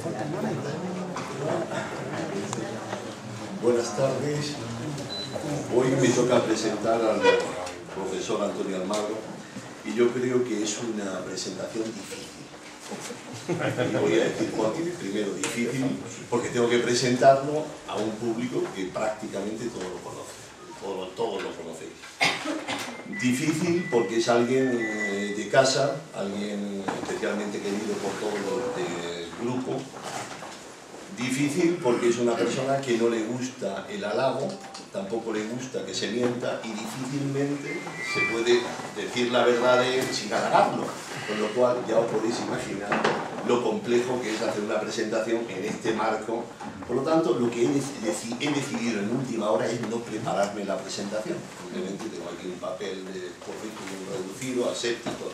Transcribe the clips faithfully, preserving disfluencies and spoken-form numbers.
Buenas tardes. Hoy me toca presentar al profesor Antonio Almagro y yo creo que es una presentación difícil. Y voy a decir por qué. Primero, difícil porque tengo que presentarlo a un público que prácticamente todo lo conoce, todo, todos lo conocéis. Difícil porque es alguien de casa, alguien especialmente querido por todos los del grupo. Difícil porque es una persona que no le gusta el halago, tampoco le gusta que se mienta y difícilmente se puede decir la verdad de él sin halagarlo. Con lo cual ya os podéis imaginar lo complejo que es hacer una presentación en este marco. Por lo tanto, lo que he, deci he decidido en última hora es no prepararme la presentación. Simplemente tengo aquí un papel de currículum reducido, aséptico.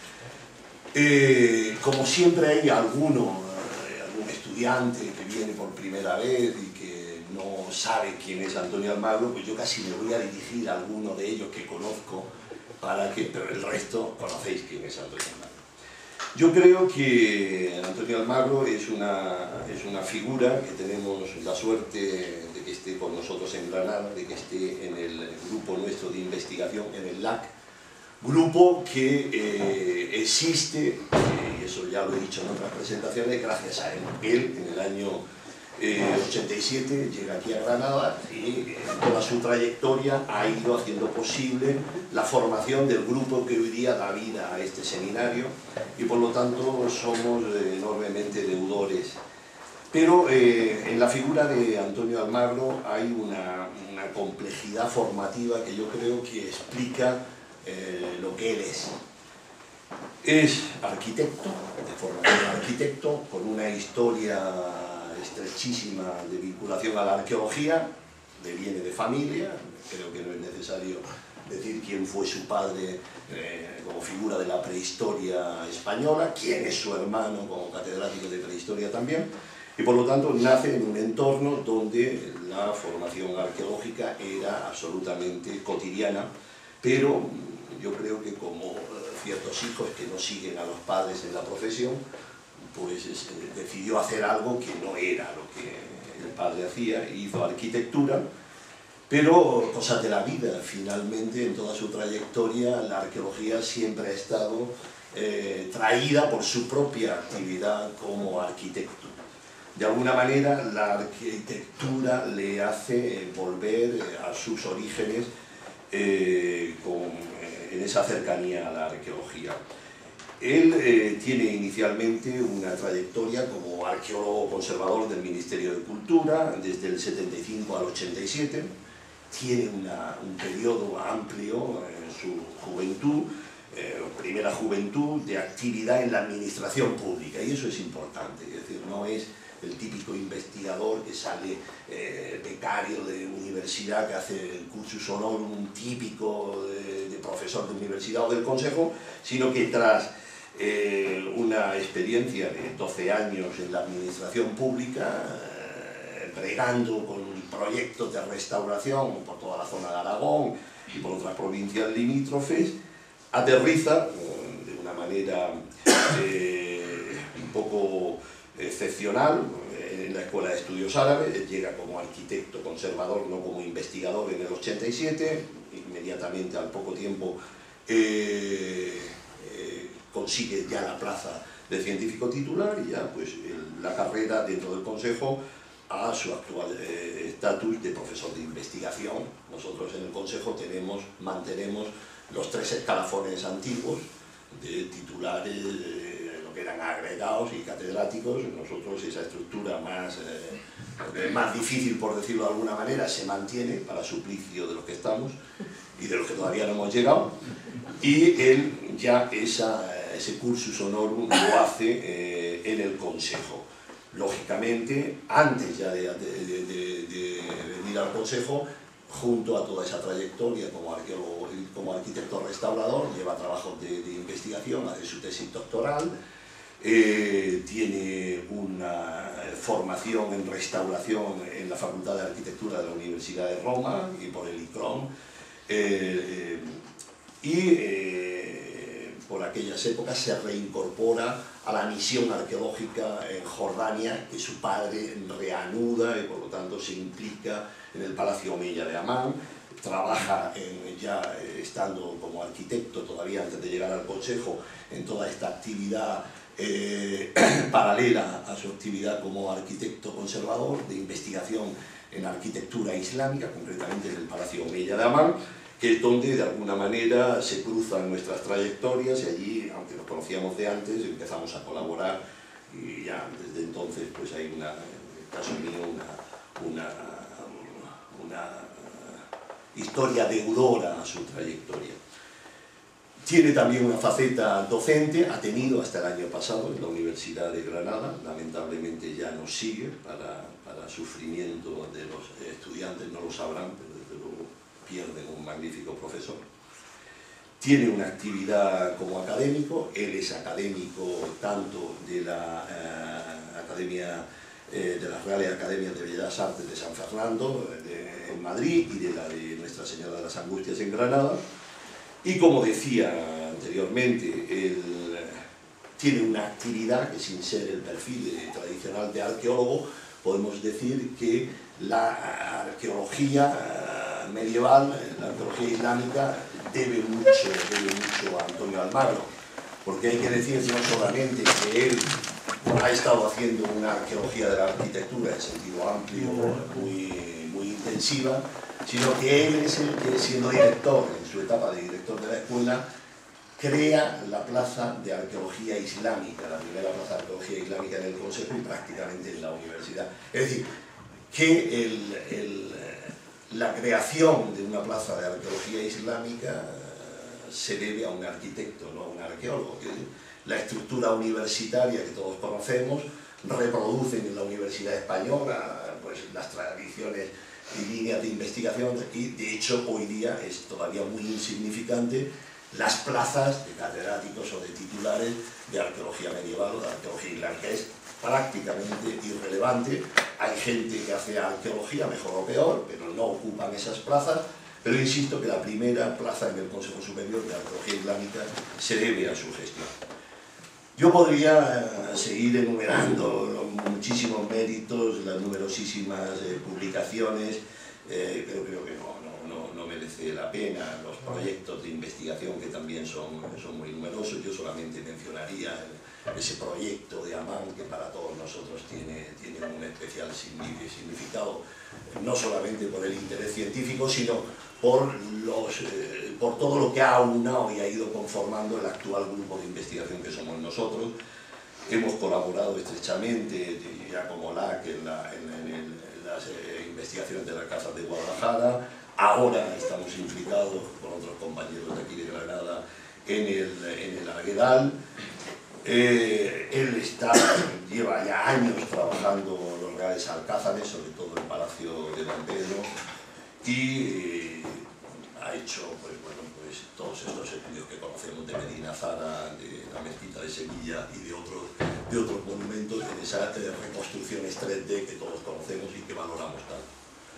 Eh, como siempre hay alguno, eh, algún estudiante que viene por primera vez y que no sabe quién es Antonio Almagro, pues yo casi me voy a dirigir a alguno de ellos que conozco, para que, pero el resto conocéis quién es Antonio Almagro. Yo creo que Antonio Almagro es una, es una figura que tenemos la suerte de que esté con nosotros en Granada, de que esté en el grupo nuestro de investigación, en el L A C, grupo que eh, existe, eh, y eso ya lo he dicho en otras presentaciones, gracias a él. Él, en el año eh, ochenta y siete, llega aquí a Granada y eh, toda su trayectoria ha ido haciendo posible la formación del grupo que hoy día da vida a este seminario y por lo tanto somos eh, enormemente deudores. Pero eh, en la figura de Antonio Almagro hay una, una complejidad formativa que yo creo que explica eh, lo que él es. Es arquitecto, de formación arquitecto, con una historia estrechísima de vinculación a la arqueología, le viene de familia, creo que no es necesario decir quién fue su padre eh, como figura de la prehistoria española, quién es su hermano como catedrático de prehistoria también, y por lo tanto nace en un entorno donde la formación arqueológica era absolutamente cotidiana, pero yo creo que como ciertos hijos que no siguen a los padres en la profesión, pues es, decidió hacer algo que no era lo que el padre hacía, hizo arquitectura, pero cosas de la vida. Finalmente, en toda su trayectoria, la arqueología siempre ha estado eh, traída por su propia actividad como arquitecto. De alguna manera, la arquitectura le hace volver a sus orígenes eh, con, eh, en esa cercanía a la arqueología. Él eh, tiene inicialmente una trayectoria como arqueólogo conservador del Ministerio de Cultura, desde el setenta y cinco al ochenta y siete, tiene una, un periodo amplio en su juventud, eh, primera juventud, de actividad en la administración pública, y eso es importante, es decir, no es el típico investigador que sale eh, becario de universidad, que hace el cursus honorum típico de, de profesor de universidad o del consejo, sino que tras Eh, una experiencia de doce años en la administración pública, eh, bregando con proyectos de restauración por toda la zona de Aragón y por otras provincias limítrofes, aterriza eh, de una manera eh, un poco excepcional en la Escuela de Estudios Árabes. Llega como arquitecto conservador, no como investigador, en el ochenta y siete, inmediatamente al poco tiempo eh, consigue ya la plaza de científico titular y ya pues el, la carrera dentro del Consejo a su actual estatus eh, de profesor de investigación. Nosotros en el Consejo tenemos, mantenemos los tres escalafones antiguos de titulares, eh, lo que eran agregados y catedráticos. Nosotros esa estructura más, eh, más difícil, por decirlo de alguna manera, se mantiene para suplicio de los que estamos y de los que todavía no hemos llegado, y él ya esa, ese cursus honorum lo hace eh, en el Consejo. Lógicamente, antes ya de, de, de, de venir al Consejo, junto a toda esa trayectoria como arqueólogo y como arquitecto restaurador, lleva trabajos de, de investigación, hace su tesis doctoral, eh, tiene una formación en restauración en la Facultad de Arquitectura de la Universidad de Roma y por el I C R O M, eh, y eh, por aquellas épocas, se reincorpora a la misión arqueológica en Jordania, que su padre reanuda y por lo tanto se implica en el Palacio Omeya de Amán. Trabaja en, ya estando como arquitecto, todavía antes de llegar al Consejo, en toda esta actividad eh, paralela a su actividad como arquitecto conservador, de investigación en arquitectura islámica, concretamente en el Palacio Omeya de Amán, que es donde de alguna manera se cruzan nuestras trayectorias, y allí, aunque nos conocíamos de antes, empezamos a colaborar, y ya desde entonces pues hay una, en el caso mío, una, una, una historia deudora a su trayectoria. Tiene también una faceta docente, ha tenido hasta el año pasado en la Universidad de Granada, lamentablemente ya no sigue, para, para sufrimiento de los estudiantes, no lo sabrán, pero desde luego pierden un magnífico profesor. Tiene una actividad como académico, él es académico tanto de la eh, Academia, eh, de las Reales Academias de Bellas Artes de San Fernando, de, en Madrid, y de la de Nuestra Señora de las Angustias en Granada. Y como decía anteriormente, él tiene una actividad que, sin ser el perfil tradicional de arqueólogo, podemos decir que la arqueología medieval, la arqueología islámica, debe mucho, debe mucho a Antonio Almagro, porque hay que decir no solamente que él ha estado haciendo una arqueología de la arquitectura en sentido amplio, muy, muy intensiva, sino que él es el que, siendo director, en su etapa de director de la escuela, crea la plaza de arqueología islámica, la primera plaza de arqueología islámica en el Consejo y prácticamente en la universidad. Es decir, que el, el, la creación de una plaza de arqueología islámica se debe a un arquitecto, no a un arqueólogo. La estructura universitaria que todos conocemos reproducen en la Universidad Española pues, las tradiciones y líneas de investigación, y de hecho hoy día es todavía muy insignificante las plazas de catedráticos o de titulares de arqueología medieval o de arqueología islámica. Es prácticamente irrelevante. Hay gente que hace arqueología mejor o peor, pero no ocupan esas plazas. Pero insisto que la primera plaza en el Consejo Superior de Arqueología Islámica se debe a su gestión. Yo podría seguir enumerando los muchísimos méritos, las numerosísimas eh, publicaciones, eh, pero creo que no, no, no, no merece la pena. Los proyectos de investigación, que también son, son muy numerosos, yo solamente mencionaría el, ese proyecto de Amán, que para todos nosotros tiene, tiene un especial significado, no solamente por el interés científico, sino por, los, eh, por todo lo que ha aunado y ha ido conformando el actual grupo de investigación que somos nosotros. Hemos colaborado estrechamente, ya como la que en, la, en, en, el, en las eh, investigaciones de las casas de Guadalajara. Ahora estamos implicados con otros compañeros de aquí de Granada en el, en el Arguedal. Eh, él está, lleva ya años trabajando los Reales Alcázares, sobre todo el Palacio de Don Pedro, y eh, ha hecho pues, bueno, pues, todos estos estudios que conocemos de Medina Zara, de la Mezquita de Sevilla y de otros, de otros monumentos, en esas reconstrucciones tres D que todos conocemos y que valoramos tanto.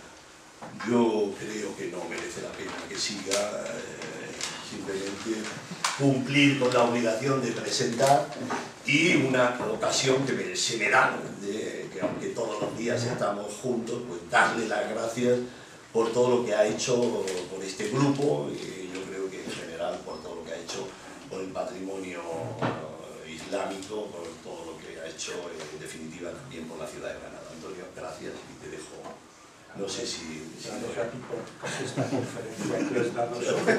Yo creo que no merece la pena que siga, eh, simplemente cumplir con la obligación de presentar, y una ocasión que me, se me da, de, que aunque todos los días estamos juntos, pues darle las gracias por todo lo que ha hecho por este grupo, y yo creo que en general por todo lo que ha hecho por el patrimonio islámico, por todo lo que ha hecho en definitiva también por la ciudad de Granada. Antonio, gracias, y te dejo. No sé si... si Gracias a ti por esta conferencia que has dado sobre...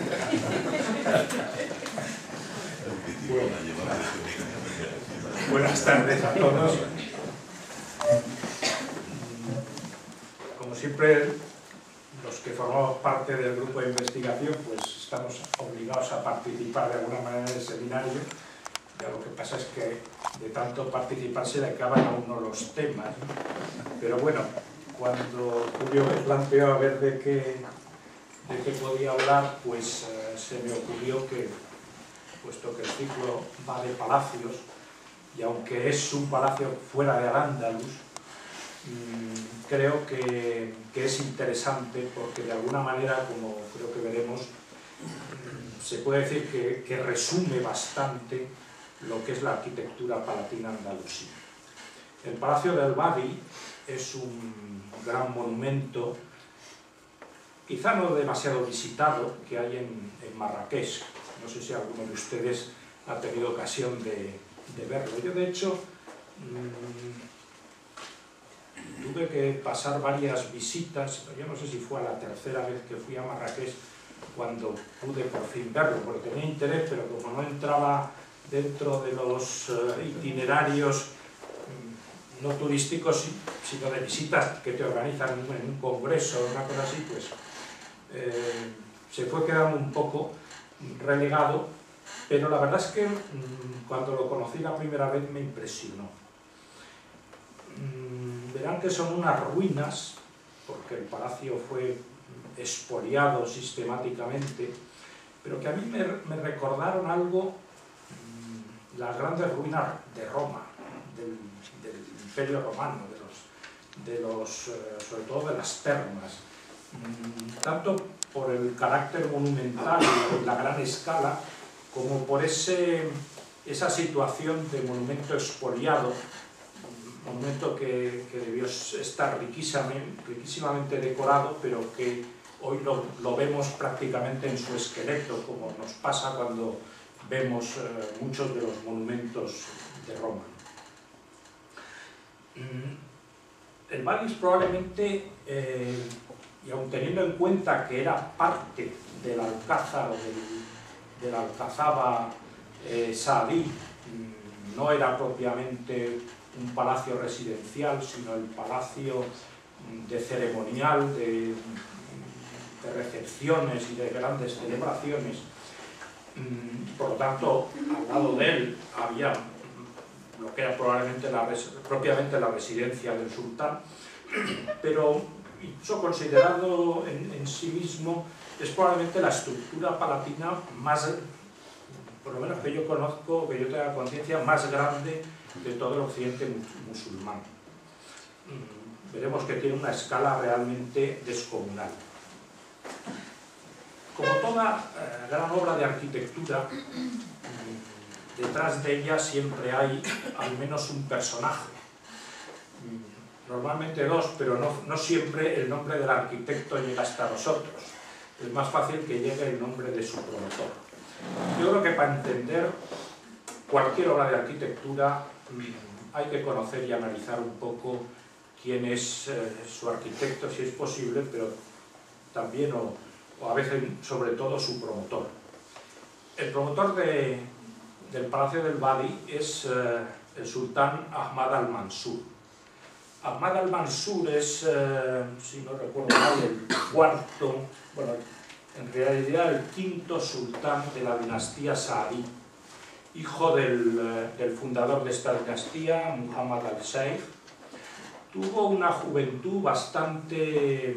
Bueno, buenas tardes a todos. Como siempre, los que formamos parte del grupo de investigación, pues estamos obligados a participar de alguna manera en el seminario. Ya lo que pasa es que de tanto participar se le acaban a uno los temas, ¿no? Pero bueno, cuando Julio me planteó a ver de qué, de qué podía hablar, pues eh, se me ocurrió que, puesto que el ciclo va de palacios, y aunque es un palacio fuera de Al-Ándalus, mmm, creo que, que es interesante porque de alguna manera, como creo que veremos, se puede decir que, que resume bastante lo que es la arquitectura palatina andalusí. El Palacio del Badi es un gran monumento, quizá no demasiado visitado, que hay en, en Marrakech. No sé si alguno de ustedes ha tenido ocasión de, de verlo. Yo, de hecho, mmm, tuve que pasar varias visitas. Yo no sé si fue a la tercera vez que fui a Marrakech cuando pude por fin verlo, porque tenía interés, pero como no entraba dentro de los uh, itinerarios no turísticos, sino de visitas que te organizan en un congreso o una cosa así, pues eh, se fue quedando un poco relegado, pero la verdad es que mmm, cuando lo conocí la primera vez me impresionó. Mmm, verán que son unas ruinas, porque el palacio fue expoliado sistemáticamente, pero que a mí me, me recordaron algo, mmm, las grandes ruinas de Roma, del, del Imperio Romano, de los, de los, eh, sobre todo de las termas, mmm, tanto por el carácter monumental y la gran escala, como por ese, esa situación de monumento expoliado, monumento que, que debió estar riquísimamente, riquísimamente decorado, pero que hoy lo, lo vemos prácticamente en su esqueleto, como nos pasa cuando vemos eh, muchos de los monumentos de Roma. El Badi probablemente, eh, y aun teniendo en cuenta que era parte del Alcázar, del, de la Alcazaba eh, Saadí, no era propiamente un palacio residencial, sino el palacio de ceremonial, de, de recepciones y de grandes celebraciones. Por lo tanto, al lado de él había lo que era probablemente la, propiamente la residencia del sultán, pero incluso considerado en, en sí mismo, es probablemente la estructura palatina más, por lo menos que yo conozco, que yo tenga conciencia, más grande de todo el occidente musulmán. Veremos que tiene una escala realmente descomunal. Como toda eh, gran obra de arquitectura, detrás de ella siempre hay al menos un personaje. Normalmente dos, pero no, no siempre el nombre del arquitecto llega hasta nosotros. Es más fácil que llegue el nombre de su promotor. Yo creo que para entender cualquier obra de arquitectura hay que conocer y analizar un poco quién es eh, su arquitecto, si es posible, pero también, o, o a veces, sobre todo, su promotor. El promotor de, del Palacio del Badi es eh, el sultán Ahmad al-Mansur. Ahmad al-Mansur es, eh, si no recuerdo mal, el cuarto, bueno, en realidad el quinto sultán de la dinastía Saadí, hijo del, eh, del fundador de esta dinastía, Muhammad al-Sheikh. Tuvo una juventud bastante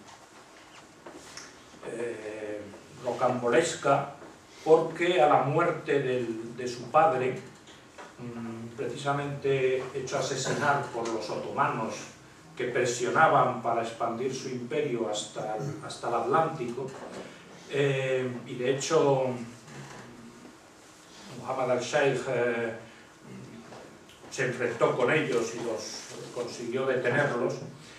eh, rocambolesca, porque a la muerte del, de su padre, precisamente hecho asesinar por los otomanos, que presionaban para expandir su imperio hasta el, hasta el Atlántico, eh, y de hecho Muhammad al-Sheikh eh, se enfrentó con ellos y los consiguió detenerlos.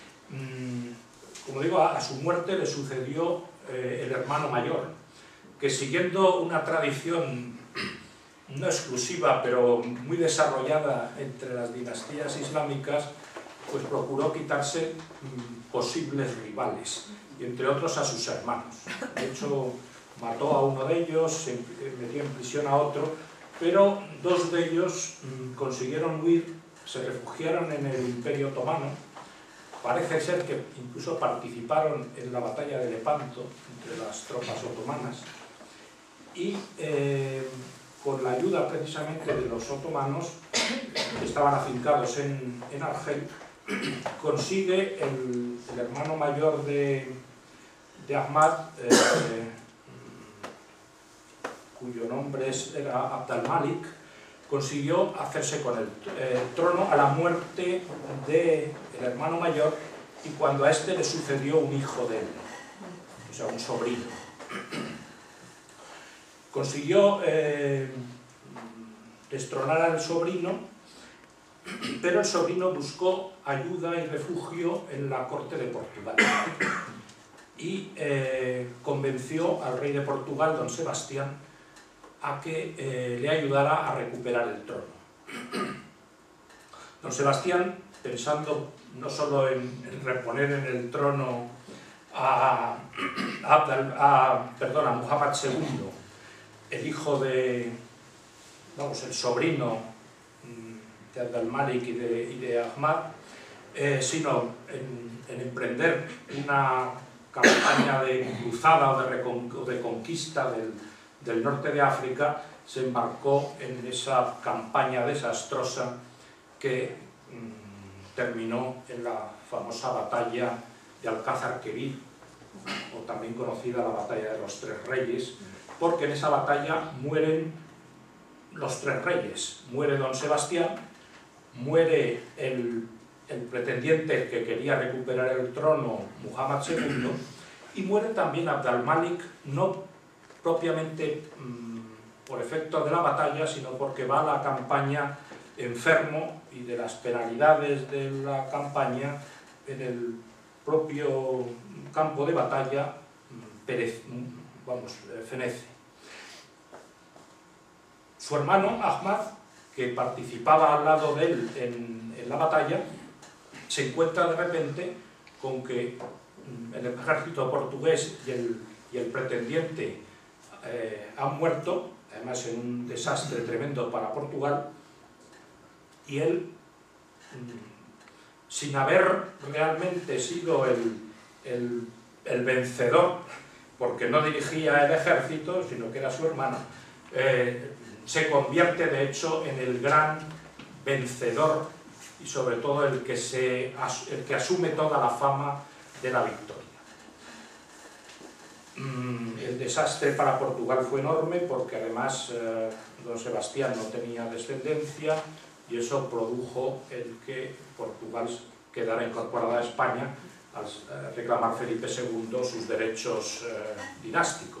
Como digo, a, a su muerte le sucedió eh, el hermano mayor, que siguiendo una tradición no exclusiva, pero muy desarrollada entre las dinastías islámicas, pues procuró quitarse mmm, posibles rivales, y entre otros a sus hermanos. De hecho, mató a uno de ellos, se metió en prisión a otro, pero dos de ellos mmm, consiguieron huir, se refugiaron en el Imperio Otomano. Parece ser que incluso participaron en la batalla de Lepanto entre las tropas otomanas, y eh, con la ayuda precisamente de los otomanos, que estaban afincados en, en Argel, consigue el, el hermano mayor de, de Ahmad, eh, cuyo nombre era Abd al-Malik, consiguió hacerse con el eh, trono a la muerte del hermano mayor, y cuando a este le sucedió un hijo de él, o sea, un sobrino. Consiguió eh, destronar al sobrino, pero el sobrino buscó ayuda y refugio en la corte de Portugal y eh, convenció al rey de Portugal, don Sebastián, a que eh, le ayudara a recuperar el trono. Don Sebastián, pensando no solo en, en reponer en el trono a, a, a, perdón, a Muhammad segundo, el hijo de, vamos, el sobrino de Abd al-Malik y de, y de Ahmad, eh, sino en, en emprender una campaña de cruzada o de, recon, o de conquista del, del norte de África. Se embarcó en esa campaña desastrosa que mmm, terminó en la famosa batalla de Alcázar Quibir, o también conocida la batalla de los Tres Reyes, porque en esa batalla mueren los tres reyes. Muere don Sebastián, muere el, el pretendiente que quería recuperar el trono, Muhammad segundo, y muere también Abd al-Malik, no propiamente mmm, por efecto de la batalla, sino porque va a la campaña enfermo y de las penalidades de la campaña en el propio campo de batalla perece, vamos, fenece. Su hermano Ahmad, que participaba al lado de él en, en la batalla, se encuentra de repente con que el ejército portugués y el, y el pretendiente eh, han muerto, además en un desastre tremendo para Portugal, y él, sin haber realmente sido el, el, el vencedor, porque no dirigía el ejército, sino que era su hermano, eh, se convierte de hecho en el gran vencedor y sobre todo el que, se, el que asume toda la fama de la victoria. El desastre para Portugal fue enorme porque además eh, don Sebastián no tenía descendencia y eso produjo el que Portugal quedara incorporada a España al eh, reclamar Felipe segundo sus derechos eh, dinásticos.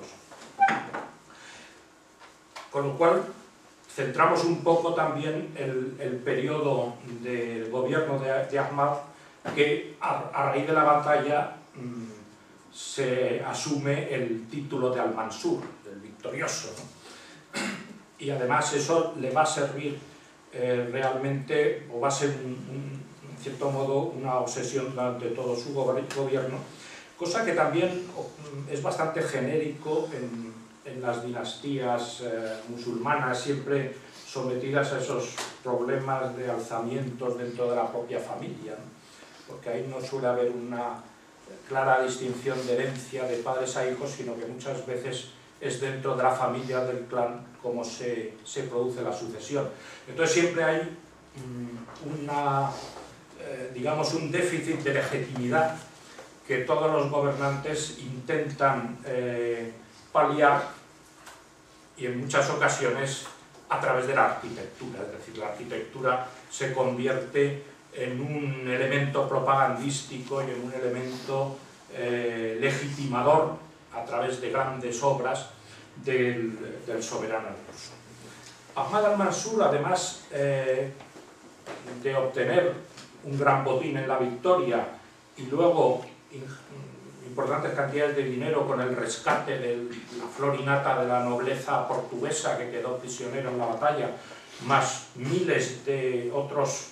Con lo cual, centramos un poco también el, el periodo del gobierno de, de Ahmad, que a, a raíz de la batalla mmm, se asume el título de Al-Mansur, del victorioso, ¿no? Y además eso le va a servir eh, realmente, o va a ser un, un, en cierto modo una obsesión durante todo su gobierno, cosa que también es bastante genérico en, en las dinastías eh, musulmanas, siempre sometidas a esos problemas de alzamientos dentro de la propia familia, ¿no? Porque ahí no suele haber una clara distinción de herencia de padres a hijos, sino que muchas veces es dentro de la familia del clan como se, se produce la sucesión. Entonces siempre hay mmm, una, eh, digamos, un déficit de legitimidad que todos los gobernantes intentan eh, paliar, y en muchas ocasiones a través de la arquitectura. Es decir, la arquitectura se convierte en un elemento propagandístico y en un elemento eh, legitimador a través de grandes obras del, del soberano ruso. Ahmad al-Mansur, además eh, de obtener un gran botín en la victoria y luego importantes cantidades de dinero con el rescate de la flor y nata de la nobleza portuguesa que quedó prisionero en la batalla, más miles de otros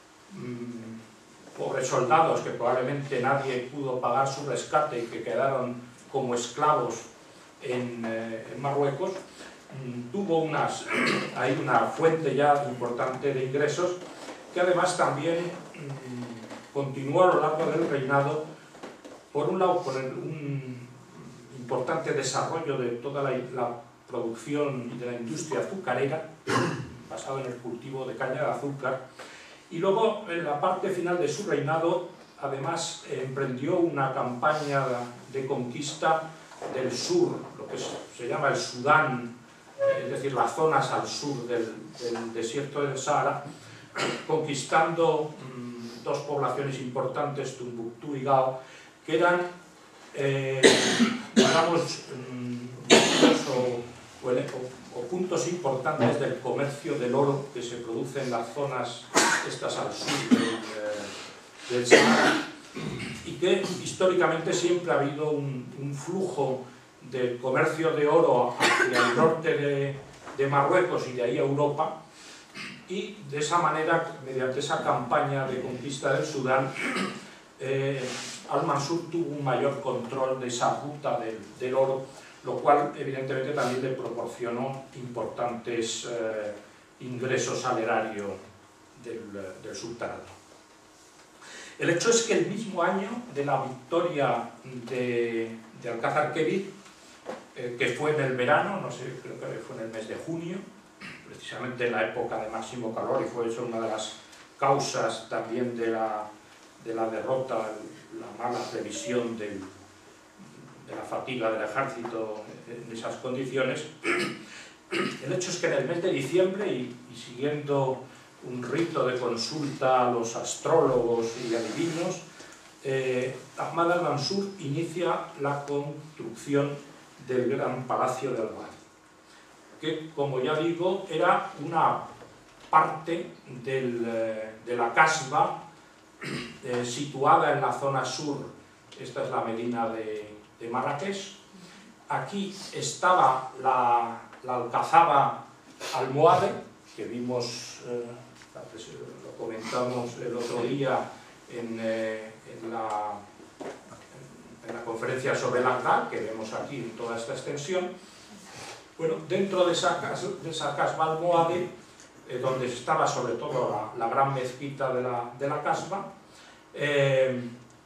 pobres soldados que probablemente nadie pudo pagar su rescate y que quedaron como esclavos en, eh, en Marruecos, tuvo unas, hay una fuente ya importante de ingresos que además también mmm, continuó a lo largo del reinado, por un lado por el, un importante desarrollo de toda la, la producción y de la industria azucarera, basado en el cultivo de caña de azúcar. Y luego, en la parte final de su reinado, además eh, emprendió una campaña de conquista del sur, lo que se llama el Sudán, eh, es decir, las zonas al sur del, del desierto del Sahara, conquistando mmm, dos poblaciones importantes, Tombuctú y Gao, que eran, eh, digamos, mmm, o, o, el, o, o puntos importantes del comercio del oro que se produce en las zonas estas al sur del, del Sahara, y que históricamente siempre ha habido un, un flujo de comercio de oro hacia el norte de, de Marruecos y de ahí a Europa, y de esa manera, mediante esa campaña de conquista del Sudán, eh, Al-Mansur tuvo un mayor control de esa ruta del, del oro, lo cual evidentemente también le proporcionó importantes eh, ingresos al erario del, del sultanato. El hecho es que el mismo año de la victoria de, de Alcázar Quibir, eh, que fue en el verano, no sé, creo que fue en el mes de junio, precisamente en la época de máximo calor, y fue eso una de las causas también de la, de la derrota, la mala previsión del, de la fatiga del ejército en esas condiciones. El hecho es que en el mes de diciembre, y, y siguiendo un rito de consulta a los astrólogos y adivinos, eh, Ahmad al-Mansur inicia la construcción del gran palacio de Al-Wadi, que, como ya digo, era una parte del, de la Casba eh, situada en la zona sur. Esta es la Medina de, de Marrakech. Aquí estaba la, la Alcazaba almohade, que vimos, eh, lo comentamos el otro día en, eh, en, la, en la conferencia sobre el Agdal, que vemos aquí en toda esta extensión. Bueno, dentro de esa, de esa Casba almohade, eh, donde estaba sobre todo la, la gran mezquita de la, de la Casba, eh,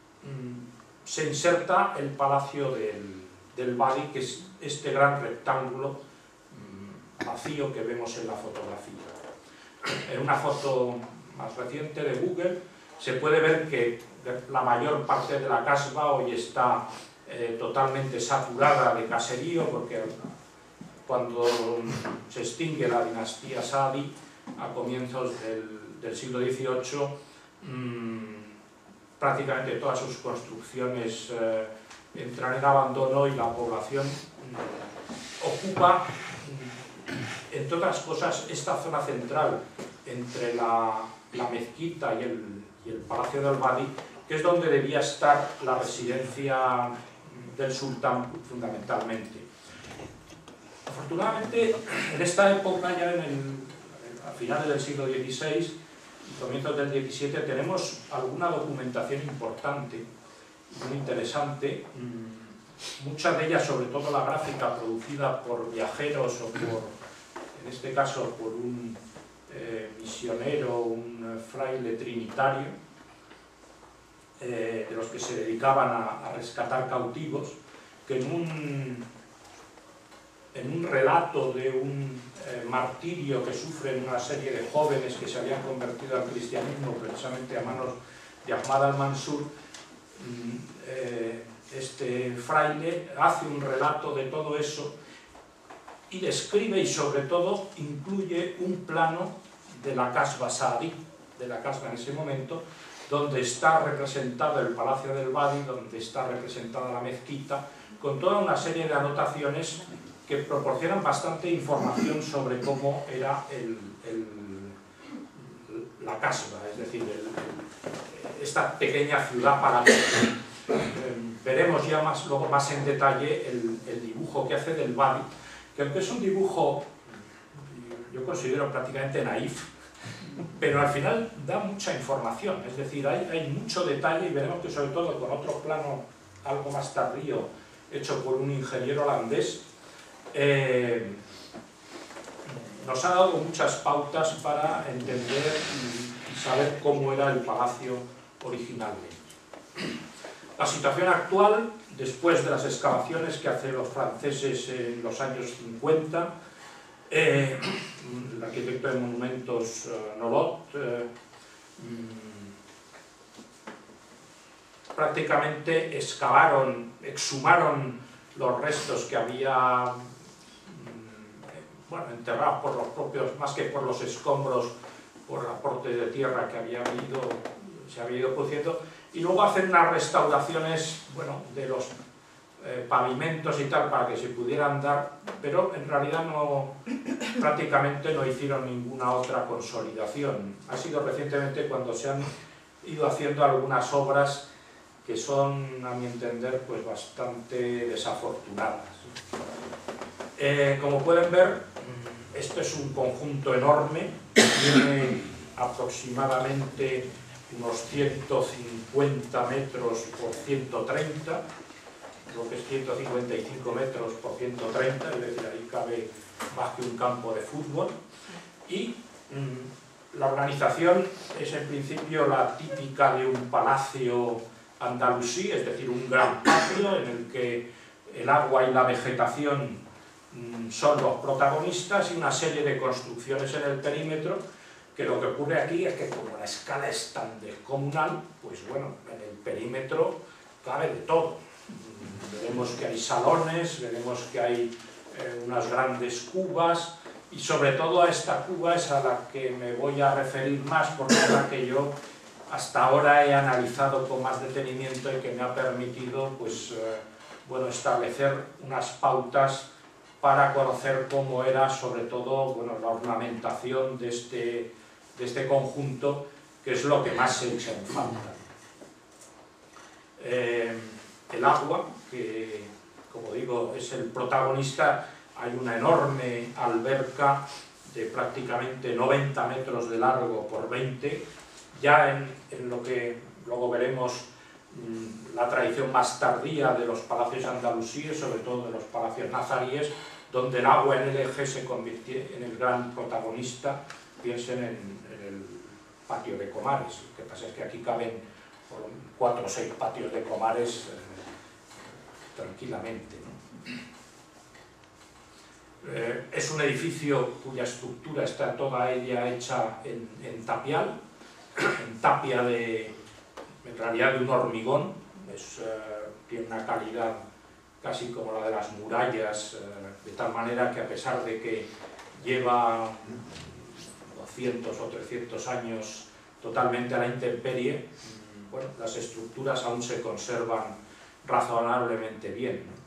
se inserta el palacio del, del Wadi, que es este gran rectángulo mmm, vacío que vemos en la fotografía. En una foto más reciente de Google se puede ver que la mayor parte de la Casba hoy está eh, totalmente saturada de caserío, porque cuando se extingue la dinastía Saadi a comienzos del, del siglo dieciocho, mmm, prácticamente todas sus construcciones eh, entran en abandono, y la población mmm, ocupa, mmm, entre otras cosas, esta zona central entre la, la mezquita y el, y el palacio del Wadi, que es donde debía estar la residencia del sultán fundamentalmente. Afortunadamente, en esta época, ya en el, a finales del siglo dieciséis y comienzos del diecisiete, tenemos alguna documentación importante, muy interesante, muchas de ellas, sobre todo la gráfica producida por viajeros o por, en este caso, por un eh, misionero, un fraile trinitario, eh, de los que se dedicaban a, a rescatar cautivos, que en un, en un relato de un eh, martirio que sufren una serie de jóvenes que se habían convertido al cristianismo precisamente a manos de Ahmad al-Mansur, eh, este fraile hace un relato de todo eso y describe, y sobre todo incluye un plano de la Casba Saadi, de la Casba en ese momento, donde está representado el Palacio del Wadi, donde está representada la mezquita, con toda una serie de anotaciones que proporcionan bastante información sobre cómo era el, el, la Casba, es decir, el, el, esta pequeña ciudad paralela. Eh, veremos ya más, luego más en detalle el, el dibujo que hace del Wadi, que aunque es un dibujo, yo considero prácticamente naif, pero al final da mucha información, es decir, hay, hay mucho detalle, y veremos que sobre todo con otro plano algo más tardío, hecho por un ingeniero holandés, eh, nos ha dado muchas pautas para entender y, y saber cómo era el palacio originalmente. La situación actual, después de las excavaciones que hacen los franceses en los años cincuenta, eh, el arquitecto de monumentos eh, Nolot eh, prácticamente excavaron, exhumaron los restos que había, bueno, enterrados por los propios, más que por los escombros, por el aporte de tierra que había habido, se había ido produciendo, y luego hacen unas restauraciones, bueno, de los eh, pavimentos y tal para que se pudiera andar, pero en realidad no, prácticamente no hicieron ninguna otra consolidación. Ha sido recientemente cuando se han ido haciendo algunas obras que son, a mi entender, pues bastante desafortunadas. Eh, como pueden ver, esto es un conjunto enorme, tiene aproximadamente unos ciento cincuenta metros por ciento treinta, lo que es ciento cincuenta y cinco metros por ciento treinta, es decir, ahí cabe más que un campo de fútbol. Y mmm, la organización es en principio la típica de un palacio andalusí, es decir, un gran patio en el que el agua y la vegetación mmm, son los protagonistas y una serie de construcciones en el perímetro, que lo que ocurre aquí es que como la escala es tan descomunal, pues bueno, en el perímetro cabe de todo. Veremos que hay salones, veremos que hay eh, unas grandes cubas, y sobre todo a esta cuba es a la que me voy a referir más, porque es la que yo hasta ahora he analizado con más detenimiento y que me ha permitido pues, eh, bueno, establecer unas pautas para conocer cómo era sobre todo bueno, la ornamentación de este, de este conjunto, que es lo que más se echa en falta. Eh, el agua, que como digo es el protagonista. Hay una enorme alberca de prácticamente noventa metros de largo por veinte, ya en, en lo que luego veremos mmm, la tradición más tardía de los palacios andalusíes, sobre todo de los palacios nazaríes, donde el agua en el eje se convirtió en el gran protagonista. Piensen en, en el patio de Comares, lo que pasa es que aquí caben cuatro o seis patios de Comares eh, tranquilamente, ¿no? Eh, es un edificio cuya estructura está toda ella hecha en, en tapial, en tapia de, en realidad de un hormigón, es, eh, tiene una calidad casi como la de las murallas, eh, de tal manera que a pesar de que lleva doscientos o trescientos años totalmente a la intemperie, bueno, las estructuras aún se conservan razonablemente bien, ¿no?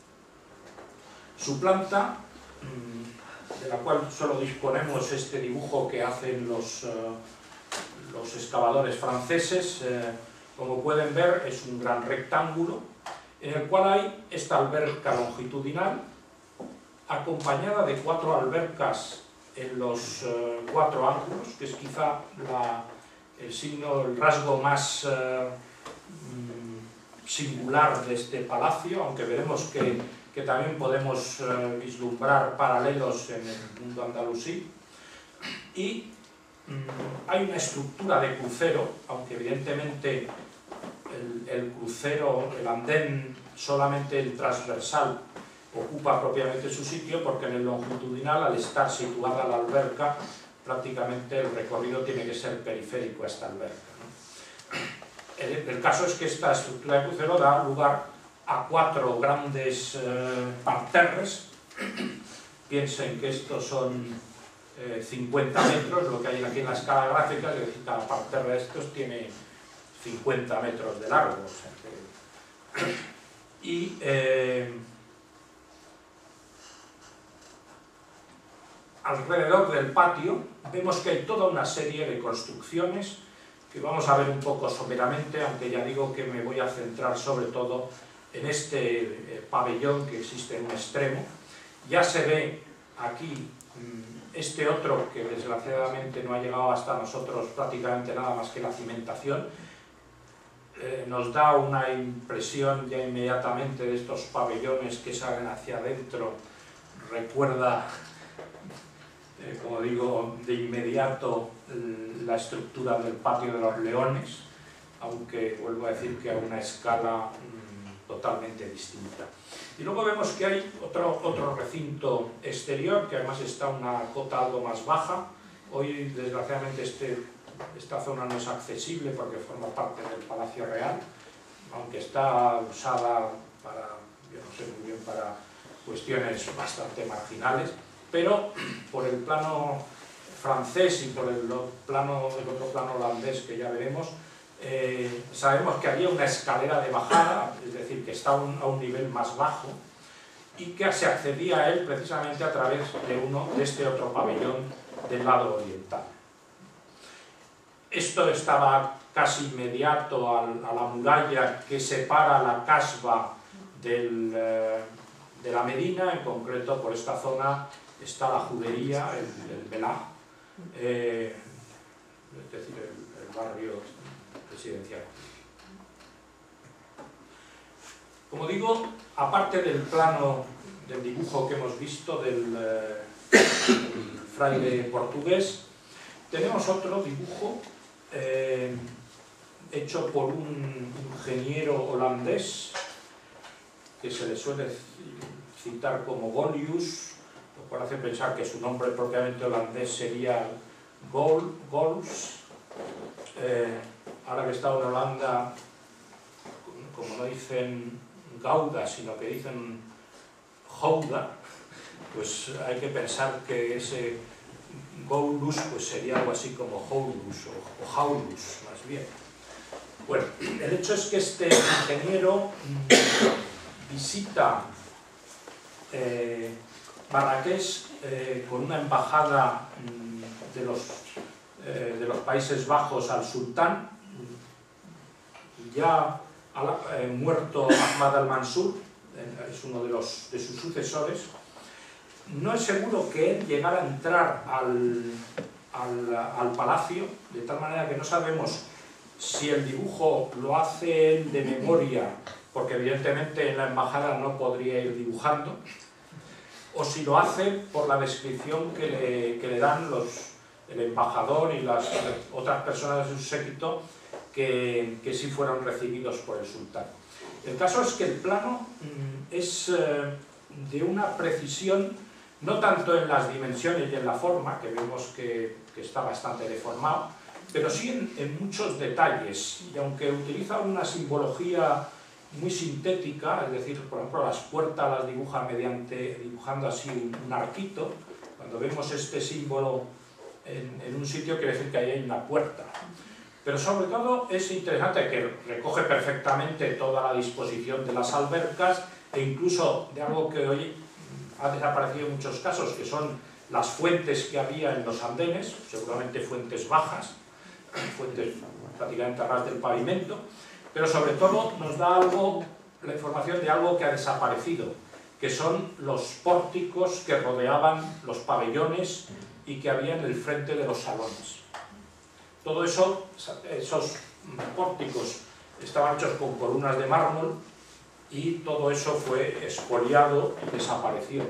Su planta, de la cual solo disponemos este dibujo que hacen los, uh, los excavadores franceses, eh, como pueden ver es un gran rectángulo en el cual hay esta alberca longitudinal acompañada de cuatro albercas en los uh, cuatro ángulos, que es quizá la, el signo, el rasgo más uh, singular de este palacio, aunque veremos que que también podemos eh, vislumbrar paralelos en el mundo andalusí. Y mmm, hay una estructura de crucero, aunque evidentemente el, el crucero, el andén, solamente el transversal ocupa propiamente su sitio, porque en el longitudinal, al estar situada la alberca, prácticamente el recorrido tiene que ser periférico a esta alberca, ¿no? El, el caso es que esta estructura de crucero da lugar a cuatro grandes eh, parterres. Piensen que estos son eh, cincuenta metros, lo que hay aquí en la escala gráfica, es decir, cada parterre de estos tiene cincuenta metros de largo. O sea que... Y eh, alrededor del patio vemos que hay toda una serie de construcciones que vamos a ver un poco someramente, aunque ya digo que me voy a centrar sobre todo en este eh, pabellón que existe en un extremo. Ya se ve aquí mmm, este otro que desgraciadamente no ha llegado hasta nosotros prácticamente nada más que la cimentación. Eh, nos da una impresión ya inmediatamente de estos pabellones que salen hacia adentro. Recuerda, eh, como digo, de inmediato la estructura del patio de los Leones, aunque vuelvo a decir que a una escala totalmente distinta. Y luego vemos que hay otro, otro recinto exterior, que además está a una cota algo más baja. Hoy, desgraciadamente, este, esta zona no es accesible porque forma parte del Palacio Real, aunque está usada para, yo no sé muy bien, para cuestiones bastante marginales, pero por el plano francés y por el, plano, el otro plano holandés que ya veremos, Eh, sabemos que había una escalera de bajada, es decir, que está a un, a un nivel más bajo y que se accedía a él precisamente a través de, uno, de este otro pabellón del lado oriental. Esto estaba casi inmediato al, a la muralla que separa la casba del, eh, de la Medina. En concreto, por esta zona está la judería, el, el Belah, eh, es decir, el, el barrio residencial. Como digo, aparte del plano del dibujo que hemos visto del, eh, del fraile portugués, tenemos otro dibujo eh, hecho por un ingeniero holandés que se le suele citar como Golius, lo cual hace pensar que su nombre propiamente holandés sería Gol, Gols. Eh, ahora que está en Holanda, como no dicen Gouda, sino que dicen Gouda, pues hay que pensar que ese Goulus pues sería algo así como Houlus o, o Jaulus, más bien. Bueno, el hecho es que este ingeniero mmm, visita eh, Marrakech eh, con una embajada mmm, de, los, eh, de los Países Bajos al sultán, ya eh, muerto Ahmad al-Mansur, eh, es uno de, los, de sus sucesores. No es seguro que él llegara a entrar al, al, al palacio, de tal manera que no sabemos si el dibujo lo hace él de memoria, porque evidentemente en la embajada no podría ir dibujando, o si lo hace por la descripción que le, que le dan los, el embajador y las otras personas de su séquito que, que sí fueron recibidos por el sultán. El caso es que el plano mmm, es eh, de una precisión, no tanto en las dimensiones y en la forma, que vemos que, que está bastante deformado, pero sí en, en muchos detalles, y aunque utiliza una simbología muy sintética, es decir, por ejemplo, las puertas las dibuja mediante, dibujando así un, un arquito. Cuando vemos este símbolo en, en un sitio quiere decir que ahí hay una puerta. Pero sobre todo es interesante que recoge perfectamente toda la disposición de las albercas e incluso de algo que hoy ha desaparecido en muchos casos, que son las fuentes que había en los andenes, seguramente fuentes bajas, fuentes prácticamente a ras del pavimento, pero sobre todo nos da algo, la información de algo que ha desaparecido, que son los pórticos que rodeaban los pabellones y que había en el frente de los salones. Todo eso, esos pórticos estaban hechos con columnas de mármol y todo eso fue expoliado y desapareció.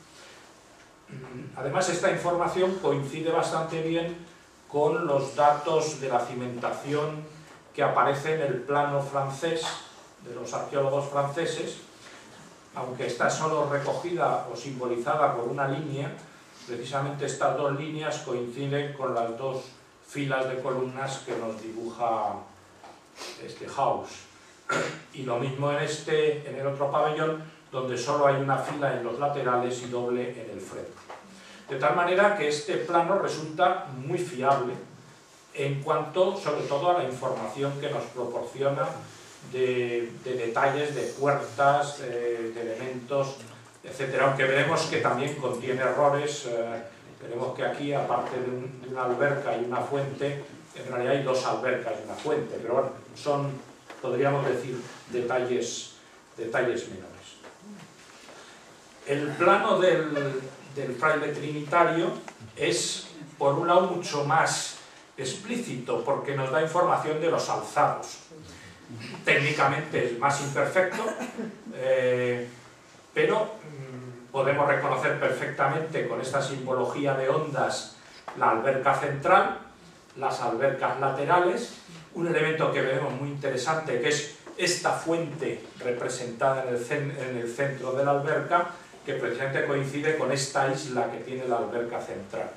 Además, esta información coincide bastante bien con los datos de la cimentación que aparece en el plano francés de los arqueólogos franceses, aunque está solo recogida o simbolizada por una línea. Precisamente estas dos líneas coinciden con las dos filas de columnas que nos dibuja este house. Y lo mismo en, este, en el otro pabellón, donde solo hay una fila en los laterales y doble en el frente. De tal manera que este plano resulta muy fiable en cuanto, sobre todo, a la información que nos proporciona de, de detalles, de puertas, de, de elementos, etcétera. Aunque veremos que también contiene errores. Eh, veremos que aquí, aparte de, un, de una alberca y una fuente, en realidad hay dos albercas y una fuente, pero bueno, son, podríamos decir, detalles, detalles menores. El plano del, del fraile trinitario es, por un lado, mucho más explícito, porque nos da información de los alzados. Técnicamente es más imperfecto, eh, pero mmm, podemos reconocer perfectamente con esta simbología de ondas la alberca central, las albercas laterales, un elemento que vemos muy interesante, que es esta fuente representada en el, cen en el centro de la alberca, que precisamente coincide con esta isla que tiene la alberca central.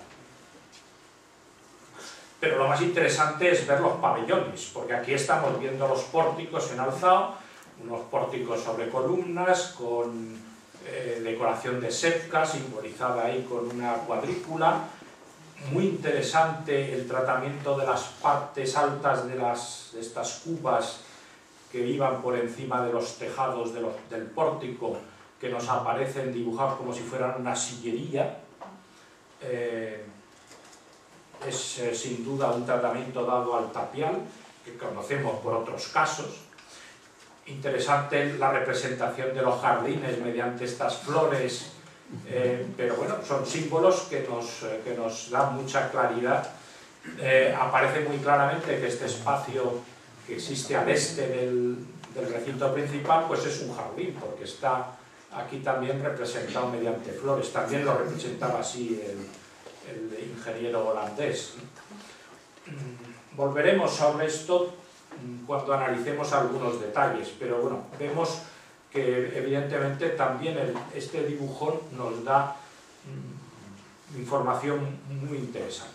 Pero lo más interesante es ver los pabellones, porque aquí estamos viendo los pórticos en alzado, unos pórticos sobre columnas, con eh, decoración de sepca, simbolizada ahí con una cuadrícula. Muy interesante el tratamiento de las partes altas de, las, de estas cubas que iban por encima de los tejados de los, del pórtico, que nos aparecen dibujados como si fueran una sillería. Eh, es eh, sin duda un tratamiento dado al tapial, que conocemos por otros casos. Interesante la representación de los jardines mediante estas flores, eh, pero bueno, son símbolos que nos, eh, que nos dan mucha claridad. Eh, aparece muy claramente que este espacio que existe al este del, del recinto principal, pues es un jardín, porque está aquí también representado mediante flores. También lo representaba así el, el ingeniero holandés. Volveremos sobre esto cuando analicemos algunos detalles, pero bueno, vemos que evidentemente también el, este dibujón nos da mm, información muy interesante.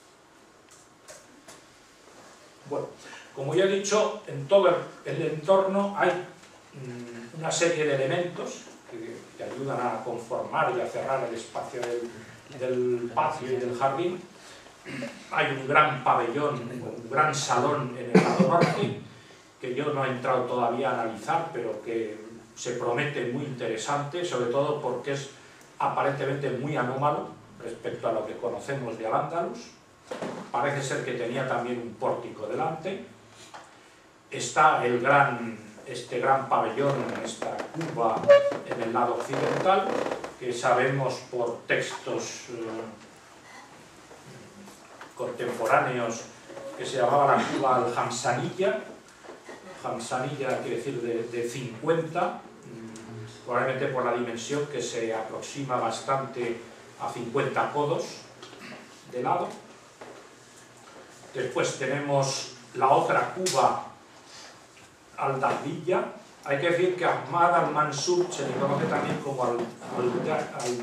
Bueno, como ya he dicho, en todo el, el entorno hay mm, una serie de elementos que, que ayudan a conformar y a cerrar el espacio del, del patio y del jardín. Hay un gran pabellón, un gran salón en el lado norte, que yo no he entrado todavía a analizar, pero que se promete muy interesante, sobre todo porque es aparentemente muy anómalo respecto a lo que conocemos de Al-Ándalus. Parece ser que tenía también un pórtico delante. Está el gran, este gran pabellón, esta cuba en el lado occidental, que sabemos por textos eh, contemporáneos que se llamaba la cuba al-Hamsaniyya. Hamsaniyya quiere decir de, de cincuenta, probablemente por la dimensión que se aproxima bastante a cincuenta codos de lado. Después tenemos la otra cuba al-Dahdiyya. Hay que decir que Ahmad al-Mansur se le conoce también como al-Dahdi,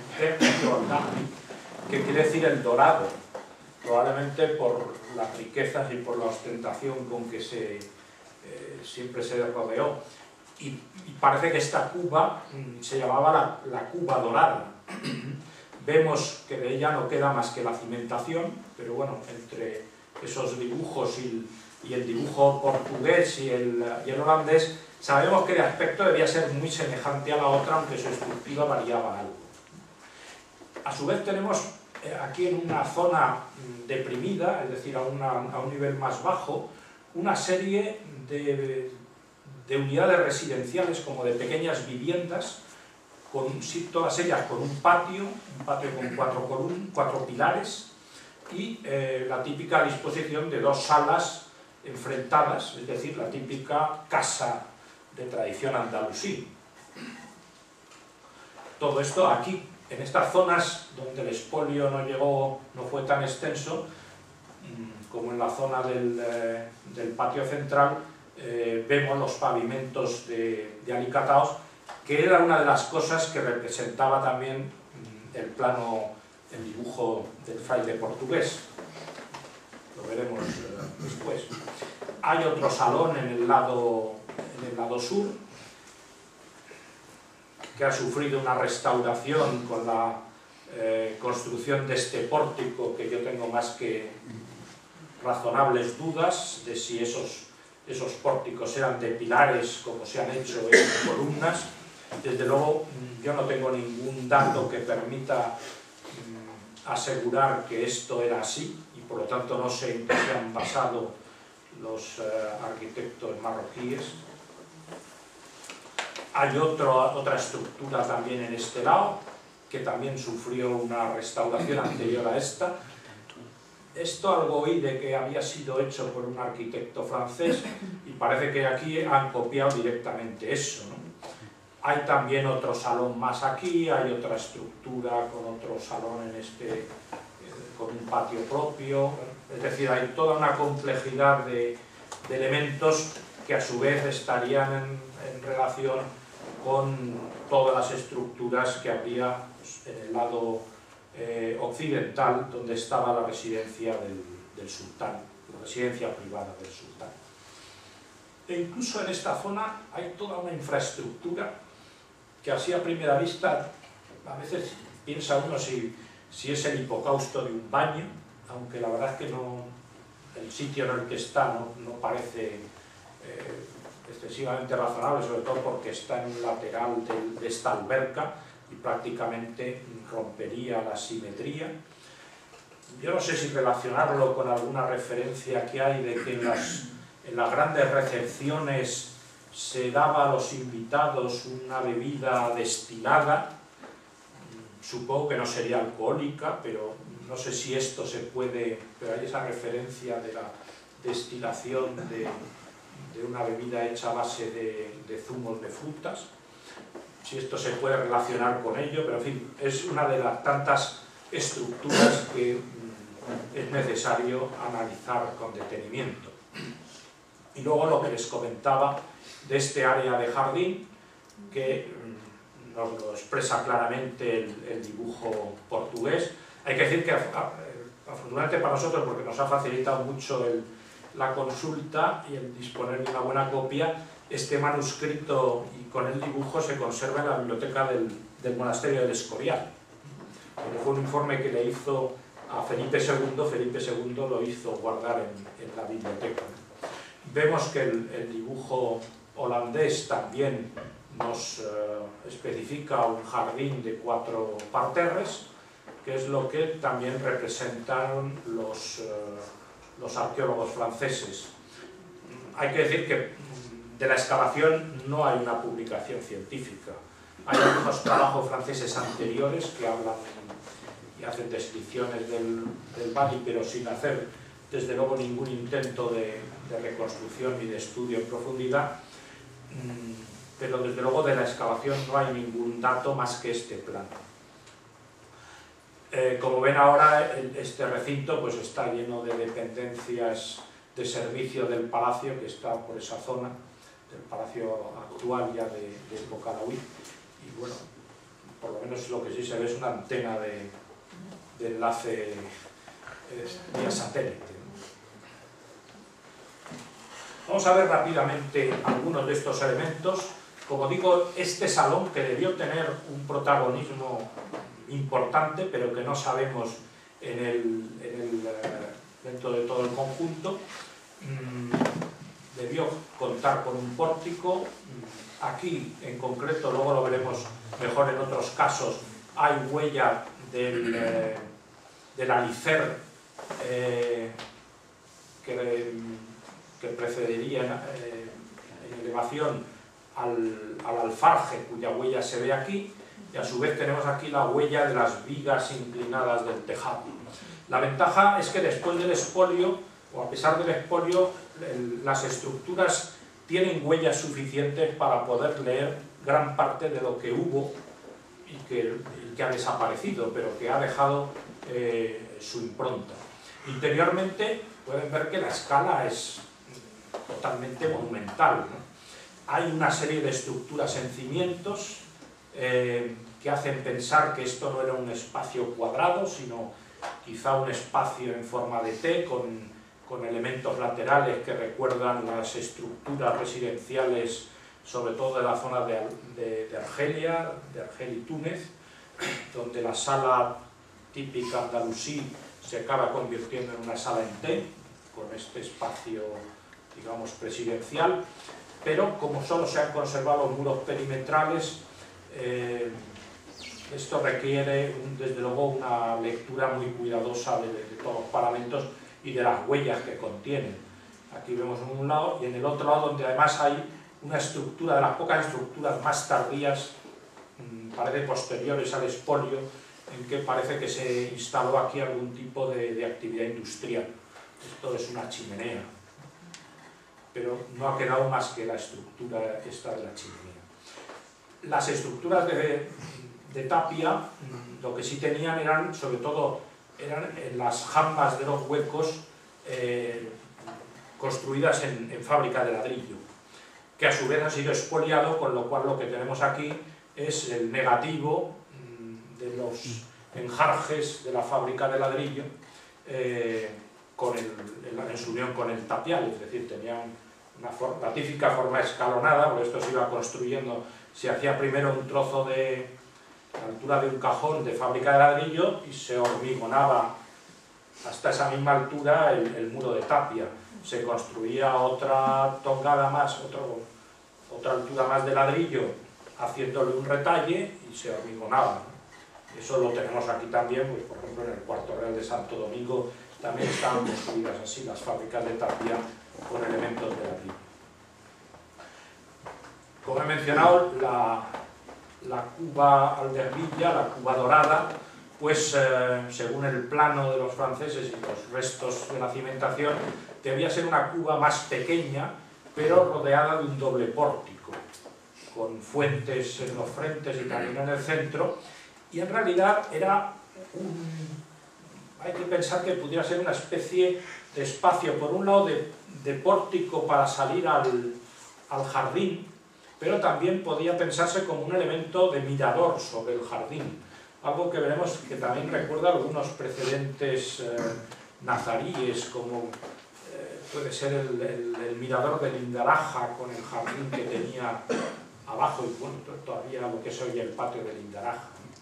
que quiere decir el dorado, probablemente por las riquezas y por la ostentación con que se, eh, siempre se rodeó. Y, y parece que esta cuba mm, se llamaba la, la cuba dorada. Vemos que de ella no queda más que la cimentación, pero bueno, entre esos dibujos y, y el dibujo portugués y el, y el holandés, sabemos que de aspecto debía ser muy semejante a la otra, aunque su estructura variaba algo. A su vez tenemos eh, aquí en una zona deprimida, es decir, a, una, a un nivel más bajo, una serie de, de unidades residenciales, como de pequeñas viviendas, con, todas ellas con un patio, un patio con cuatro, column, cuatro pilares, y eh, la típica disposición de dos salas enfrentadas, es decir, la típica casa de tradición andalusí. Todo esto aquí, en estas zonas donde el expolio no llegó, no fue tan extenso, como en la zona del, eh, del patio central, eh, vemos los pavimentos de, de alicataos, que era una de las cosas que representaba también el plano, el dibujo del fraile portugués. Lo veremos eh, después. Hay otro salón en el lado, en el lado sur, que ha sufrido una restauración con la eh, construcción de este pórtico, que yo tengo más que razonables dudas de si esos, esos pórticos eran de pilares, como se han hecho en columnas. Desde luego, yo no tengo ningún dato que permita mm, asegurar que esto era así, y por lo tanto no sé en qué se han basado los eh, arquitectos marroquíes. Hay otro, otra estructura también en este lado, que también sufrió una restauración anterior a esta. Esto algo oí de que había sido hecho por un arquitecto francés, y parece que aquí han copiado directamente eso, ¿no? Hay también otro salón más aquí, hay otra estructura con otro salón en este, eh, con un patio propio. Es decir, hay toda una complejidad de, de elementos que a su vez estarían en, en relación con todas las estructuras que había en el lado eh, occidental, donde estaba la residencia del, del sultán, la residencia privada del sultán. E incluso en esta zona hay toda una infraestructura que así a primera vista a veces piensa uno si, si es el hipocausto de un baño, aunque la verdad es que no, el sitio en el que está no, no parece eh, excesivamente razonable, sobre todo porque está en un lateral de, de esta alberca y prácticamente rompería la simetría. Yo no sé si relacionarlo con alguna referencia que hay de que en las, en las grandes recepciones se daba a los invitados una bebida destilada. Supongo que no sería alcohólica, pero no sé si esto se puede... Pero hay esa referencia de la destilación de, de una bebida hecha a base de, de zumos de frutas. Si esto se puede relacionar con ello, pero en fin, es una de las tantas estructuras que mm, es necesario analizar con detenimiento. Y luego lo que les comentaba de este área de jardín, que mm, nos lo expresa claramente el, el dibujo portugués. Hay que decir que afortunadamente para nosotros, porque nos ha facilitado mucho el, la consulta y el disponer de una buena copia, este manuscrito y con el dibujo se conserva en la biblioteca del, del monasterio del Escorial. Porque fue un informe que le hizo a Felipe segundo, Felipe segundo lo hizo guardar en, en la biblioteca. Vemos que el, el dibujo holandés también nos eh, especifica un jardín de cuatro parterres, que es lo que también representaron los, eh, los arqueólogos franceses. Hay que decir que de la excavación no hay una publicación científica. Hay algunos trabajos franceses anteriores que hablan y hacen descripciones del, del valle, pero sin hacer desde luego ningún intento de, de reconstrucción ni de estudio en profundidad. Pero desde luego de la excavación no hay ningún dato más que este plano. Eh, como ven ahora, el, este recinto pues está lleno de dependencias de servicio del palacio que está por esa zona, del palacio actual ya de, de Bocadahui. Y bueno, por lo menos lo que sí se ve es una antena de, de enlace eh, vía satélite. Vamos a ver rápidamente algunos de estos elementos. Como digo, este salón, que debió tener un protagonismo importante, pero que no sabemos en el, en el, dentro de todo el conjunto, mmm, debió contar con un pórtico. Aquí, en concreto, luego lo veremos mejor en otros casos, hay huella del, eh, del alicer eh, que, que precedería eh, en elevación al, al alfarje, cuya huella se ve aquí, y a su vez tenemos aquí la huella de las vigas inclinadas del tejado. La ventaja es que después del expolio, o a pesar del expolio, el, las estructuras tienen huellas suficientes para poder leer gran parte de lo que hubo y que, y que ha desaparecido, pero que ha dejado eh, su impronta. Interiormente pueden ver que la escala es totalmente monumental, ¿no? Hay una serie de estructuras en cimientos eh, que hacen pensar que esto no era un espacio cuadrado, sino quizá un espacio en forma de T, con, con elementos laterales que recuerdan las estructuras residenciales, sobre todo de la zona de, de, de Argelia, de Argel y Túnez, donde la sala típica andalusí se acaba convirtiendo en una sala en T, con este espacio, digamos, presidencial, pero como solo se han conservado los muros perimetrales, eh, esto requiere, un, desde luego, una lectura muy cuidadosa de, de todos los paramentos y de las huellas que contienen. Aquí vemos en un lado y en el otro lado, donde además hay una estructura, de las pocas estructuras más tardías, mmm, parece posteriores al expolio, en que parece que se instaló aquí algún tipo de, de actividad industrial. Esto es una chimenea, pero no ha quedado más que la estructura esta de la chimenea. Las estructuras de, de tapia, lo que sí tenían eran, sobre todo, eran en las jambas de los huecos eh, construidas en, en fábrica de ladrillo, que a su vez ha sido expoliado, con lo cual lo que tenemos aquí es el negativo de los enjarjes de la fábrica de ladrillo eh, con el, en su unión con el tapial, es decir, tenían una, forma, la típica forma escalonada, porque esto se iba construyendo, se hacía primero un trozo de a la altura de un cajón de fábrica de ladrillo y se hormigonaba hasta esa misma altura el, el muro de tapia. Se construía otra tongada más, otro, otra altura más de ladrillo haciéndole un retalle y se hormigonaba, ¿no? Eso lo tenemos aquí también, pues, por ejemplo en el Cuarto Real de Santo Domingo también estaban construidas así las fábricas de tapia con elementos de ladrillo. Como he mencionado, la, la cuba albervilla, la cuba dorada, pues eh, según el plano de los franceses y los restos de la cimentación, debía ser una cuba más pequeña, pero rodeada de un doble pórtico, con fuentes en los frentes y también en el centro, y en realidad era un... hay que pensar que pudiera ser una especie de espacio, por un lado de, de pórtico para salir al, al jardín, pero también podía pensarse como un elemento de mirador sobre el jardín, algo que veremos que también recuerda algunos precedentes eh, nazaríes, como eh, puede ser el, el, el mirador de Lindaraja con el jardín que tenía abajo, y bueno, todavía lo que es hoy el patio de Lindaraja.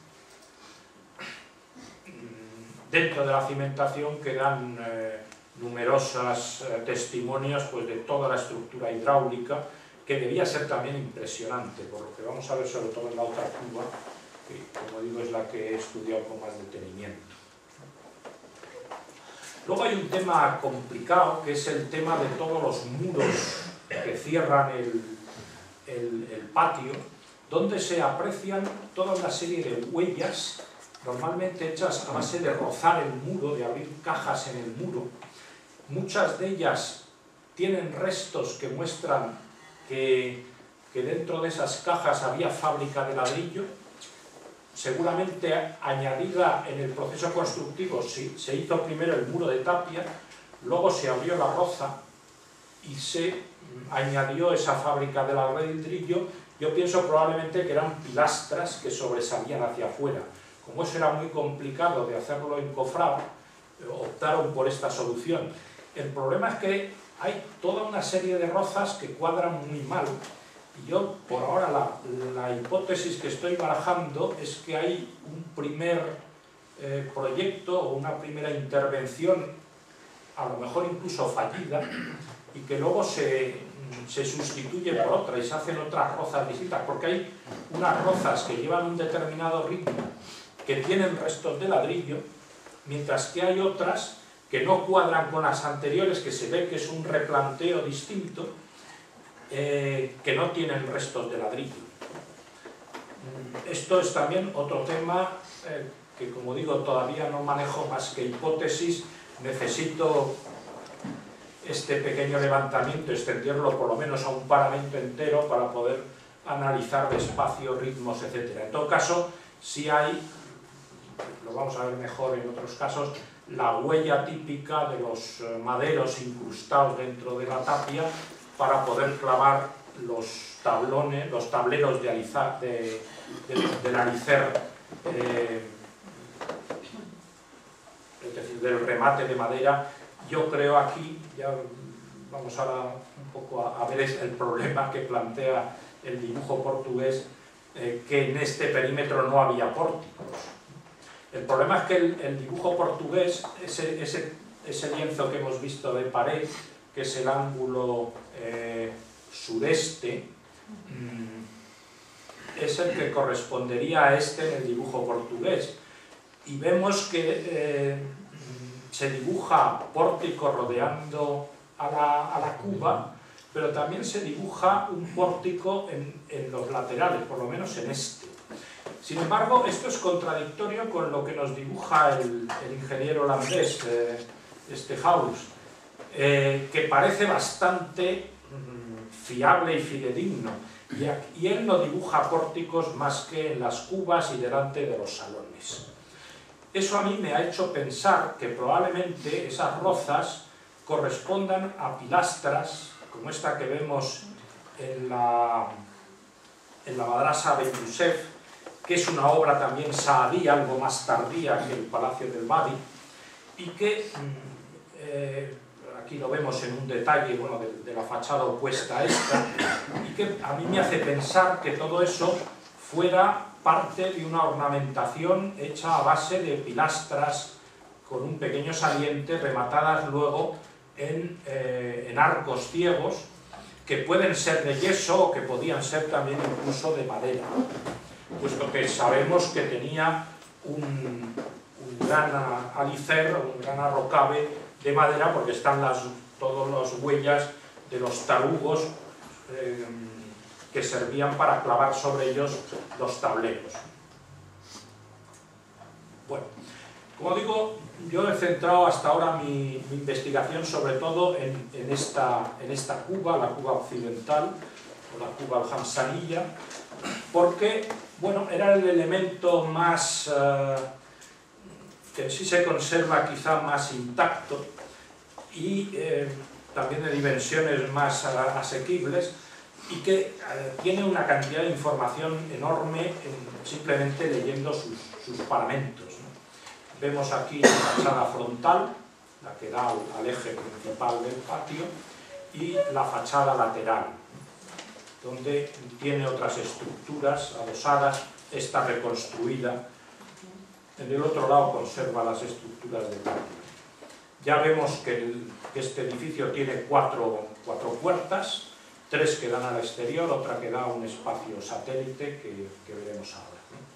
Dentro de la cimentación quedan eh, numerosos eh, testimonios pues, de toda la estructura hidráulica, que debía ser también impresionante, por lo que vamos a ver sobre todo en la otra cuba, que como digo es la que he estudiado con más detenimiento. Luego hay un tema complicado, que es el tema de todos los muros que cierran el, el, el patio, donde se aprecian toda una serie de huellas, normalmente hechas a base de rozar el muro, de abrir cajas en el muro. Muchas de ellas tienen restos que muestran que, que dentro de esas cajas había fábrica de ladrillo, seguramente añadida en el proceso constructivo. Sí, se hizo primero el muro de tapia, luego se abrió la roza y se añadió esa fábrica de ladrillo. Yo pienso probablemente que eran pilastras que sobresalían hacia afuera. Como eso era muy complicado de hacerlo encofrado, optaron por esta solución. El problema es que hay toda una serie de rozas que cuadran muy mal, y yo por ahora la, la hipótesis que estoy barajando es que hay un primer eh, proyecto o una primera intervención, a lo mejor incluso fallida, y que luego se, se sustituye por otra y se hacen otras rozas distintas, porque hay unas rozas que llevan un determinado ritmo que tienen restos de ladrillo, mientras que hay otras que no cuadran con las anteriores, que se ve que es un replanteo distinto, eh, que no tienen restos de ladrillo. Esto es también otro tema eh, que, como digo, todavía no manejo más que hipótesis. Necesito este pequeño levantamiento, extenderlo por lo menos a un paramento entero para poder analizar despacio, ritmos, etcétera. En todo caso, sí hay, lo vamos a ver mejor en otros casos, la huella típica de los maderos incrustados dentro de la tapia para poder clavar los tablones, los tableros de, aliza, de, de, del alicer, eh, es decir, del remate de madera. Yo creo aquí, ya vamos ahora un poco a, a ver el problema que plantea el dibujo portugués, eh, que en este perímetro no había pórticos. El problema es que el, el dibujo portugués, ese, ese, ese lienzo que hemos visto de pared, que es el ángulo eh, sureste, mmm, es el que correspondería a este en el dibujo portugués. Y vemos que eh, se dibuja pórtico rodeando a la, a la cuba, pero también se dibuja un pórtico en, en los laterales, por lo menos en este. Sin embargo, esto es contradictorio con lo que nos dibuja el, el ingeniero holandés, eh, este Haus, eh, que parece bastante mm, fiable y fidedigno, y, aquí, y él no dibuja pórticos más que en las cubas y delante de los salones. Eso a mí me ha hecho pensar que probablemente esas rozas correspondan a pilastras, como esta que vemos en la, en la madrasa Ben Youssef, que es una obra también saadí, algo más tardía que el Palacio del Badi, y que, eh, aquí lo vemos en un detalle, bueno, de, de la fachada opuesta a esta, y que a mí me hace pensar que todo eso fuera parte de una ornamentación hecha a base de pilastras con un pequeño saliente, rematadas luego en, eh, en arcos ciegos, que pueden ser de yeso o que podían ser también incluso de madera, puesto que sabemos que tenía un, un gran alicer, un gran arrocave de madera, porque están las, todas las huellas de los tarugos eh, que servían para clavar sobre ellos los tableros. Bueno, como digo, yo he centrado hasta ahora mi, mi investigación sobre todo en, en, esta, en esta Cuba, la Cuba occidental, o la Cuba alhamsanilla, porque, bueno, era el elemento más, eh, que sí se conserva quizá más intacto y eh, también de dimensiones más uh, asequibles, y que eh, tiene una cantidad de información enorme en, simplemente leyendo sus, sus paramentos, ¿no? Vemos aquí la fachada frontal, la que da al, al eje principal del patio, y la fachada lateral, donde tiene otras estructuras adosadas, esta reconstruida. En el otro lado conserva las estructuras de patio. Ya vemos que, el, que este edificio tiene cuatro, cuatro puertas, tres que dan al exterior, otra que da a un espacio satélite que, que veremos ahora.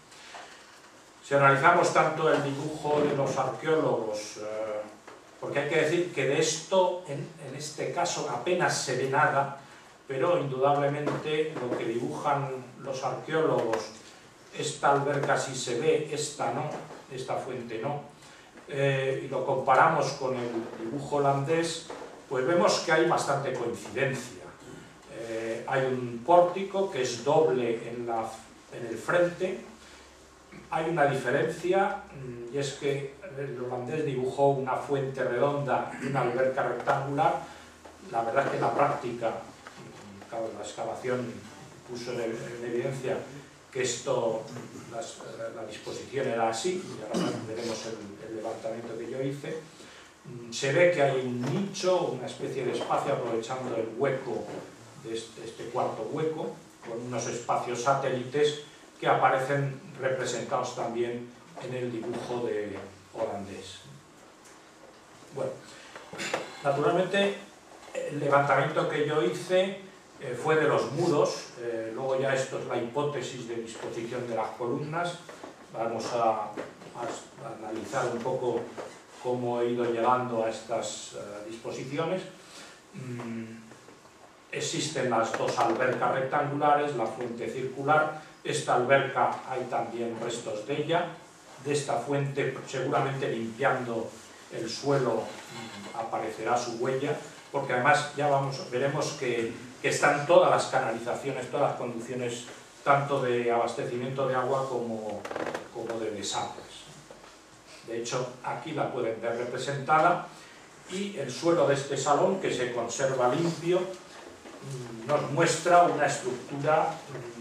Si analizamos tanto el dibujo de los arqueólogos, eh, porque hay que decir que de esto, en, en este caso, apenas se ve nada, pero indudablemente lo que dibujan los arqueólogos, esta alberca sí se ve, esta no, esta fuente no, eh, y lo comparamos con el dibujo holandés, pues vemos que hay bastante coincidencia. Eh, hay un pórtico que es doble en, la, en el frente. Hay una diferencia, y es que el holandés dibujó una fuente redonda y una alberca rectangular. La verdad es que en la práctica, claro, la excavación puso en evidencia que esto, las, la disposición era así, y ahora veremos el, el levantamiento que yo hice. Se ve que hay un nicho, una especie de espacio aprovechando el hueco de este, este cuarto hueco, con unos espacios satélites que aparecen representados también en el dibujo de holandés. Bueno, naturalmente el levantamiento que yo hice eh, fue de los muros, eh, luego ya esto es la hipótesis de disposición de las columnas. Vamos a, a analizar un poco cómo he ido llegando a estas uh, disposiciones. Mm, existen las dos albercas rectangulares, la fuente circular. Esta alberca hay también restos de ella. De esta fuente, seguramente limpiando el suelo, mmm, aparecerá su huella, porque además ya vamos, veremos que, que están todas las canalizaciones, todas las conducciones, tanto de abastecimiento de agua como, como de desagües. De hecho, aquí la pueden ver representada, y el suelo de este salón, que se conserva limpio, nos muestra una estructura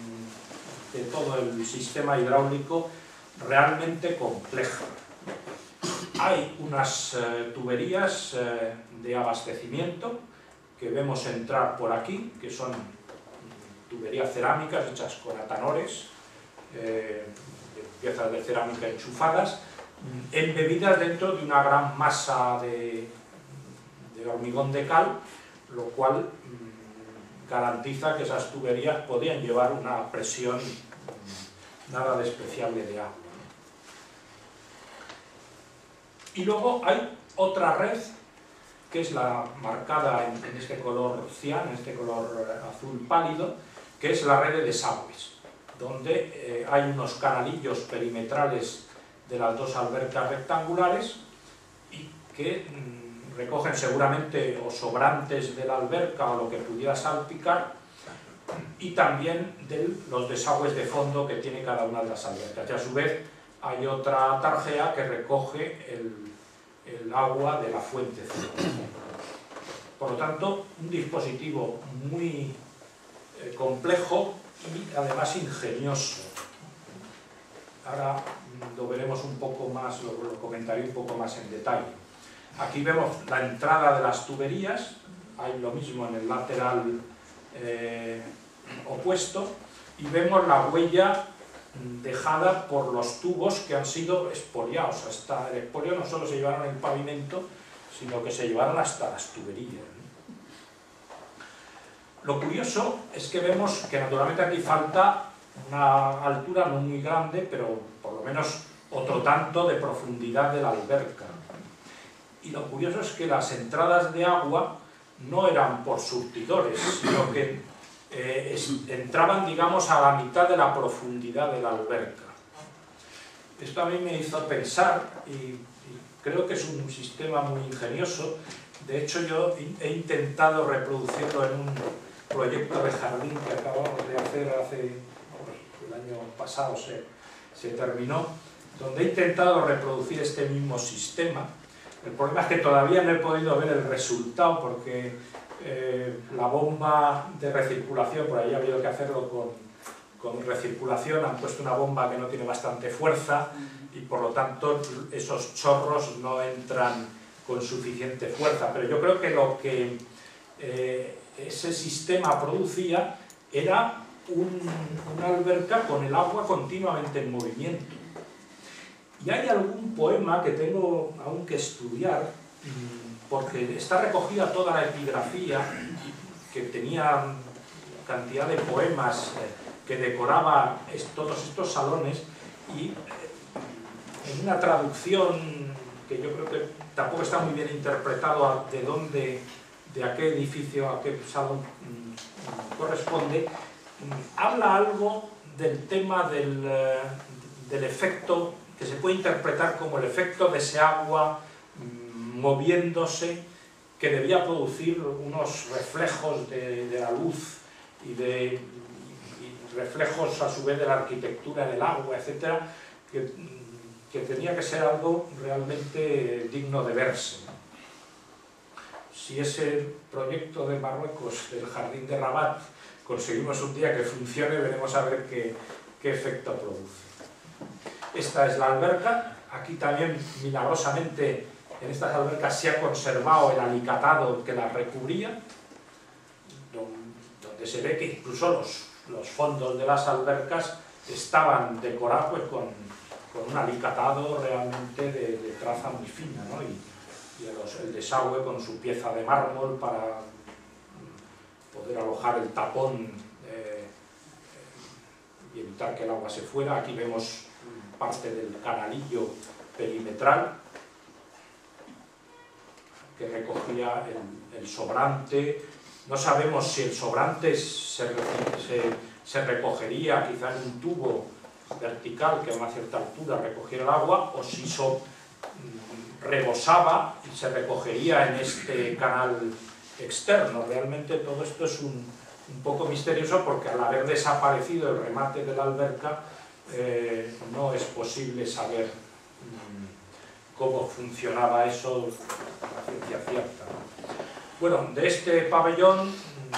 de todo el sistema hidráulico realmente compleja. Hay unas eh, tuberías eh, de abastecimiento que vemos entrar por aquí, que son tuberías cerámicas hechas con atanores, eh, piezas de cerámica enchufadas, embebidas dentro de una gran masa de, de hormigón de cal, lo cual mmm, garantiza que esas tuberías podían llevar una presión mmm, nada despreciable de agua. Y luego hay otra red, que es la marcada en, en este color cian, en este color azul pálido, que es la red de desagües, donde eh, hay unos canalillos perimetrales de las dos albercas rectangulares y que mmm, recogen seguramente o sobrantes de la alberca o lo que pudiera salpicar, y también de los desagües de fondo que tiene cada una de las albercas. Y a su vez hay otra tarjea que recoge el, el agua de la fuente. Por lo tanto, un dispositivo muy eh, complejo y además ingenioso. Ahora lo veremos un poco más, lo, lo comentaré un poco más en detalle. Aquí vemos la entrada de las tuberías, hay lo mismo en el lateral eh, opuesto, y vemos la huella dejada por los tubos que han sido expoliados. Hasta el expolio no solo se llevaron el pavimento, sino que se llevaron hasta las tuberías. Lo curioso es que vemos que naturalmente aquí falta una altura no muy grande, pero por lo menos otro tanto de profundidad de la alberca. Y lo curioso es que las entradas de agua no eran por surtidores, sino que eh, es, entraban, digamos, a la mitad de la profundidad de la alberca. Esto a mí me hizo pensar, y, y creo que es un sistema muy ingenioso. De hecho, yo he intentado reproducirlo en un proyecto de jardín que acabamos de hacer hace, el año pasado se, se terminó, donde he intentado reproducir este mismo sistema. El problema es que todavía no he podido ver el resultado porque eh, la bomba de recirculación, por ahí ha habido que hacerlo con, con recirculación, han puesto una bomba que no tiene bastante fuerza y por lo tanto esos chorros no entran con suficiente fuerza. Pero yo creo que lo que eh, ese sistema producía era un, una alberca con el agua continuamente en movimiento. Y hay algún poema que tengo aún que estudiar, porque está recogida toda la epigrafía, que tenía cantidad de poemas que decoraba todos estos salones, y en una traducción que yo creo que tampoco está muy bien interpretado de dónde, de a qué edificio, a qué salón corresponde, habla algo del tema del, del efecto que se puede interpretar como el efecto de ese agua mmm, moviéndose, que debía producir unos reflejos de, de la luz y, de, y reflejos a su vez de la arquitectura del agua, etcétera, que, que tenía que ser algo realmente digno de verse. Si ese proyecto de Marruecos, del Jardín de Rabat, conseguimos un día que funcione, veremos a ver qué, qué efecto produce. Esta es la alberca. Aquí también, milagrosamente, en estas albercas se ha conservado el alicatado que las recubría, donde se ve que incluso los, los fondos de las albercas estaban decorados pues, con, con un alicatado realmente de, de traza muy fina, ¿no? Y, y los, el desagüe con su pieza de mármol para poder alojar el tapón eh, y evitar que el agua se fuera. Aquí vemos parte del canalillo perimetral que recogía el, el sobrante. No sabemos si el sobrante se, se, se recogería quizá en un tubo vertical que a una cierta altura recogiera el agua, o si eso rebosaba y se recogería en este canal externo. Realmente todo esto es un, un poco misterioso, porque al haber desaparecido el remate de la alberca eh, no es posible saber mmm, cómo funcionaba eso a ciencia cierta. Bueno, de este pabellón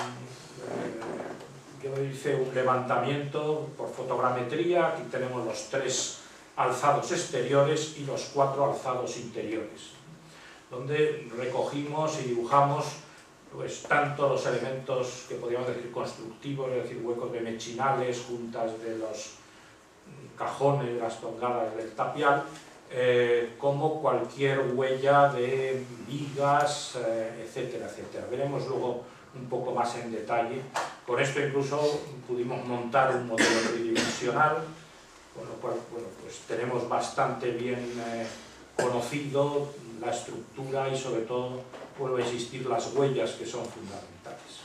eh, yo hice un levantamiento por fotogrametría. Aquí tenemos los tres alzados exteriores y los cuatro alzados interiores, donde recogimos y dibujamos pues tanto los elementos que podríamos decir constructivos, es decir, huecos de mechinales, juntas de los cajones, de las tongadas del tapial, eh, como cualquier huella de vigas, eh, etcétera, etcétera. Veremos luego un poco más en detalle. Con esto incluso pudimos montar un modelo tridimensional, con lo cual, bueno, pues tenemos bastante bien eh, conocido la estructura y sobre todo pueden existir las huellas, que son fundamentales.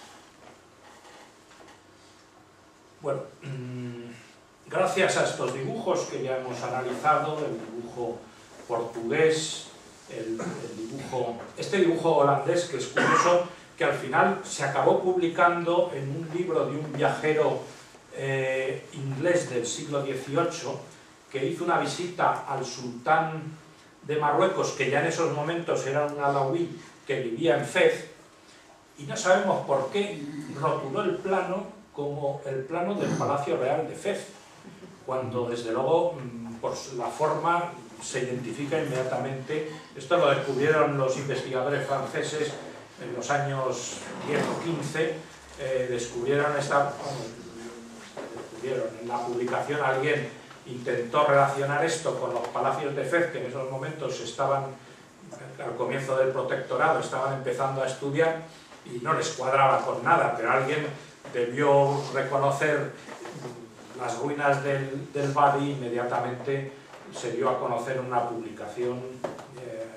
Bueno, mmm, gracias a estos dibujos que ya hemos analizado, el dibujo portugués, el, el dibujo, este dibujo holandés, que es curioso, que al final se acabó publicando en un libro de un viajero eh, inglés del siglo dieciocho, que hizo una visita al sultán de Marruecos, que ya en esos momentos era un alauí que vivía en Fez, y no sabemos por qué rotuló el plano como el plano del Palacio Real de Fez, cuando desde luego por la forma se identifica inmediatamente. Esto lo descubrieron los investigadores franceses en los años diez o quince, eh, descubrieron esta, bueno, descubrieron en la publicación, alguien intentó relacionar esto con los palacios de Fez, que en esos momentos estaban, al comienzo del protectorado, estaban empezando a estudiar, y no les cuadraba con nada, pero alguien debió reconocer las ruinas del, del Badi, inmediatamente se dio a conocer una publicación eh,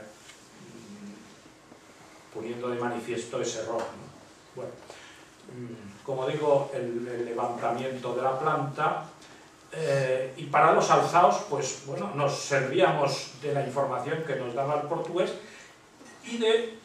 poniendo de manifiesto ese error, ¿no? Bueno, como digo, el, el levantamiento de la planta, eh, y para los alzaos, pues bueno, nos servíamos de la información que nos daba el portugués y de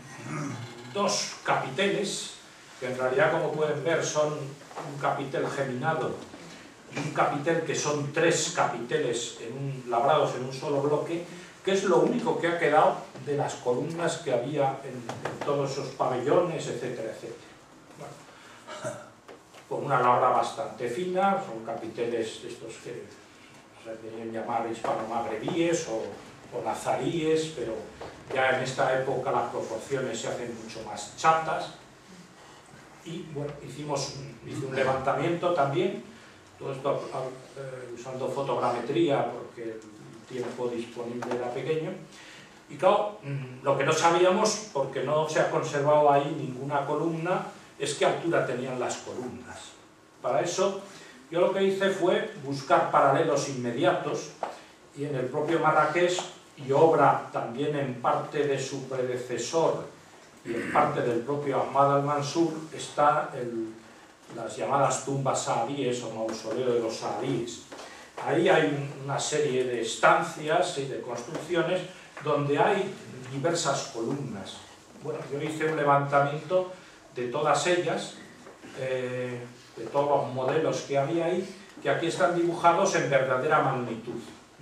dos capiteles, que en realidad, como pueden ver, son un capitel geminado y un capitel que son tres capiteles en un, labrados en un solo bloque, que es lo único que ha quedado de las columnas que había en, en todos esos pabellones, etcétera, etcétera. Bueno, con una labra bastante fina, son capiteles estos que se deberían llamar hispano-magrebíes o, o nazaríes, pero ya en esta época las proporciones se hacen mucho más chatas. Y bueno, hicimos un, hice un levantamiento también, todo esto eh, usando fotogrametría porque el tiempo disponible era pequeño. Y claro, lo que no sabíamos, porque no se ha conservado ahí ninguna columna, es qué altura tenían las columnas. Para eso, yo lo que hice fue buscar paralelos inmediatos, y en el propio Marrakech, y obra también en parte de su predecesor y en parte del propio Ahmad al-Mansur, está el, las llamadas tumbas saadíes o mausoleo de los saadíes. Ahí hay una serie de estancias y de construcciones donde hay diversas columnas. Bueno, yo hice un levantamiento de todas ellas, eh, de todos los modelos que había ahí, que aquí están dibujados en verdadera magnitud.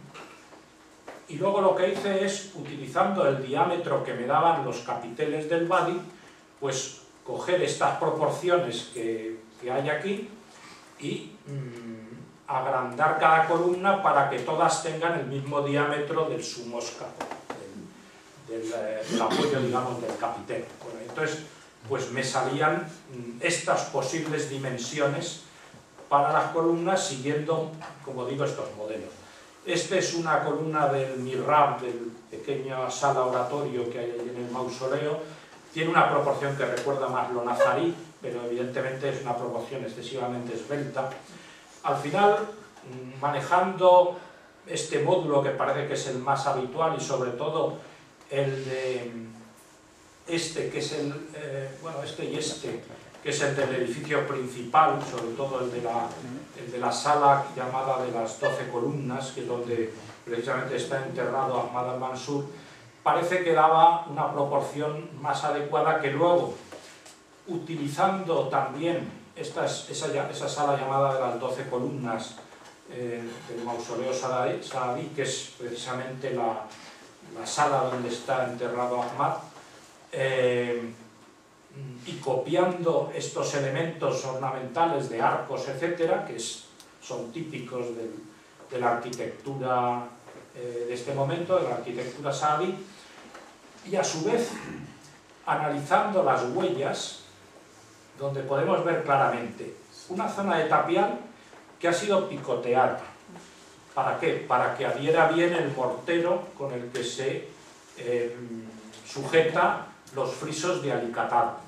Y luego lo que hice es, utilizando el diámetro que me daban los capiteles del Badi, pues coger estas proporciones que, que hay aquí y mmm, agrandar cada columna para que todas tengan el mismo diámetro del sumosca, del, del, del apoyo, digamos, del capitel. Bueno, entonces, pues me salían mmm, estas posibles dimensiones para las columnas siguiendo, como digo, estos modelos. Esta es una columna del mihrab, del pequeño sala oratorio que hay ahí en el mausoleo. Tiene una proporción que recuerda más lo nazarí, pero evidentemente es una proporción excesivamente esbelta. Al final, manejando este módulo que parece que es el más habitual y sobre todo el de este, que es el, eh, bueno, este y este, que es el del edificio principal, sobre todo el de la, el de la sala llamada de las doce columnas, que es donde precisamente está enterrado Ahmad al-Mansur, parece que daba una proporción más adecuada que luego, utilizando también estas, esa, esa sala llamada de las doce columnas eh, del mausoleo Saadí, que es precisamente la, la sala donde está enterrado Ahmad, eh, y copiando estos elementos ornamentales de arcos, etcétera, que es, son típicos del, de la arquitectura eh, de este momento, de la arquitectura saadí, y a su vez analizando las huellas, donde podemos ver claramente una zona de tapial que ha sido picoteada. ¿Para qué? Para que adhiera bien el mortero con el que se eh, sujeta los frisos de alicatado.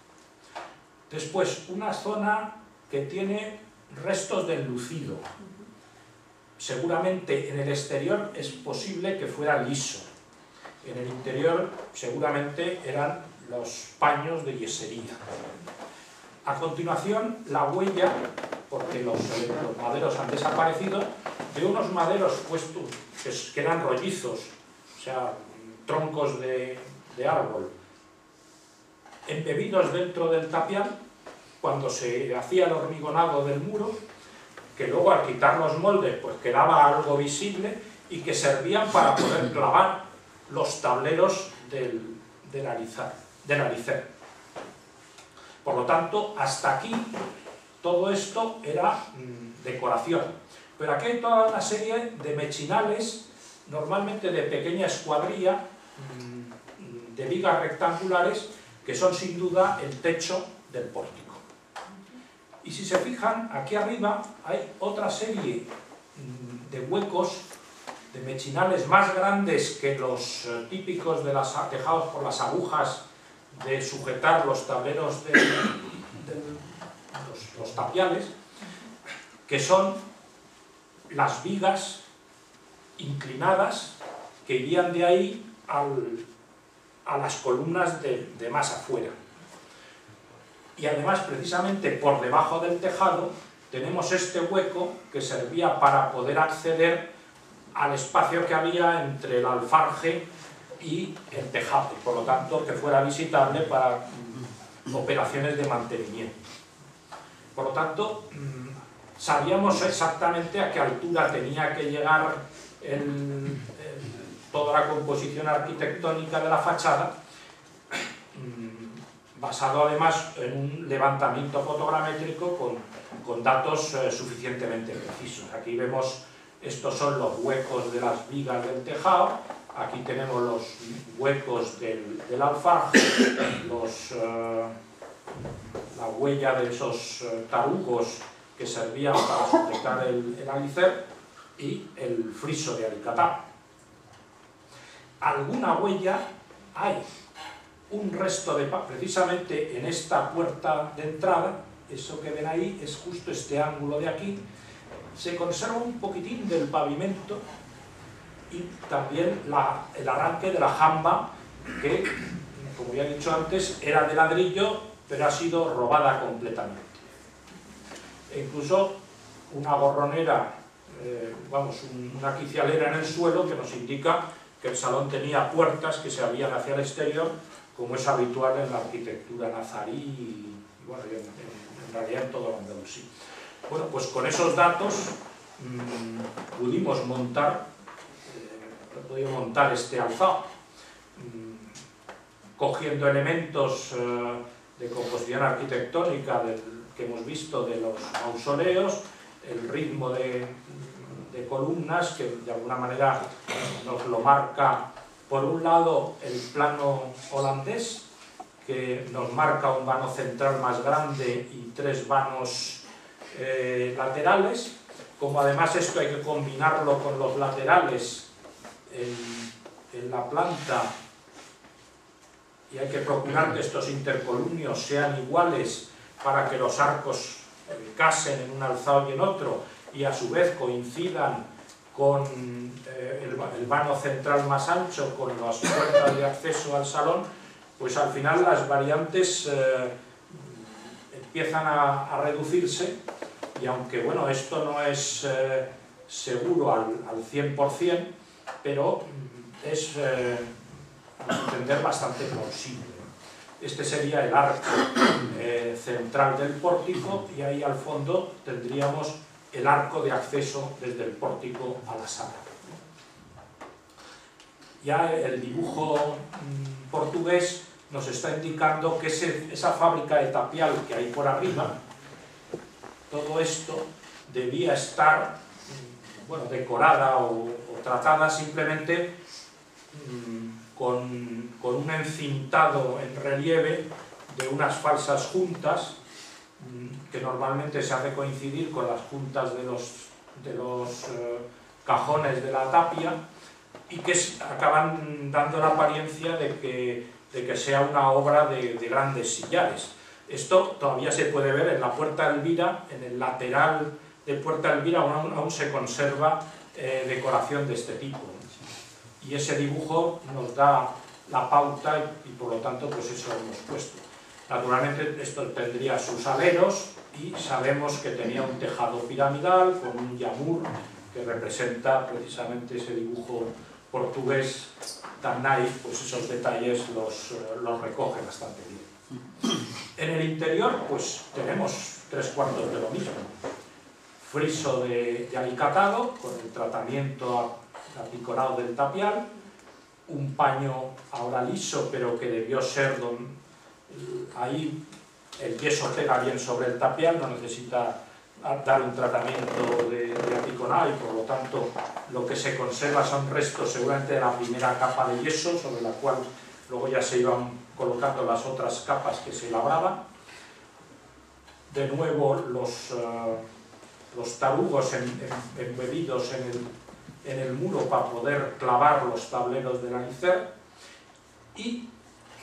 Después, una zona que tiene restos de enlucido. Seguramente en el exterior es posible que fuera liso. En el interior seguramente eran los paños de yesería. A continuación, la huella, porque los, los maderos han desaparecido, de unos maderos puestos que, que eran rollizos, o sea, troncos de, de árbol, embebidos dentro del tapial, cuando se hacía el hormigonado del muro, que luego al quitar los moldes pues quedaba algo visible y que servían para poder clavar los tableros del, del, arizar, del alicer. Por lo tanto, hasta aquí todo esto era mmm, decoración. Pero aquí hay toda una serie de mechinales, normalmente de pequeña escuadrilla, mmm, de vigas rectangulares, que son sin duda el techo del pórtico. Y si se fijan, aquí arriba hay otra serie de huecos, de mechinales más grandes que los típicos de las, dejados por las agujas de sujetar los tableros de, de los, los tapiales, que son las vigas inclinadas que irían de ahí al, a las columnas de, de más afuera. Y además, precisamente por debajo del tejado, tenemos este hueco que servía para poder acceder al espacio que había entre el alfarje y el tejado, por lo tanto que fuera visitable para mm, operaciones de mantenimiento. Por lo tanto, mmm, sabíamos exactamente a qué altura tenía que llegar el, el, toda la composición arquitectónica de la fachada, mmm, basado además en un levantamiento fotogramétrico con, con datos eh, suficientemente precisos. Aquí vemos, estos son los huecos de las vigas del tejado. Aquí tenemos los huecos del, del alfarje, los, uh, la huella de esos uh, tarugos que servían para sujetar el, el alicer y el friso de alicatado. Alguna huella hay, un resto de... precisamente en esta puerta de entrada, eso que ven ahí es justo este ángulo de aquí, se conserva un poquitín del pavimento y también la, el arranque de la jamba, que, como ya he dicho antes, era de ladrillo, pero ha sido robada completamente. E incluso una gorronera, eh, vamos, una quicialera en el suelo que nos indica que el salón tenía puertas que se abrían hacia el exterior, como es habitual en la arquitectura nazarí y, y bueno, en, en, en realidad en todo el Andalusí. Bueno, pues con esos datos mmm, pudimos montar he podido montar este alzado, mmm, cogiendo elementos eh, de composición arquitectónica del, que hemos visto de los mausoleos, el ritmo de, de columnas que de alguna manera nos lo marca, por un lado, el plano holandés, que nos marca un vano central más grande y tres vanos eh, laterales. Como además esto hay que combinarlo con los laterales En, en la planta y hay que procurar que estos intercolumnios sean iguales para que los arcos eh, casen en un alzado y en otro y a su vez coincidan con eh, el, el vano central más ancho, con las puertas de acceso al salón, pues al final las variantes eh, empiezan a, a reducirse y aunque bueno, esto no es eh, seguro al, al cien por cien, pero es, eh, a entender, bastante plausible. Este sería el arco eh, central del pórtico y ahí al fondo tendríamos el arco de acceso desde el pórtico a la sala. Ya el dibujo mmm, portugués nos está indicando que ese, esa fábrica de tapial que hay por arriba, todo esto debía estar mmm, bueno, decorada o tratada simplemente mmm, con, con un encintado en relieve de unas falsas juntas mmm, que normalmente se hace coincidir con las juntas de los, de los eh, cajones de la tapia y que acaban dando la apariencia de que, de que sea una obra de, de grandes sillares. Esto todavía se puede ver en la Puerta Elvira, en el lateral de Puerta Elvira aún, aún se conserva Eh, decoración de este tipo, y ese dibujo nos da la pauta y, y por lo tanto pues eso lo hemos puesto. Naturalmente esto tendría sus aleros y sabemos que tenía un tejado piramidal con un yamur que representa precisamente ese dibujo portugués tan naif, pues esos detalles los, los recoge bastante bien. En el interior pues tenemos tres cuartos de lo mismo. Friso de, de alicatado, con el tratamiento apiconado del tapial, un paño ahora liso, pero que debió ser, don, ahí el yeso pega bien sobre el tapial, no necesita dar un tratamiento de, de apiconado y por lo tanto lo que se conserva son restos seguramente de la primera capa de yeso, sobre la cual luego ya se iban colocando las otras capas que se labraban. De nuevo los... Uh, los tarugos en, en, embebidos en el, en el muro para poder clavar los tableros del alicer y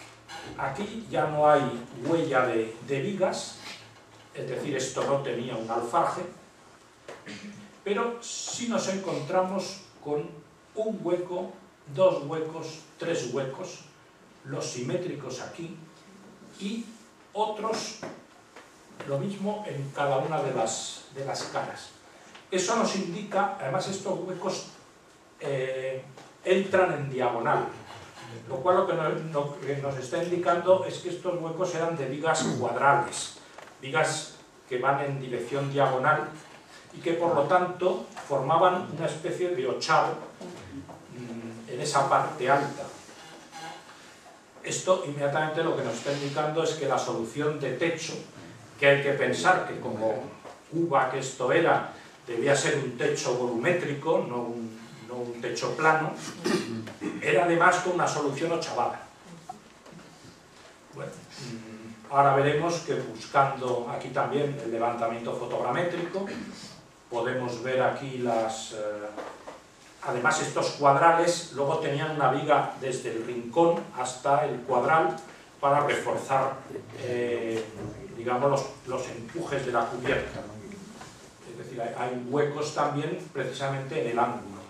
aquí ya no hay huella de, de vigas, es decir, esto no tenía un alfarje, pero sí nos encontramos con un hueco, dos huecos, tres huecos, los simétricos aquí, y otros lo mismo en cada una de las, de las caras. Eso nos indica, además estos huecos eh, entran en diagonal, lo cual lo que, nos, lo que nos está indicando es que estos huecos eran de vigas cuadrales, vigas que van en dirección diagonal y que por lo tanto formaban una especie de ochavo mmm, en esa parte alta. Esto inmediatamente lo que nos está indicando es que la solución de techo, que hay que pensar que como cuba que esto era, debía ser un techo volumétrico, no un, no un techo plano, era además con una solución ochavada. Bueno, ahora veremos que buscando aquí también el levantamiento fotogramétrico, podemos ver aquí las... Eh, además estos cuadrales luego tenían una viga desde el rincón hasta el cuadral para reforzar eh, digamos los, los empujes de la cubierta. Es decir, hay, hay huecos también precisamente en el ángulo.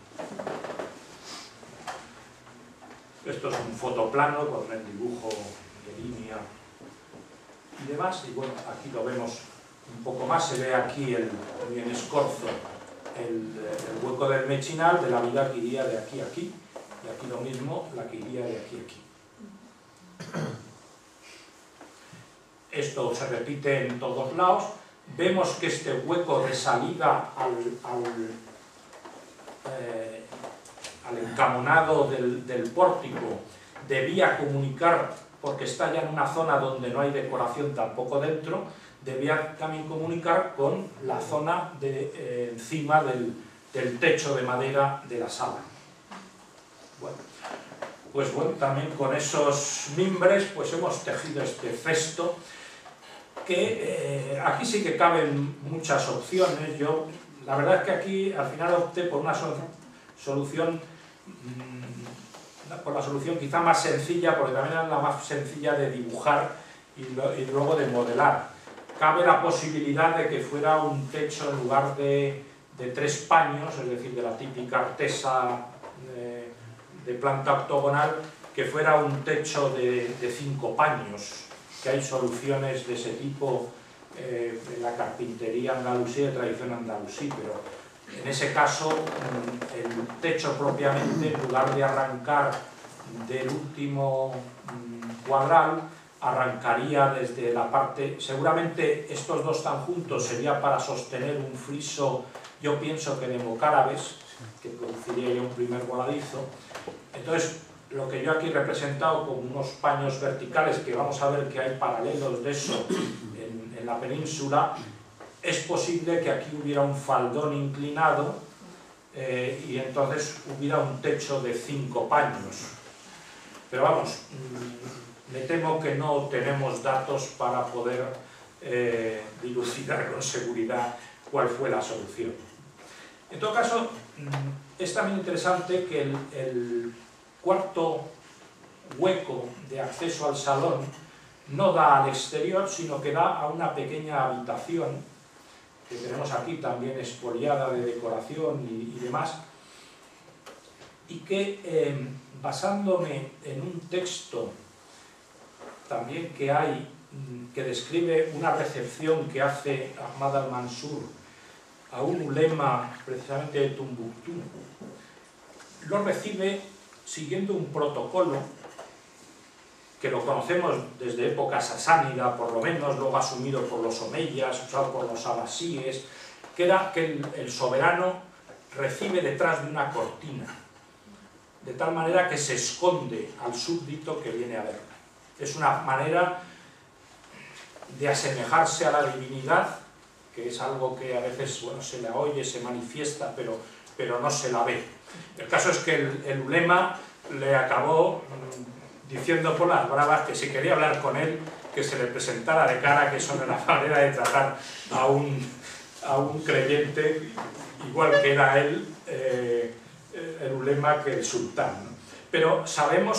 Esto es un fotoplano con el dibujo de línea y demás, y bueno, aquí lo vemos un poco más, se ve aquí el, en escorzo el, el hueco del mechinal de la viga que iría de aquí a aquí, y aquí lo mismo, la que iría de aquí a aquí. Esto se repite en todos lados. Vemos que este hueco de salida al, al, eh, al encamonado del, del pórtico debía comunicar, porque está ya en una zona donde no hay decoración tampoco dentro, debía también comunicar con la zona de, eh, encima del, del techo de madera de la sala. Bueno, pues bueno, también con esos mimbres pues hemos tejido este cesto que eh, aquí sí que caben muchas opciones. Yo, la verdad es que aquí al final opté por una so solución, mmm, por la solución quizá más sencilla, porque también era la más sencilla de dibujar y, lo, y luego de modelar. Cabe la posibilidad de que fuera un techo en lugar de, de tres paños, es decir, de la típica artesa de, de planta octogonal, que fuera un techo de, de cinco paños, que hay soluciones de ese tipo eh, en la carpintería andalusí, de tradición andalusí, pero en ese caso el techo propiamente, en lugar de arrancar del último cuadral, arrancaría desde la parte, seguramente estos dos tan juntos sería para sostener un friso, yo pienso que de mocárabes, que produciría ya un primer voladizo. Entonces, lo que yo aquí he representado con unos paños verticales, que vamos a ver que hay paralelos de eso en, en la península, es posible que aquí hubiera un faldón inclinado eh, y entonces hubiera un techo de cinco paños. Pero vamos, me temo que no tenemos datos para poder eh, dilucidar con seguridad cuál fue la solución. En todo caso, es también interesante que el, el cuarto hueco de acceso al salón no da al exterior, sino que da a una pequeña habitación que tenemos aquí también expoliada de decoración y, y demás, y que eh, basándome en un texto también que hay, que describe una recepción que hace Ahmad al-Mansur a un ulema precisamente de Tombuctú, lo recibe siguiendo un protocolo que lo conocemos desde época sasánida, por lo menos, luego asumido por los omeyas, usado por los abasíes, que era que el, el soberano recibe detrás de una cortina, de tal manera que se esconde al súbdito que viene a verla. Es una manera de asemejarse a la divinidad, que es algo que a veces bueno, se la oye, se manifiesta, pero, pero no se la ve. El caso es que el, el ulema le acabó diciendo por las bravas que si quería hablar con él, que se le presentara de cara, que eso no era manera de tratar a un, a un creyente, igual que era él, eh, el ulema, que el sultán, ¿no? Pero sabemos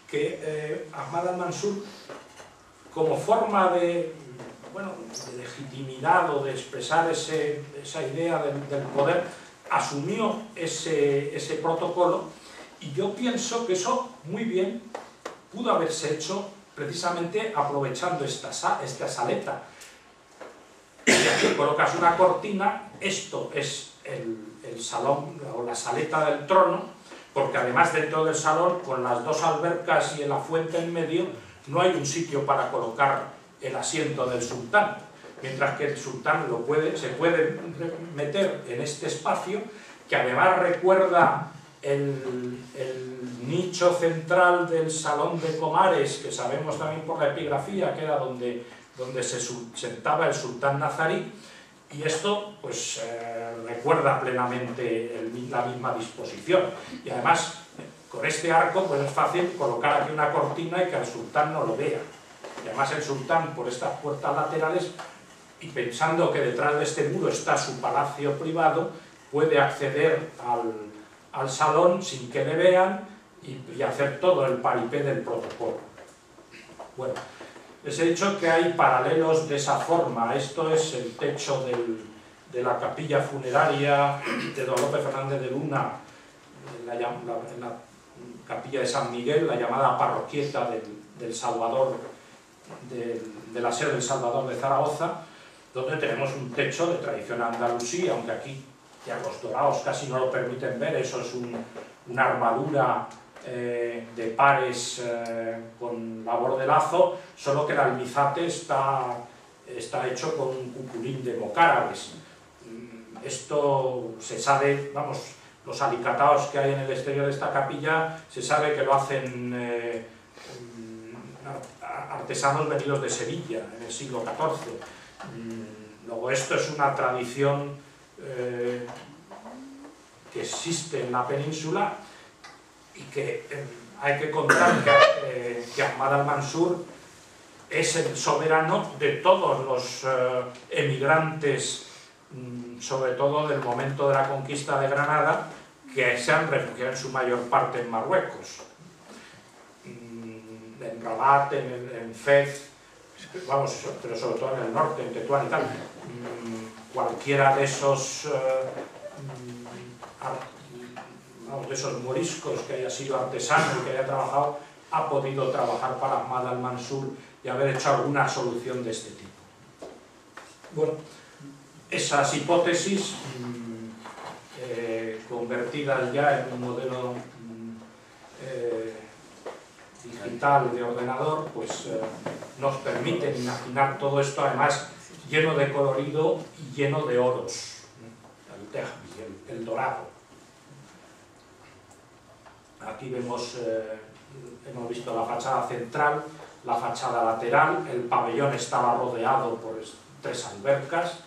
que eh, Ahmad al-Mansur, como forma de, bueno, de legitimidad o de expresar ese, esa idea del, del poder, asumió ese, ese protocolo, y yo pienso que eso muy bien pudo haberse hecho precisamente aprovechando esta, esta saleta. Y aquí colocas una cortina, esto es el, el salón o la saleta del trono, porque además dentro del salón, con las dos albercas y la fuente en medio, no hay un sitio para colocar el asiento del sultán, mientras que el sultán lo puede, se puede meter en este espacio, que además recuerda el, el nicho central del Salón de Comares, que sabemos también por la epigrafía que era donde, donde se sentaba el sultán nazarí, y esto pues eh, recuerda plenamente el, la misma disposición, y además con este arco pues es fácil colocar aquí una cortina y que el sultán no lo vea, y además el sultán por estas puertas laterales, y pensando que detrás de este muro está su palacio privado, puede acceder al, al salón sin que le vean y, y hacer todo el paripé del protocolo. Bueno, les he dicho que hay paralelos de esa forma. Esto es el techo del, de la capilla funeraria de don Lope Fernández de Luna, en la, la, en la capilla de San Miguel, la llamada parroquieta del, del Salvador, del, de la sede del Salvador de Zaragoza, donde tenemos un techo de tradición andalusí, aunque aquí ya los dorados casi no lo permiten ver. Eso es un, una armadura eh, de pares eh, con labor de lazo, solo que el almizate está, está hecho con un cuculín de mocárabes. Esto se sabe, vamos, los alicatados que hay en el exterior de esta capilla, se sabe que lo hacen eh, artesanos venidos de Sevilla en el siglo catorce. Luego esto es una tradición Eh, que existe en la península, y que eh, hay que contar que, eh, que Ahmad al-Mansur es el soberano de todos los eh, emigrantes, mm, sobre todo del momento de la conquista de Granada, que se han refugiado en su mayor parte en Marruecos, mm, en Rabat, en, en Fez, vamos, pero sobre todo en el norte, en Tetuán y tal. Mm, cualquiera de esos eh, vamos, de esos moriscos que haya sido artesano y que haya trabajado, ha podido trabajar para Ahmad al-Mansur y haber hecho alguna solución de este tipo. Bueno, esas hipótesis eh, convertidas ya en un modelo eh, digital de ordenador, pues eh, nos permiten imaginar todo esto, además lleno de colorido y lleno de oros, el tehmi, el, el dorado. Aquí vemos, eh, hemos visto la fachada central, la fachada lateral, el pabellón estaba rodeado por tres albercas.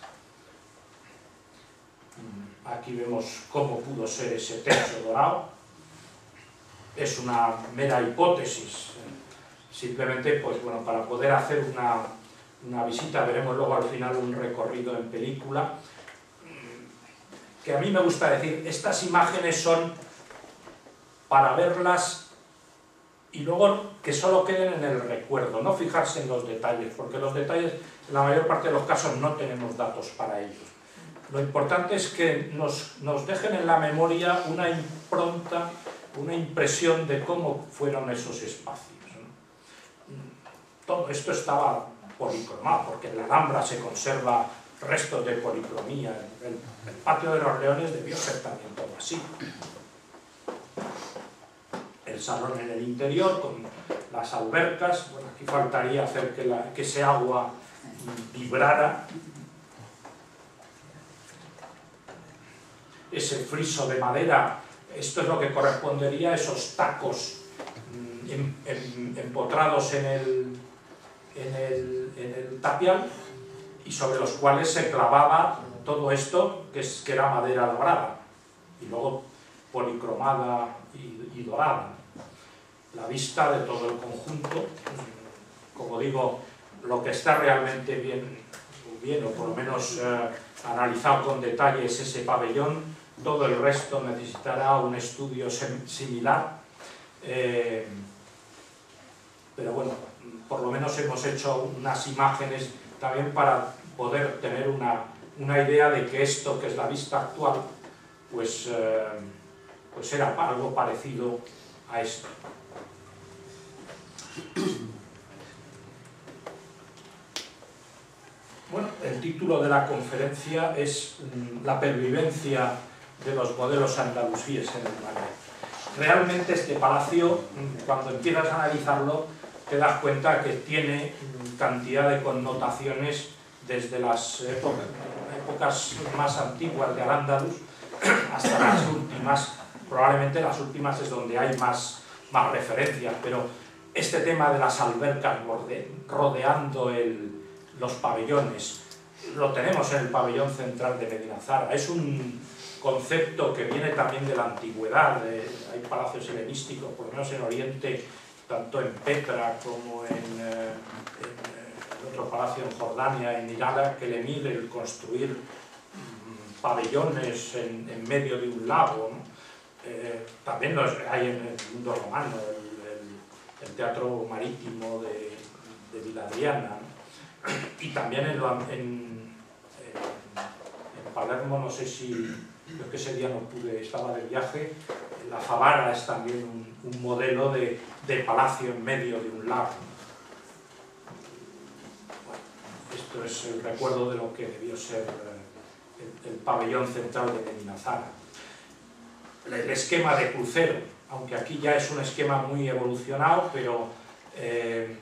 Aquí vemos cómo pudo ser ese techo dorado. Es una mera hipótesis, simplemente pues, bueno, para poder hacer una una visita, veremos luego al final un recorrido en película, que a mí me gusta decir, estas imágenes son para verlas y luego que solo queden en el recuerdo, no fijarse en los detalles, porque los detalles, en la mayor parte de los casos, no tenemos datos para ellos. Lo importante es que nos, nos dejen en la memoria una impronta, una impresión de cómo fueron esos espacios, ¿no? Todo esto estaba policromado, porque en la Alhambra se conserva restos de policromía. El, el patio de los Leones debió ser también todo así. El salón en el interior, con las albercas. Bueno, aquí faltaría hacer que, la, que ese agua vibrara. Ese friso de madera, esto es lo que correspondería a esos tacos em, em, empotrados en el En el, en el tapial, y sobre los cuales se clavaba todo esto que, es, que era madera dorada y luego policromada y, y dorada. La vista de todo el conjunto, como digo, lo que está realmente bien, bien o por lo menos eh, analizado con detalle es ese pabellón. Todo el resto necesitará un estudio similar. Eh, pero bueno, por lo menos hemos hecho unas imágenes también para poder tener una, una idea de que esto que es la vista actual, pues, eh, pues era algo parecido a esto. Bueno, el título de la conferencia es La pervivencia de los modelos andalusíes en el Magreb. Realmente este palacio, cuando empiezas a analizarlo, te das cuenta que tiene cantidad de connotaciones desde las épocas, épocas más antiguas de Al-Ándalus hasta las últimas. Probablemente las últimas es donde hay más, más referencias, pero este tema de las albercas rodeando el, los pabellones, lo tenemos en el pabellón central de Medinazara. Es un concepto que viene también de la antigüedad. De, hay palacios helenísticos, por lo menos en Oriente, tanto en Petra como en, eh, en, en otro palacio en Jordania, en Irala, que le mide el construir mmm, pabellones en, en medio de un lago, ¿no? Eh, también los hay en el mundo romano, el, el, el teatro marítimo de, de Viladriana, ¿no? Y también en, en, en, en Palermo, no sé si, creo que ese día no pude, estaba de viaje, la Favara es también un, un modelo de, de palacio en medio de un lago. Bueno, esto es el recuerdo de lo que debió ser el, el pabellón central de Medinazara. El esquema de crucero, aunque aquí ya es un esquema muy evolucionado, pero eh,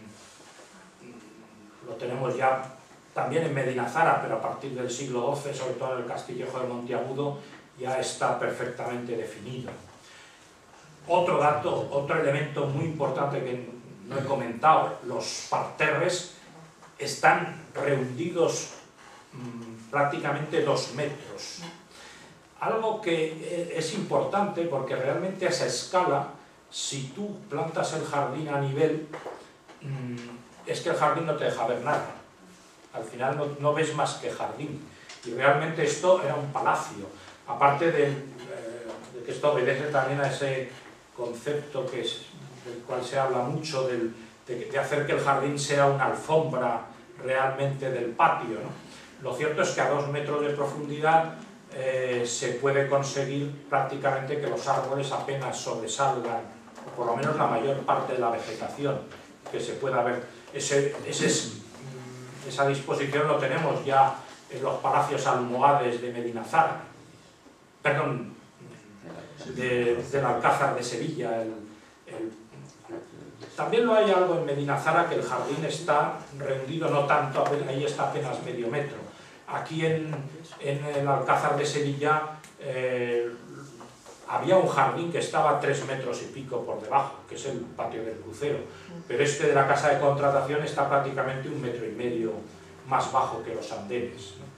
lo tenemos ya también en Medinazara, pero a partir del siglo doce, sobre todo en el Castillejo de Monteagudo, ya está perfectamente definido. Otro dato, otro elemento muy importante que no he comentado, los parterres están rehundidos mmm, prácticamente dos metros. Algo que es importante porque realmente a esa escala, si tú plantas el jardín a nivel, es que el jardín no te deja ver nada. Al final no, no ves más que jardín. Y realmente esto era un palacio. Aparte de, eh, de que esto obedece también a ese concepto que es, del cual se habla mucho, del, de, de hacer que el jardín sea una alfombra realmente del patio, ¿no? Lo cierto es que a dos metros de profundidad Eh, se puede conseguir prácticamente que los árboles apenas sobresalgan, o por lo menos la mayor parte de la vegetación que se pueda ver. Ese, ese, esa disposición lo tenemos ya en los palacios almohades de Medinazara, perdón, de, del Alcázar de Sevilla. El, el, también lo hay algo en Medinazara, que el jardín está rendido, no tanto, ahí está apenas medio metro. Aquí en, en el Alcázar de Sevilla eh, había un jardín que estaba a tres metros y pico por debajo, que es el patio del crucero, pero este de la casa de contratación está prácticamente un metro y medio más bajo que los andenes, ¿no?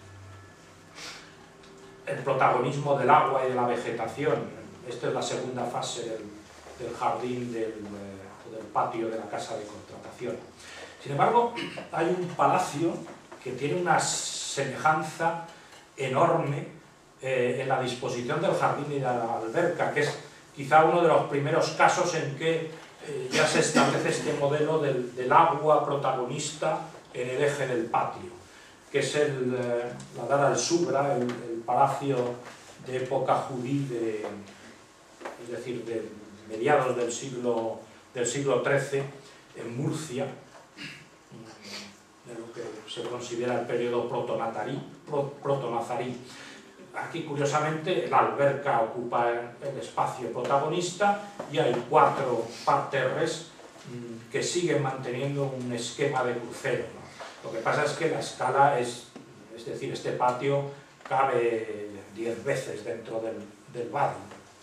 El protagonismo del agua y de la vegetación, esta es la segunda fase del, del jardín del, eh, del patio de la casa de contratación. Sin embargo, hay un palacio que tiene unas semejanza enorme eh, en la disposición del jardín y de la alberca, que es quizá uno de los primeros casos en que eh, ya se establece este modelo del, del agua protagonista en el eje del patio, que es el, eh, la Dar al-Subra, el, el palacio de época judí, de, es decir, de mediados del siglo, del siglo trece, en Murcia, de lo que se considera el periodo protonazarí. protonazarí. Aquí, curiosamente, la alberca ocupa el espacio protagonista y hay cuatro parterres mmm, que siguen manteniendo un esquema de crucero, ¿no? Lo que pasa es que la escala es, es decir, este patio cabe diez veces dentro del, del barrio.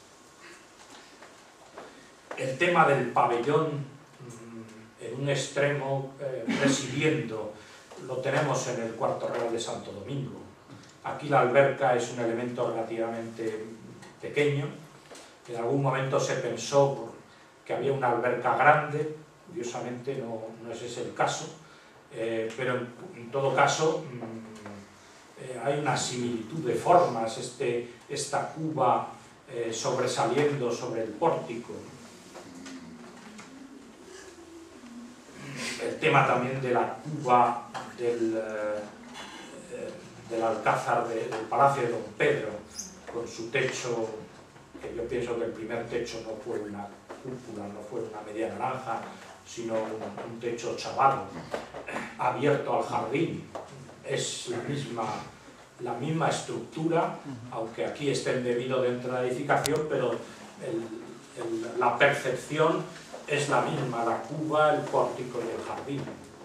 El tema del pabellón en un extremo eh, presidiendo, lo tenemos en el Cuarto Real de Santo Domingo. Aquí la alberca es un elemento relativamente pequeño. En algún momento se pensó que había una alberca grande, curiosamente no, no es ese el caso, eh, pero en, en todo caso mmm, eh, hay una similitud de formas, este, esta cuba eh, sobresaliendo sobre el pórtico. el tema también de la cuba del, eh, del alcázar de, del Palacio de Don Pedro, con su techo, que yo pienso que el primer techo no fue una cúpula, no fue una media naranja, sino un, un techo chavado, abierto al jardín. Es la misma, la misma estructura, aunque aquí esté embebido dentro de la edificación, pero el, el, la percepción es la misma, la cuba, el pórtico y el jardín.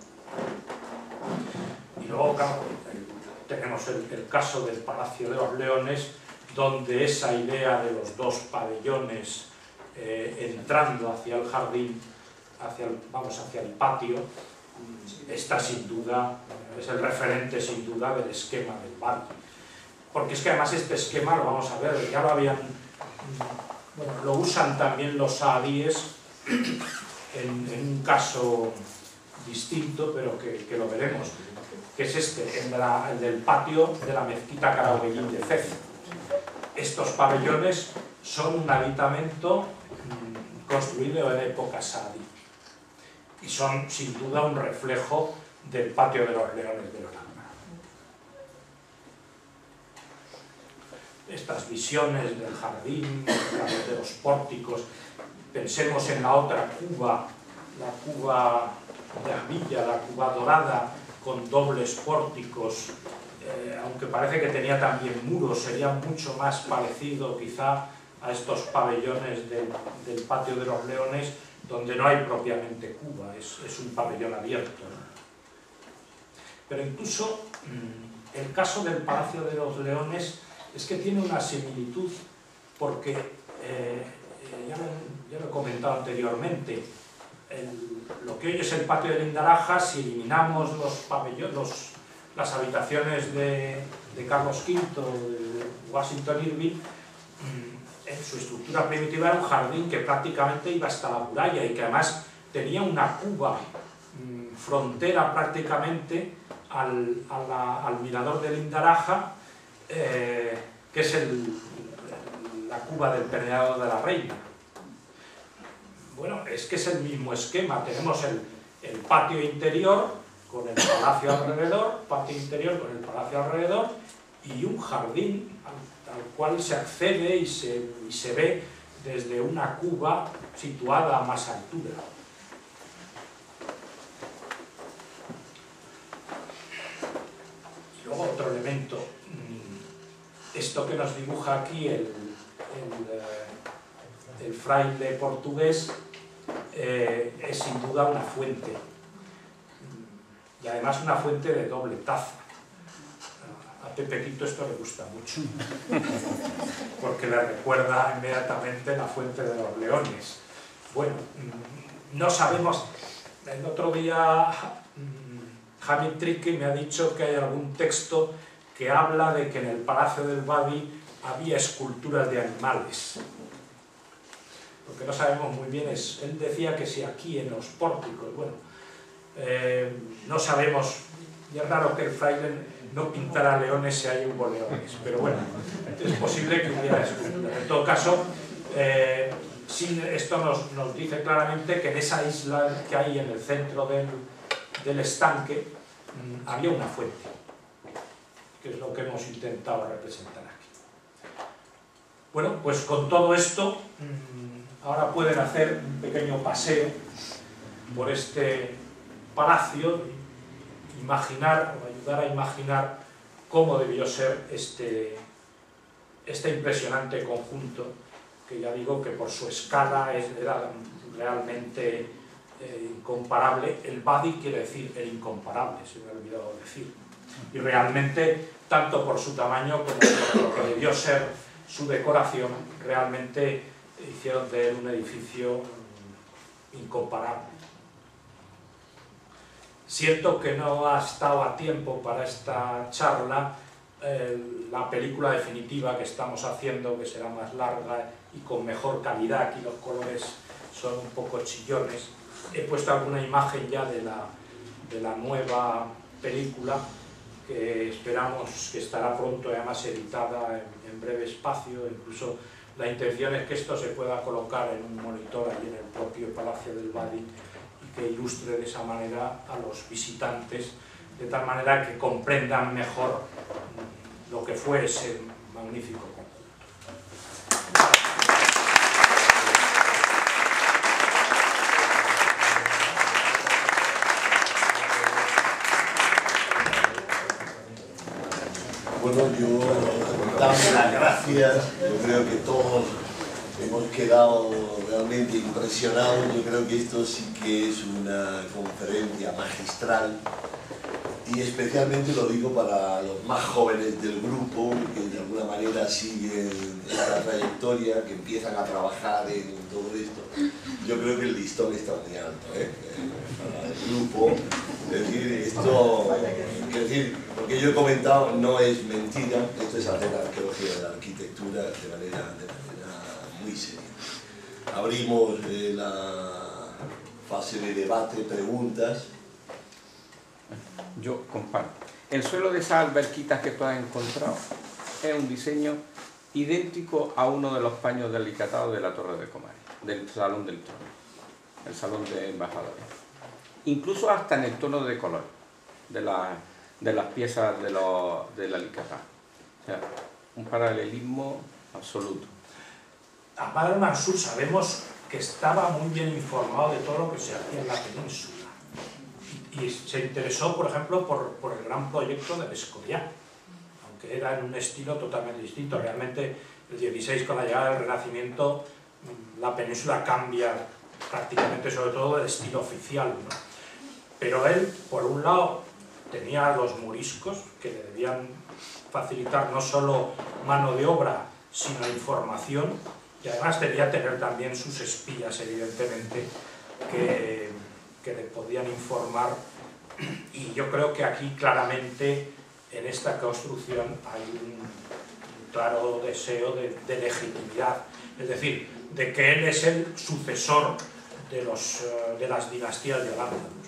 Y luego, claro, el, tenemos el, el caso del Palacio de los Leones, donde esa idea de los dos pabellones eh, entrando hacia el jardín, hacia el, vamos, hacia el patio, está sin duda, es el referente sin duda del esquema del barrio. Porque es que además este esquema, lo vamos a ver, ya lo habían, bueno, lo usan también los saadíes en, en un caso distinto, pero que, que lo veremos, que es este, el, de la, el del patio de la mezquita Carabeguín de Fez. Estos pabellones son un aditamento mmm, construido en época saadí y son sin duda un reflejo del patio de los Leones de Holanda. Estas visiones del jardín, de los pórticos, pensemos en la otra cuba, la cuba de armilla, la cuba dorada, con dobles pórticos, eh, aunque parece que tenía también muros, sería mucho más parecido quizá a estos pabellones del, del patio de los Leones, donde no hay propiamente cuba, es, es un pabellón abierto, ¿no? Pero incluso mmm, el caso del Palacio de los Leones es que tiene una similitud, porque eh, ya, lo, ya lo he comentado anteriormente, el, lo que hoy es el patio de Lindaraja, si eliminamos los pabellones, los, las habitaciones de, de Carlos quinto, de Washington Irving, en su estructura primitiva era un jardín que prácticamente iba hasta la muralla y que además tenía una cuba mmm, frontera prácticamente al, a la, al mirador de Lindaraja, eh, que es el, la cuba del Penedo de la Reina. Bueno, es que es el mismo esquema, tenemos el, el patio interior con el palacio alrededor, patio interior con el palacio alrededor y un jardín al, al cual se accede y se, y se ve desde una cuba situada a más altura. Y luego otro elemento, esto que nos dibuja aquí el, el, el fraile portugués, eh, es sin duda una fuente, y además una fuente de doble taza. A Pepe Quito esto le gusta mucho, porque le recuerda inmediatamente la fuente de los Leones. Bueno, no sabemos, el otro día Hamid Trique me ha dicho que hay algún texto que habla de que en el Palacio del Badi había esculturas de animales. Lo que no sabemos muy bien es, él decía que si aquí en los pórticos, bueno, eh, no sabemos, y es raro que el fraile no pintara leones si hay hubo leones, pero bueno, es posible que hubiera esculturas. En todo caso, eh, sí, esto nos, nos dice claramente que en esa isla que hay en el centro del, del estanque mmm, había una fuente, que es lo que hemos intentado representar aquí. Bueno, pues con todo esto, mmm, ahora pueden hacer un pequeño paseo por este palacio, imaginar o ayudar a imaginar cómo debió ser este, este impresionante conjunto, que ya digo que por su escala es, era realmente eh, incomparable. El Badi quiere decir el incomparable, se me ha olvidado decir. Y realmente, tanto por su tamaño como por lo que debió ser su decoración, realmente hicieron de él un edificio incomparable. Siento que no ha estado a tiempo para esta charla eh, la película definitiva que estamos haciendo, que será más larga y con mejor calidad. Aquí los colores son un poco chillones. He puesto alguna imagen ya de la, de la nueva película, que esperamos que estará pronto, además editada en, en breve espacio. Incluso la intención es que esto se pueda colocar en un monitor allí en el propio Palacio del Badi y que ilustre de esa manera a los visitantes, de tal manera que comprendan mejor lo que fue ese magnífico conjunto. Bueno, yo damos las gracias. Yo creo que todos hemos quedado realmente impresionados. Yo creo que esto sí que es una conferencia magistral, y especialmente lo digo para los más jóvenes del grupo, que de alguna manera siguen esta trayectoria, que empiezan a trabajar en todo esto. Yo creo que el listón está muy alto, ¿eh? Para el grupo. Es decir, esto, es decir, lo que yo he comentado no es mentira, esto es hacer arqueología de la arquitectura de manera, de manera muy seria. Abrimos eh, la fase de debate, preguntas. Yo comparto. El suelo de esas alberquitas que tú has encontrado es un diseño idéntico a uno de los paños de alicatado de la Torre de Comares, del Salón del Trono, el Salón de Embajadores. Incluso hasta en el tono de color de, la, de las piezas de los, del alicatado. O sea, un paralelismo absoluto. Ahmad al-Mansur sabemos que estaba muy bien informado de todo lo que se hacía en la península. Y se interesó, por ejemplo, por, por el gran proyecto del Escorial, aunque era en un estilo totalmente distinto. Realmente, el dieciséis, con la llegada del Renacimiento, la península cambia prácticamente, sobre todo, el estilo oficial, ¿no? Pero él, por un lado, tenía a los moriscos, que le debían facilitar no solo mano de obra, sino información, y además debía tener también sus espías, evidentemente, que... que le podían informar, y yo creo que aquí claramente en esta construcción hay un claro deseo de, de legitimidad, es decir, de que él es el sucesor de, los, de las dinastías de Al-Ándalus.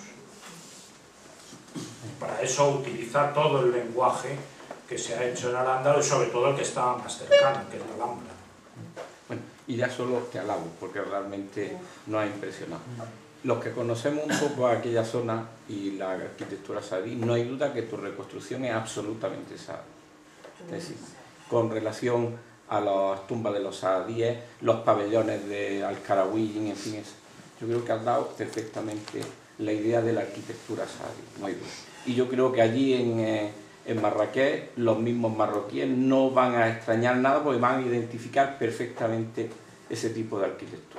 Para eso utiliza todo el lenguaje que se ha hecho en Al-Ándalus, y sobre todo el que estaba más cercano, que es la Alhambra. Bueno, y ya solo te alabo, porque realmente nos ha impresionado. Los que conocemos un poco aquella zona y la arquitectura saadí, no hay duda que tu reconstrucción es absolutamente saadí. Es decir, con relación a las tumbas de los saadíes, los pabellones de Al-Qarawiyyin, en fin, yo creo que has dado perfectamente la idea de la arquitectura saadí, no hay duda. Y yo creo que allí en, eh, en Marrakech los mismos marroquíes no van a extrañar nada, porque van a identificar perfectamente ese tipo de arquitectura.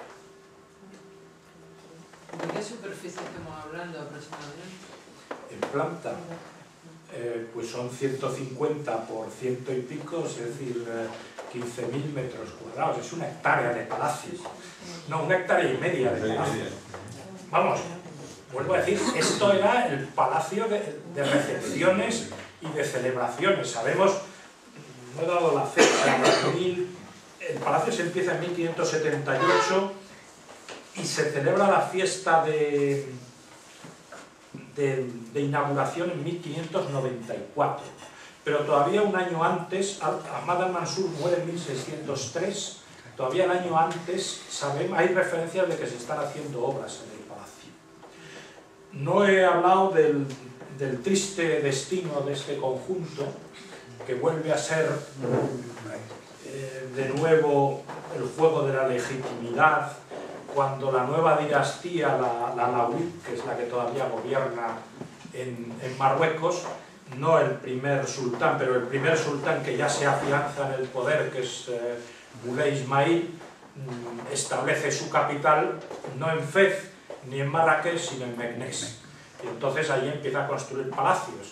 ¿De qué superficie estamos hablando aproximadamente? En planta, eh, pues son ciento cincuenta por ciento y pico, es decir, eh, quince mil metros cuadrados. Es una hectárea de palacios. No, una hectárea y media de palacios. Vamos, vuelvo a decir, esto era el palacio de, de recepciones y de celebraciones. Sabemos, no he dado la fecha, el palacio se empieza en mil quinientos setenta y ocho, y se celebra la fiesta de, de, de inauguración en mil quinientos noventa y cuatro. Pero todavía un año antes, Ahmad al-Mansur muere en mil seiscientos tres, todavía el año antes sabemos, hay referencias de que se están haciendo obras en el palacio. No he hablado del, del triste destino de este conjunto, que vuelve a ser eh, de nuevo el juego de la legitimidad, cuando la nueva dinastía, la, la Alauit, que es la que todavía gobierna en, en Marruecos, no el primer sultán, pero el primer sultán que ya se afianza en el poder, que es eh, Moulay Ismail, establece su capital no en Fez ni en Marrakech, sino en Meknès. Y entonces allí empieza a construir palacios.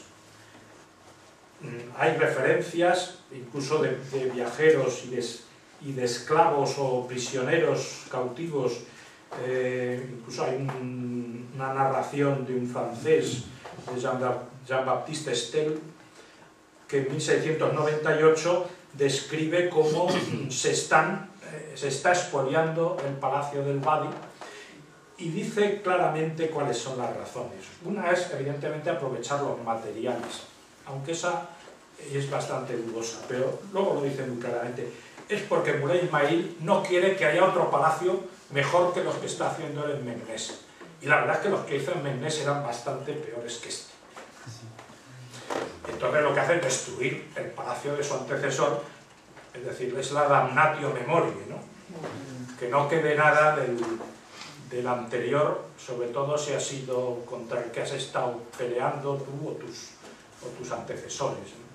Hay referencias incluso de, de viajeros y de, y de esclavos o prisioneros cautivos. Eh, incluso hay un, una narración de un francés, de Jean-Baptiste Estelle, que en mil seiscientos noventa y ocho describe cómo se, están, eh, se está expoliando el palacio del Badi, y dice claramente cuáles son las razones. Una es, evidentemente, aprovechar los materiales, aunque esa es bastante dudosa, pero luego lo dice muy claramente. Es porque Moulay Ismail no quiere que haya otro palacio mejor que los que está haciendo él en Meknès. Y la verdad es que los que hizo en Meknès eran bastante peores que este. Entonces lo que hace es destruir el palacio de su antecesor, es decir, es la damnatio memoriae, ¿no? Que no quede nada del, del anterior, sobre todo si ha sido contra el que has estado peleando tú o tus, o tus antecesores, ¿no?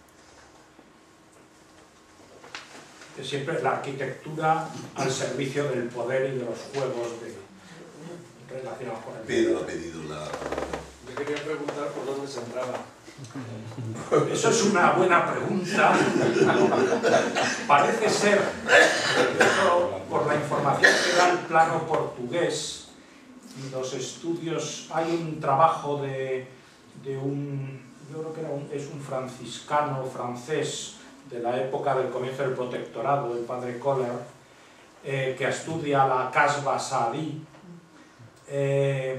Es siempre la arquitectura al servicio del poder y de los juegos de, relacionados con el Pedro ha pedido la... Yo quería preguntar por dónde se entraba. Eso es una buena pregunta. Parece ser, eso, por la información que da el plano portugués, los estudios, hay un trabajo de, de un, yo creo que era un, es un franciscano francés de la época del comienzo del protectorado, el padre Kohler, eh, que estudia la Casba Saadí. Eh,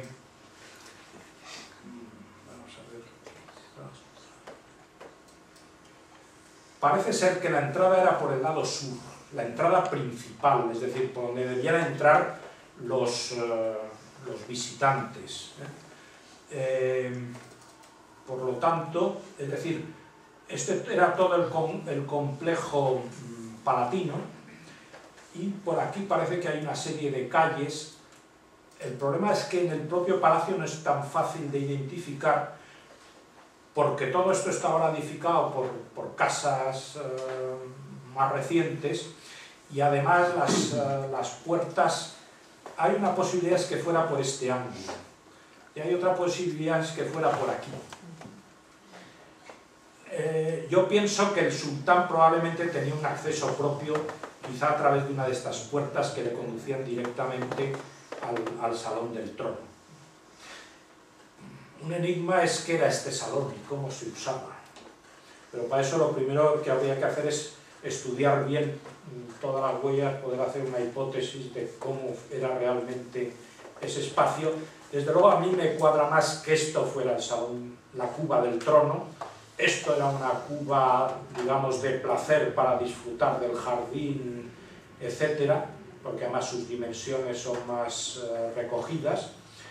Parece ser que la entrada era por el lado sur, la entrada principal, es decir, por donde debían entrar los, uh, los visitantes. ¿eh? Eh, por lo tanto, es decir, este era todo el, com el complejo mm, palatino, y por aquí parece que hay una serie de calles. El problema es que en el propio palacio no es tan fácil de identificar, porque todo esto está ahora edificado por, por casas eh, más recientes, y además las, eh, las puertas, hay una posibilidad es que fuera por este ángulo, y hay otra posibilidad es que fuera por aquí. Eh, yo pienso que el sultán probablemente tenía un acceso propio, quizá a través de una de estas puertas que le conducían directamente al, al salón del trono. Un enigma es qué era este salón y cómo se usaba. Pero para eso lo primero que habría que hacer es estudiar bien todas las huellas, poder hacer una hipótesis de cómo era realmente ese espacio. Desde luego a mí me cuadra más que esto fuera el salón, la cuba del trono. Esto era una cuba, digamos, de placer para disfrutar del jardín, etcétera, porque además sus dimensiones son más eh, recogidas.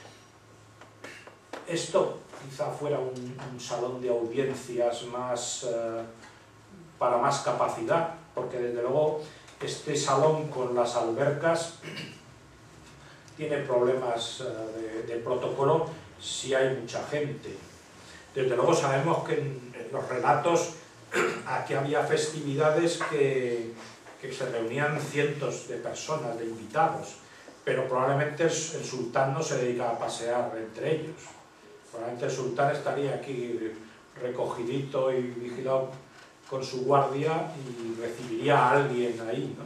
Esto quizá fuera un, un salón de audiencias más, eh, para más capacidad, porque desde luego este salón con las albercas tiene problemas eh, de, de protocolo si hay mucha gente. Desde luego sabemos que en, en los relatos aquí había festividades que, que se reunían cientos de personas, de invitados, pero probablemente el, el sultán no se dedicaba a pasear entre ellos. Probablemente el sultán estaría aquí recogidito y vigilado con su guardia y recibiría a alguien ahí, ¿no?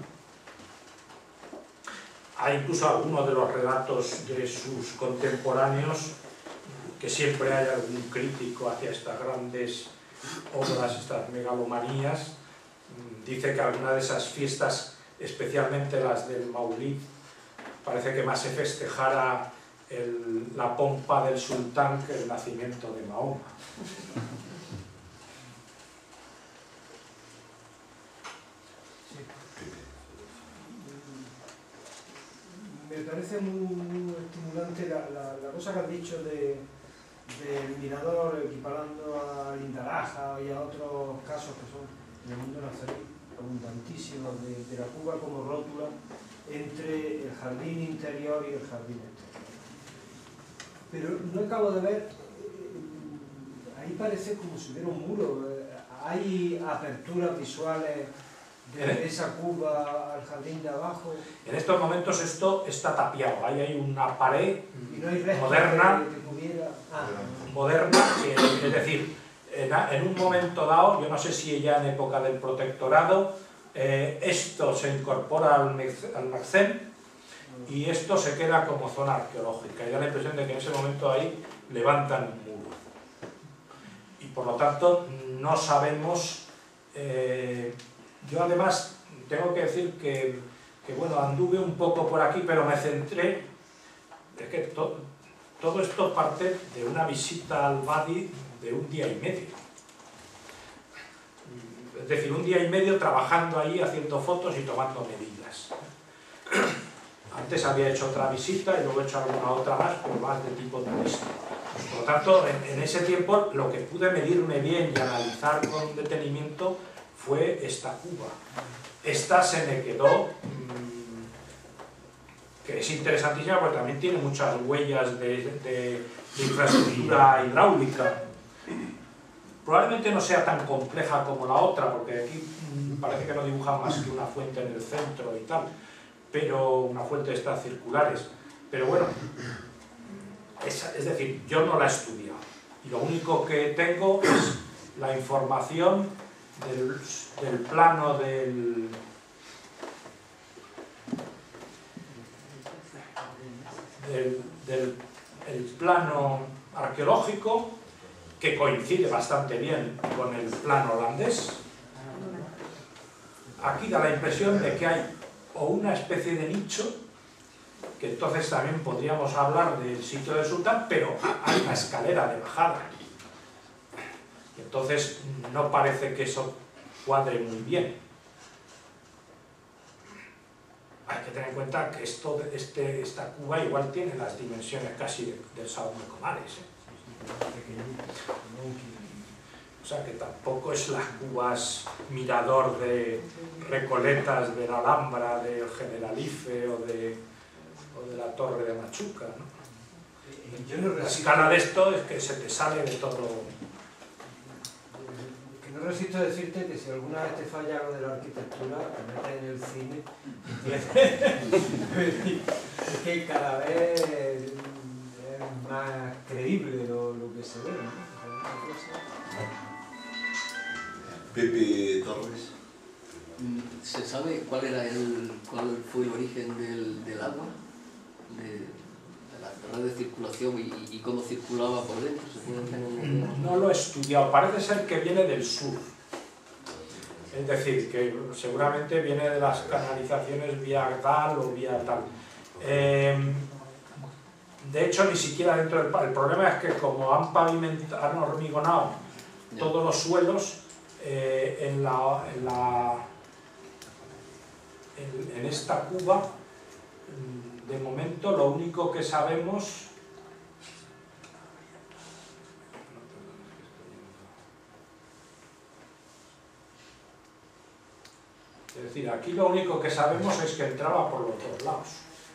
Hay incluso algunos de los relatos de sus contemporáneos que siempre hay algún crítico hacia estas grandes obras, estas megalomanías. Dice que alguna de esas fiestas, especialmente las del Maulid, parece que más se festejara el, la pompa del sultán que el nacimiento de Mahoma. Me parece muy, muy estimulante la, la, la cosa que has dicho de, del mirador equiparando a Lindaraja y a otros casos que son en el mundo nazarí abundantísimos de, de la Cuba como rótula entre el jardín interior y el jardín exterior. Pero no acabo de ver, eh, ahí parece como si hubiera un muro, eh, hay aperturas visuales de esa Cuba al jardín de abajo. En estos momentos esto está tapiado, ahí hay una pared y no hay moderna, que, que pudiera... ah. moderna que, es decir, en, en un momento dado, yo no sé si ya en época del protectorado, eh, esto se incorpora al, al Maczén y esto se queda como zona arqueológica. Y da la impresión de que en ese momento ahí levantan un muro. Y por lo tanto no sabemos... Eh, yo además tengo que decir que, que bueno, anduve un poco por aquí, pero me centré, es que to, todo esto parte de una visita al Badi de un día y medio. Es decir, un día y medio trabajando ahí, haciendo fotos y tomando medidas. Antes había hecho otra visita y luego he hecho alguna otra más, pero más de tipo turista. Por lo tanto, en, en ese tiempo lo que pude medirme bien y analizar con detenimiento fue esta cuba. Esta se me quedó, mmm, que es interesantísima porque también tiene muchas huellas de, de, de infraestructura hidráulica. Probablemente no sea tan compleja como la otra, porque aquí mmm, parece que no dibujan más que una fuente en el centro y tal, pero una fuente de estas circulares. Pero bueno, es, es decir, yo no la he estudiado. Y lo único que tengo es la información del, del plano del... del, del el plano arqueológico, que coincide bastante bien con el plano holandés. Aquí da la impresión de que hay o una especie de nicho, que entonces también podríamos hablar del sitio del sultán, pero hay una escalera de bajada. Entonces no parece que eso cuadre muy bien. Hay que tener en cuenta que esto, este, esta cuba igual tiene las dimensiones casi de, del Salón de Comares, ¿eh? O sea que tampoco es las cubas mirador de Recoletas de la Alhambra, del Generalife o de, o de la Torre de Machuca, ¿no? Yo no La resisto, escala de esto es que se te sale de todo. que no resisto decirte que si alguna vez te falla algo de la arquitectura, te metes en el cine. Es que cada vez es más creíble lo, lo que se ve, ¿no? Pepe Torres. ¿Se sabe cuál era el, cuál fue el origen del, del agua? De, de la red de circulación y, y cómo circulaba por dentro. ¿Se puede tener una idea? No lo he estudiado, parece ser que viene del sur. Es decir, que seguramente viene de las canalizaciones vía tal o vía tal. Eh, de hecho, ni siquiera dentro del... El problema es que como han pavimentado, han hormigonado todos los suelos, eh, en, la, en, la, en, en esta cuba, de momento, lo único que sabemos... Es decir, aquí lo único que sabemos es que entraba por los dos lados.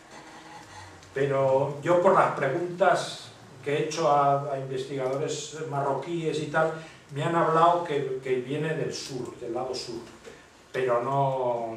Pero yo, por las preguntas que he hecho a, a investigadores marroquíes y tal, me han hablado que, que viene del sur, del lado sur. Pero no...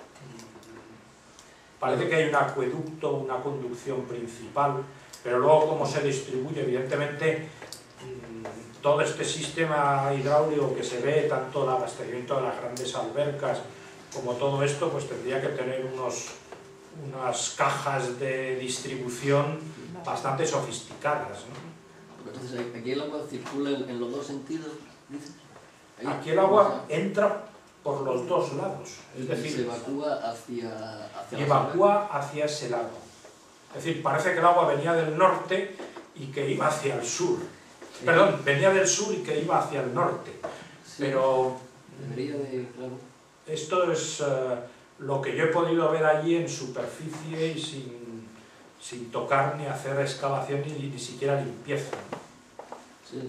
Parece que hay un acueducto, una conducción principal, pero luego cómo se distribuye, evidentemente, todo este sistema hidráulico que se ve, tanto el abastecimiento de las grandes albercas, como todo esto, pues tendría que tener unos, unas cajas de distribución bastante sofisticadas, ¿no? Entonces, aquí el agua circula en, en los dos sentidos, ¿dices? Ahí, aquí el agua entra por los dos lados, es decir, se evacúa hacia, hacia y evacúa hacia ese lado. Es decir, parece que el agua venía del norte y que iba hacia el sur. Sí. Perdón, venía del sur y que iba hacia el norte. Sí. Pero... Debería de... Claro. Esto es uh, lo que yo he podido ver allí en superficie y sin, sin tocar ni hacer excavación ni, ni siquiera limpieza. Sí.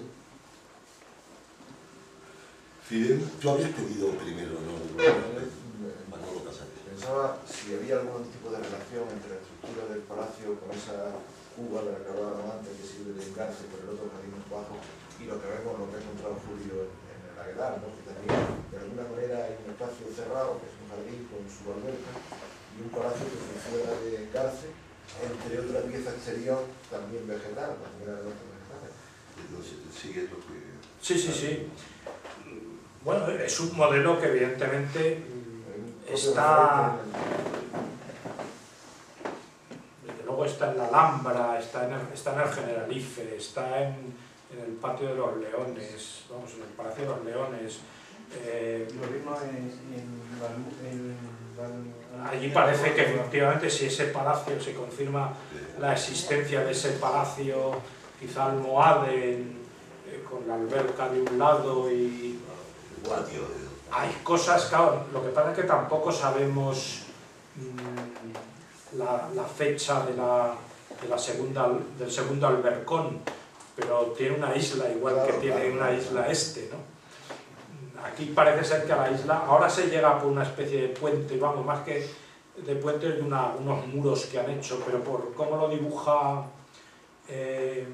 Fidel, tú habías pedido primero, ¿no? Manolo Casares. Pensaba si había algún tipo de relación entre la estructura del palacio con esa cuba de la que hablábamos antes, que sirve de engarce por el otro jardín bajo, y lo que vemos, lo que ha encontrado Julio en, en el Aguilar, ¿no? Que también de alguna manera hay un espacio cerrado, que es un jardín con su alberca, y un palacio que funciona de engarce, entre otra pieza exterior también vegetal, también hay otros vegetales. Entonces, sigue lo que... Sí, sí, sí. Bueno, es un modelo que evidentemente está... Desde luego está en la Alhambra, está en el, está en el Generalife, está en, en el Patio de los Leones, vamos, en el Palacio de los Leones. Eh, Lo mismo en, en, en, en... Allí parece que efectivamente si ese palacio se confirma la existencia de ese palacio, quizá almohade, eh, con la alberca de un lado y... Hay cosas, claro, lo que pasa es que tampoco sabemos mmm, la, la fecha de la, de la segunda, del segundo albercón, pero tiene una isla igual que tiene una isla este, ¿no? Aquí parece ser que a la isla, ahora se llega por una especie de puente, vamos, más que de puente, de una, unos muros que han hecho, pero por cómo lo dibuja eh,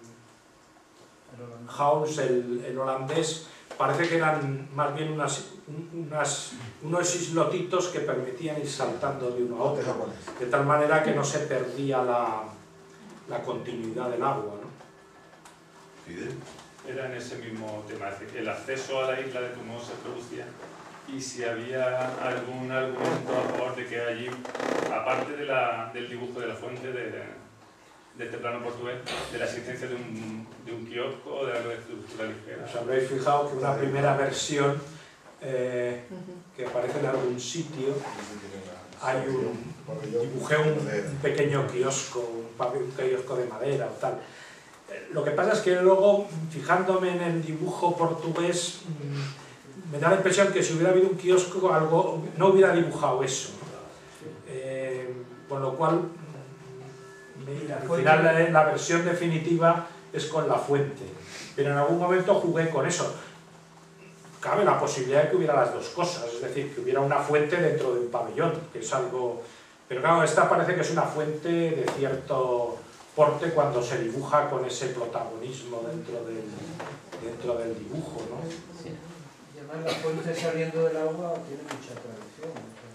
House, el, el holandés, parece que eran más bien unas, unas, unos islotitos que permitían ir saltando de uno a otro, de tal manera que no se perdía la, la continuidad del agua, ¿no? Fidel. Era en ese mismo tema, es decir, el acceso a la isla de cómo se producía y si había algún argumento a favor de que allí, aparte de la, del dibujo de la fuente de, de este plano portugués, de la existencia de un, de un kiosco o de algo de estructura ligera. Os habréis fijado que una primera versión eh, que aparece en algún sitio, hay un, dibujé un, un pequeño kiosco, un, un kiosco de madera o tal. Lo que pasa es que luego, fijándome en el dibujo portugués, me da la impresión que si hubiera habido un kiosco, algo, no hubiera dibujado eso. Eh, con lo cual, al final la, la versión definitiva es con la fuente. Pero en algún momento jugué con eso. Cabe la posibilidad de que hubiera las dos cosas, es decir, que hubiera una fuente dentro de un pabellón, que es algo... Pero claro, esta parece que es una fuente de cierto porte cuando se dibuja con ese protagonismo dentro del, dentro del dibujo, ¿no? Sí. Y además la fuente saliendo del agua tiene mucha tradición.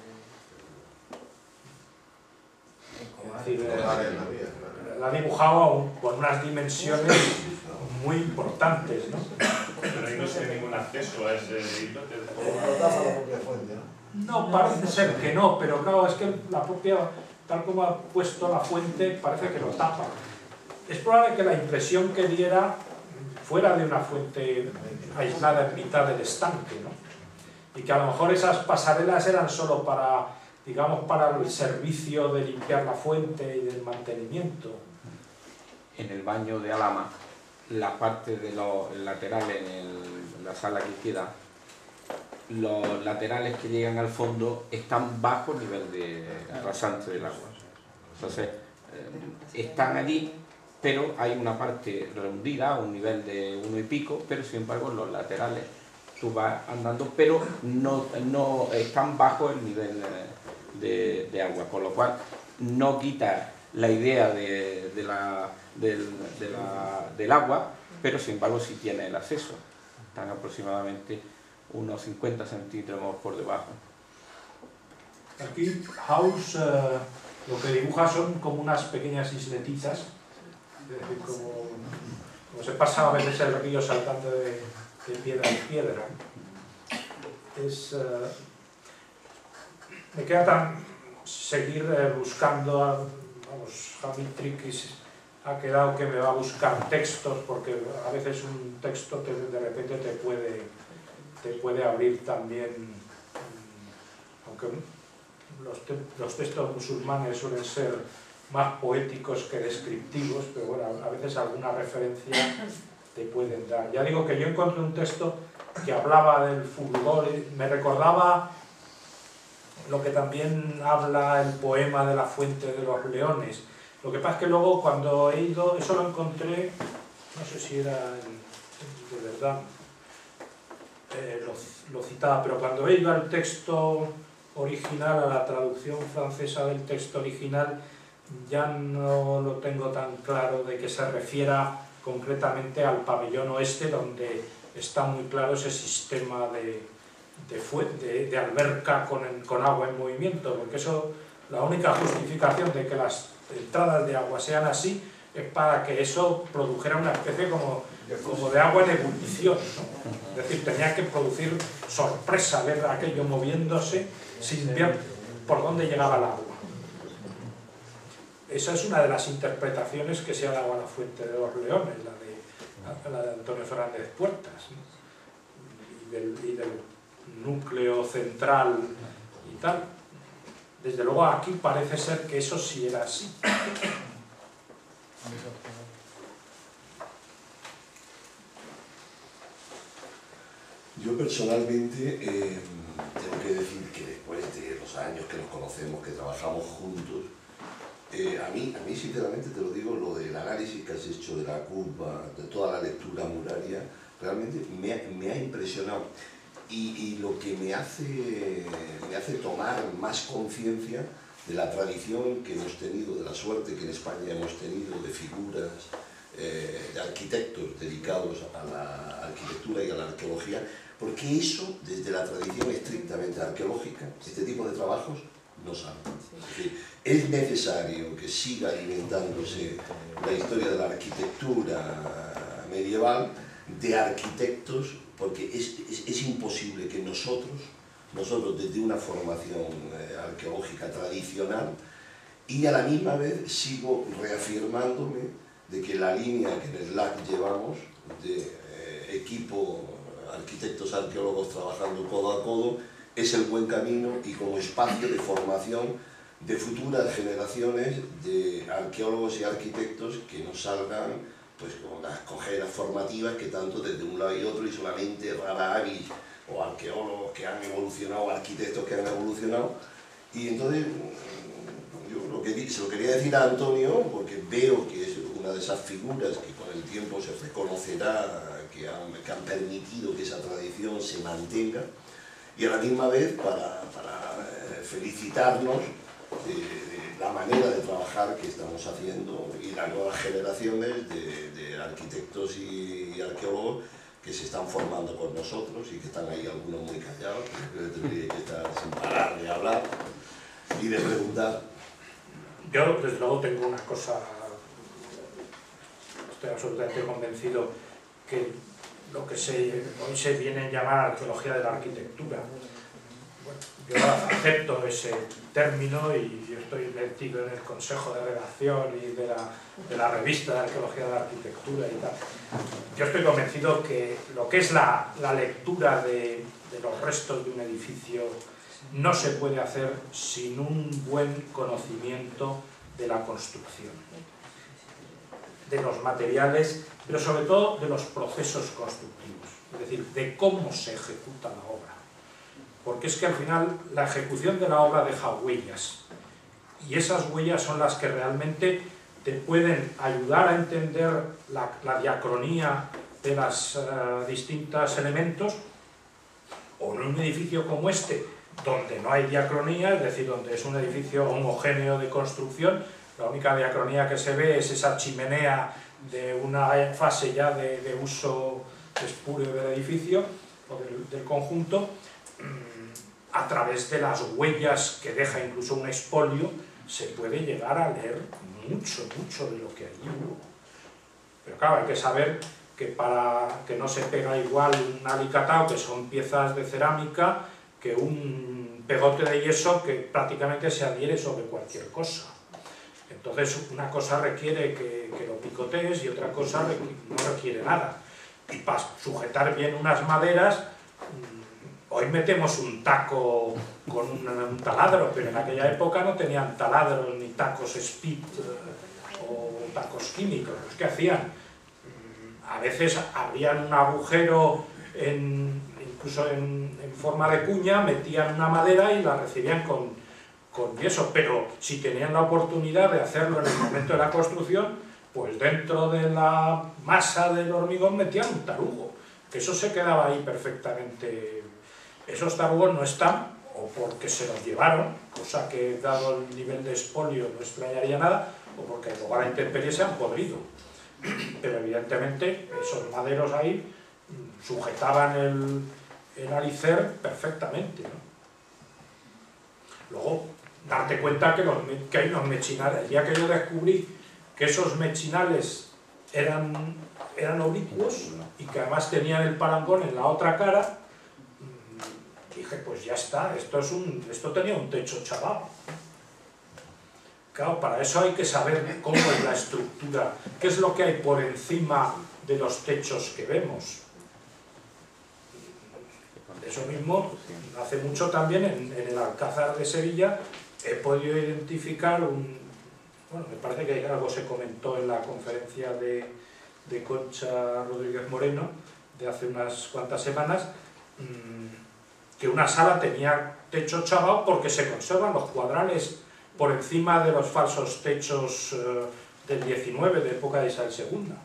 Es decir, eh, la ha dibujado con unas dimensiones muy importantes, ¿no? Pero ahí no se ve ningún acceso a ese hilo. No, parece ser que no, pero claro, es que la propia, tal como ha puesto la fuente, parece que lo tapa. Es probable que la impresión que diera fuera de una fuente aislada en mitad del estanque, ¿no? Y que a lo mejor esas pasarelas eran solo para, digamos, para el servicio de limpiar la fuente y del mantenimiento. En el baño de Alhama, la parte de los laterales en, el, en la sala que queda, los laterales que llegan al fondo están bajo el nivel de rasante del agua. Entonces, eh, están allí, pero hay una parte hundida, un nivel de uno y pico, pero sin embargo los laterales tú vas andando, pero no, no están bajo el nivel de, de agua, con lo cual no quita la idea de, de la, del, de la, del agua, pero sin embargo sí tiene el acceso. Están aproximadamente unos cincuenta centímetros por debajo. Aquí House eh, lo que dibuja son como unas pequeñas isletitas, es decir, como, como se pasa a veces el río saltando de, de piedra en piedra. Es, eh, me queda tan seguir eh, buscando, a, vamos, Javi Triquis ha quedado que me va a buscar textos, porque a veces un texto te, de repente te puede, te puede abrir también, aunque los, te, los textos musulmanes suelen ser más poéticos que descriptivos, pero bueno, a veces alguna referencia te pueden dar. Ya digo que yo encontré un texto que hablaba del fulgor, me recordaba lo que también habla el poema de la Fuente de los Leones. Lo que pasa es que luego cuando he ido, eso lo encontré, no sé si era el, de verdad, eh, lo, lo citaba, pero cuando he ido al texto original, a la traducción francesa del texto original, ya no lo tengo tan claro de que se refiera concretamente al pabellón oeste, donde está muy claro ese sistema de, de, fuente, de, de alberca con, con agua en movimiento, porque eso, la única justificación de que las entradas de agua sean así es para que eso produjera una especie como, como de agua en ebullición, ¿no? Es decir, tenía que producir sorpresa ver aquello moviéndose sin ver por dónde llegaba el agua. Esa es una de las interpretaciones que se ha dado a la Fuente de los Leones, la de, la de Antonio Fernández Puertas, ¿no? y, del, y del núcleo central y tal. Desde luego aquí parece ser que eso sí era así. Yo personalmente eh, tengo que decir que después de los años que nos conocemos, que trabajamos juntos, Eh, a, mí, a mí, sinceramente, te lo digo, lo del análisis que has hecho de la curva, de toda la lectura muraria, realmente me ha, me ha impresionado. Y, y lo que me hace, me hace tomar más conciencia de la tradición que hemos tenido, de la suerte que en España hemos tenido de figuras, eh, de arquitectos dedicados a la arquitectura y a la arqueología, porque eso, desde la tradición estrictamente arqueológica, este tipo de trabajos no salen. Es decir, es necesario que siga alimentándose la historia de la arquitectura medieval de arquitectos, porque es, es, es imposible que nosotros, nosotros desde una formación eh, arqueológica tradicional, y a la misma vez sigo reafirmándome de que la línea que en el L A C llevamos, de eh, equipo, arquitectos arqueólogos trabajando codo a codo, es el buen camino y como espacio de formación de futuras generaciones de arqueólogos y arquitectos que nos salgan pues con las cojeras formativas que tanto desde un lado y otro y solamente rara avis o arqueólogos que han evolucionado, arquitectos que han evolucionado. Y entonces yo lo que, se lo quería decir a Antonio porque veo que es una de esas figuras que con el tiempo se reconocerá que han, que han permitido que esa tradición se mantenga, y a la misma vez para, para eh, felicitarnos de, de la manera de trabajar que estamos haciendo y las nuevas generaciones de, de arquitectos y, y arqueólogos que se están formando con nosotros y que están ahí algunos muy callados, que tendría que estar sin parar de hablar y de preguntar. Yo, desde luego, tengo una cosa, estoy absolutamente convencido que lo que se, hoy se viene a llamar arqueología de la arquitectura. Bueno, yo acepto ese término y yo estoy metido en el consejo de redacción y de la, de la revista de arqueología de la arquitectura y tal. Yo estoy convencido que lo que es la, la lectura de, de los restos de un edificio no se puede hacer sin un buen conocimiento de la construcción, de los materiales, pero sobre todo de los procesos constructivos, es decir, de cómo se ejecuta la obra. Porque es que al final la ejecución de la obra deja huellas, y esas huellas son las que realmente te pueden ayudar a entender la, la diacronía de los uh, distintos elementos, o en un edificio como este, donde no hay diacronía, es decir, donde es un edificio homogéneo de construcción, la única diacronía que se ve es esa chimenea de una fase ya de, de uso espurio del edificio o del, del conjunto, a través de las huellas que deja incluso un expolio, se puede llegar a leer mucho, mucho de lo que allí hubo. Pero claro, hay que saber que para que no se pega igual un alicatado, que son piezas de cerámica, que un pegote de yeso que prácticamente se adhiere sobre cualquier cosa. Entonces una cosa requiere que, que lo picotees y otra cosa no requiere nada. Y para sujetar bien unas maderas, hoy metemos un taco con un, un taladro, pero en aquella época no tenían taladros ni tacos speed o tacos químicos. ¿Qué hacían? A veces abrían un agujero en, incluso en, en forma de cuña, metían una madera y la recibían con, con yeso, pero si tenían la oportunidad de hacerlo en el momento de la construcción, pues dentro de la masa del hormigón metían un tarugo, que eso se quedaba ahí perfectamente. Esos tarugos no están, o porque se los llevaron, cosa que dado el nivel de expolio no extrañaría nada, o porque luego a la intemperie se han podrido. Pero evidentemente esos maderos ahí sujetaban el, el alicer perfectamente, ¿no? Luego, darte cuenta que, los, que hay unos mechinales. El día que yo descubrí que esos mechinales eran, eran oblicuos y que además tenían el parangón en la otra cara, dije, pues ya está, esto, es un, esto tenía un techo chavado. Claro, para eso hay que saber cómo es la estructura, qué es lo que hay por encima de los techos que vemos. Eso mismo, hace mucho también en, en el Alcázar de Sevilla he podido identificar un... Bueno, me parece que algo se comentó en la conferencia de, de Concha Rodríguez Moreno de hace unas cuantas semanas, mmm, que una sala tenía techo chavado porque se conservan los cuadrales por encima de los falsos techos eh, del diecinueve, de época de Isabel segunda.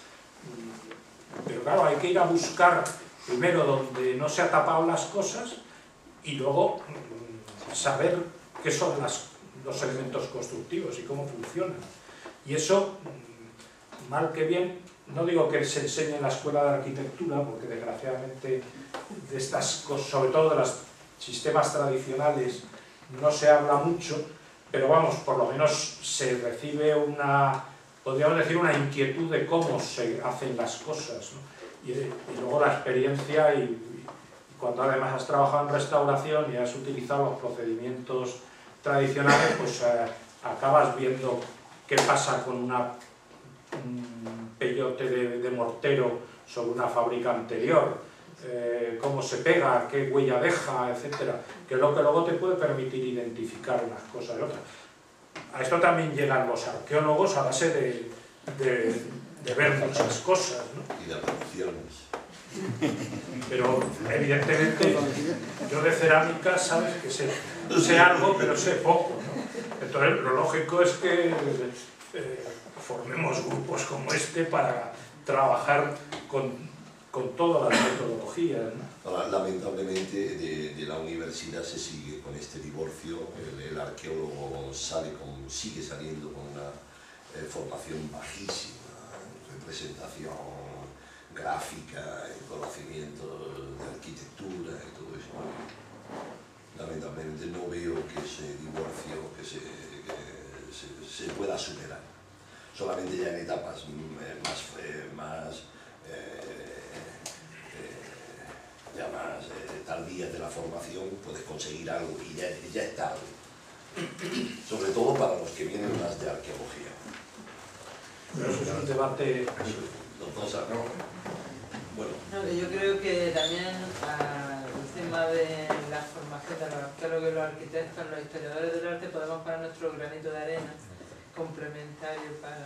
Pero claro, hay que ir a buscar primero donde no se ha tapado las cosas y luego saber qué son las, los elementos constructivos y cómo funcionan. Y eso, mal que bien, no digo que se enseñe en la escuela de arquitectura, porque desgraciadamente de estas cosas, sobre todo de los sistemas tradicionales, no se habla mucho, pero vamos, por lo menos se recibe una, podríamos decir, una inquietud de cómo se hacen las cosas, ¿no? Y, y luego la experiencia, y, y cuando además has trabajado en restauración y has utilizado los procedimientos tradicionales, pues eh, acabas viendo qué pasa con una, un peyote de, de mortero sobre una fábrica anterior, eh, cómo se pega, qué huella deja, etcétera, que es lo que luego te puede permitir identificar unas cosas de otras. A esto también llegan los arqueólogos a base de, de, de ver muchas cosas, ¿no? Y de promociones. Pero evidentemente yo de cerámica, sabes que sé, sé algo, pero sé poco, ¿no? Entonces lo lógico es que eh, formemos grupos como este para trabajar con, con todas las metodologías, ¿no? Ahora, lamentablemente de, de la universidad se sigue con este divorcio, el, el arqueólogo sale con, sigue saliendo con una eh, formación bajísima, representación gráfica, el conocimiento de arquitectura y todo eso. Lamentablemente no veo que ese divorcio que se, que se, se pueda superar. Solamente ya en etapas más, más, eh, eh, ya más eh, tardías de la formación puedes conseguir algo y ya, ya es tarde. Sobre todo para los que vienen más de arqueología. Pero eso es un debate... Entonces, ¿no? Bueno. No, que yo creo que también ah, el tema de la formación de los arqueólogos y los arquitectos, los historiadores del arte, podemos poner nuestro granito de arena complementario para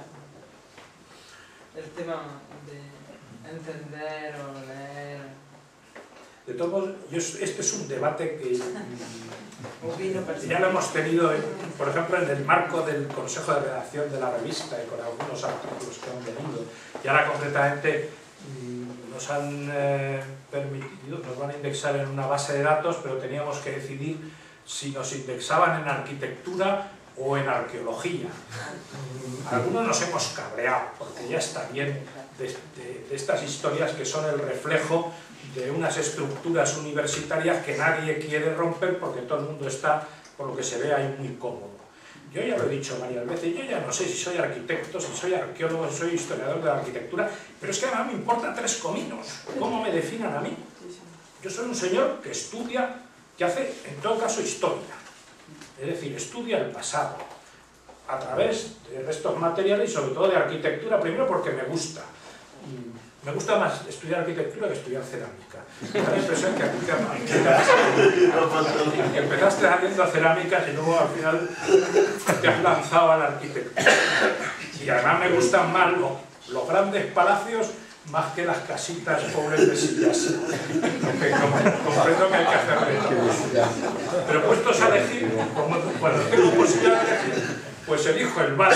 el tema de entender o leer. De todos modos, yo, este es un debate que Opino ya lo hemos tenido, en, por ejemplo, en el marco del Consejo de Redacción de la revista y con algunos artículos que han venido. Y ahora concretamente nos han eh, permitido, nos van a indexar en una base de datos, pero teníamos que decidir si nos indexaban en arquitectura o en arqueología. Algunos nos hemos cabreado, porque ya está bien de, de, de estas historias que son el reflejo de unas estructuras universitarias que nadie quiere romper porque todo el mundo está, por lo que se ve, ahí muy cómodo. Yo ya lo he dicho varias veces, yo ya no sé si soy arquitecto, si soy arqueólogo, si soy historiador de la arquitectura, pero es que además me importa tres cominos, cómo me definan a mí. Yo soy un señor que estudia, que hace, en todo caso, historia. Es decir, estudia el pasado, a través de restos materiales y sobre todo de arquitectura, primero porque me gusta. Me gusta más estudiar arquitectura que estudiar cerámica. Me da la impresión que a ti te empezaste haciendo cerámicas y luego al final te has lanzado a la arquitectura. Y además me gustan más los, los grandes palacios más que las casitas pobres de sillas. Aunque comprendo que hay que hacerle todo. Pero puestos a elegir, como, cuando tengo posibilidad de elegir, pues elijo el barrio.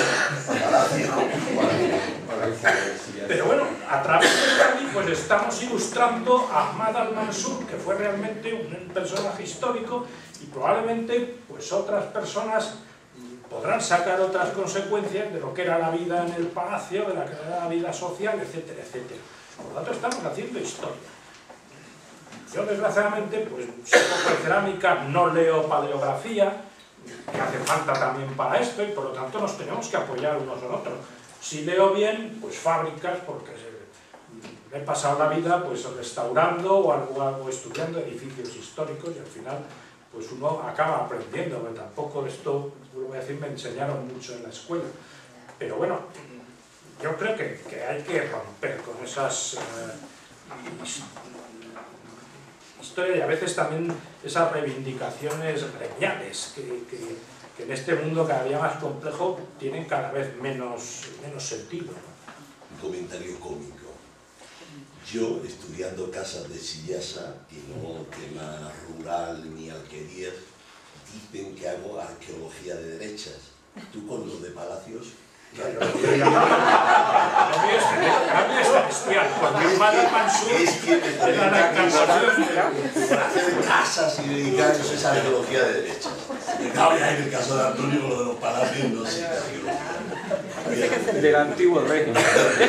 Pero bueno, a través de Gaudí pues estamos ilustrando a Ahmad al-Mansur, que fue realmente un personaje histórico, y probablemente pues otras personas podrán sacar otras consecuencias de lo que era la vida en el palacio, de la que era la vida social, etcétera, etcétera. Por lo tanto, estamos haciendo historia. Yo, desgraciadamente, pues soy poco de cerámica, no leo paleografía, que hace falta también para esto, y por lo tanto nos tenemos que apoyar unos en otros. Si leo bien, pues fábricas, porque he pasado la vida pues restaurando o, algo, o estudiando edificios históricos y al final pues uno acaba aprendiendo, porque tampoco esto, vuelvo a decir, me enseñaron mucho en la escuela. Pero bueno, yo creo que, que hay que romper con esas eh, historias y a veces también esas reivindicaciones gremiales que, que, que en este mundo cada día más complejo tienen cada vez menos, menos sentido. Un comentario cómico. Yo, estudiando casas de Sillasa y no tema rural ni alquerías, dicen que hago arqueología de derechas. Tú con los de Palacios... Lo mío es celestial, porque el padre Mansur Es que me de la encarnación. por hacer casas y dedicarnos a esa arqueología de derechas. Y claro, ya en el caso de Antonio, con lo de los Palacios, no sé. Del antiguo régimen.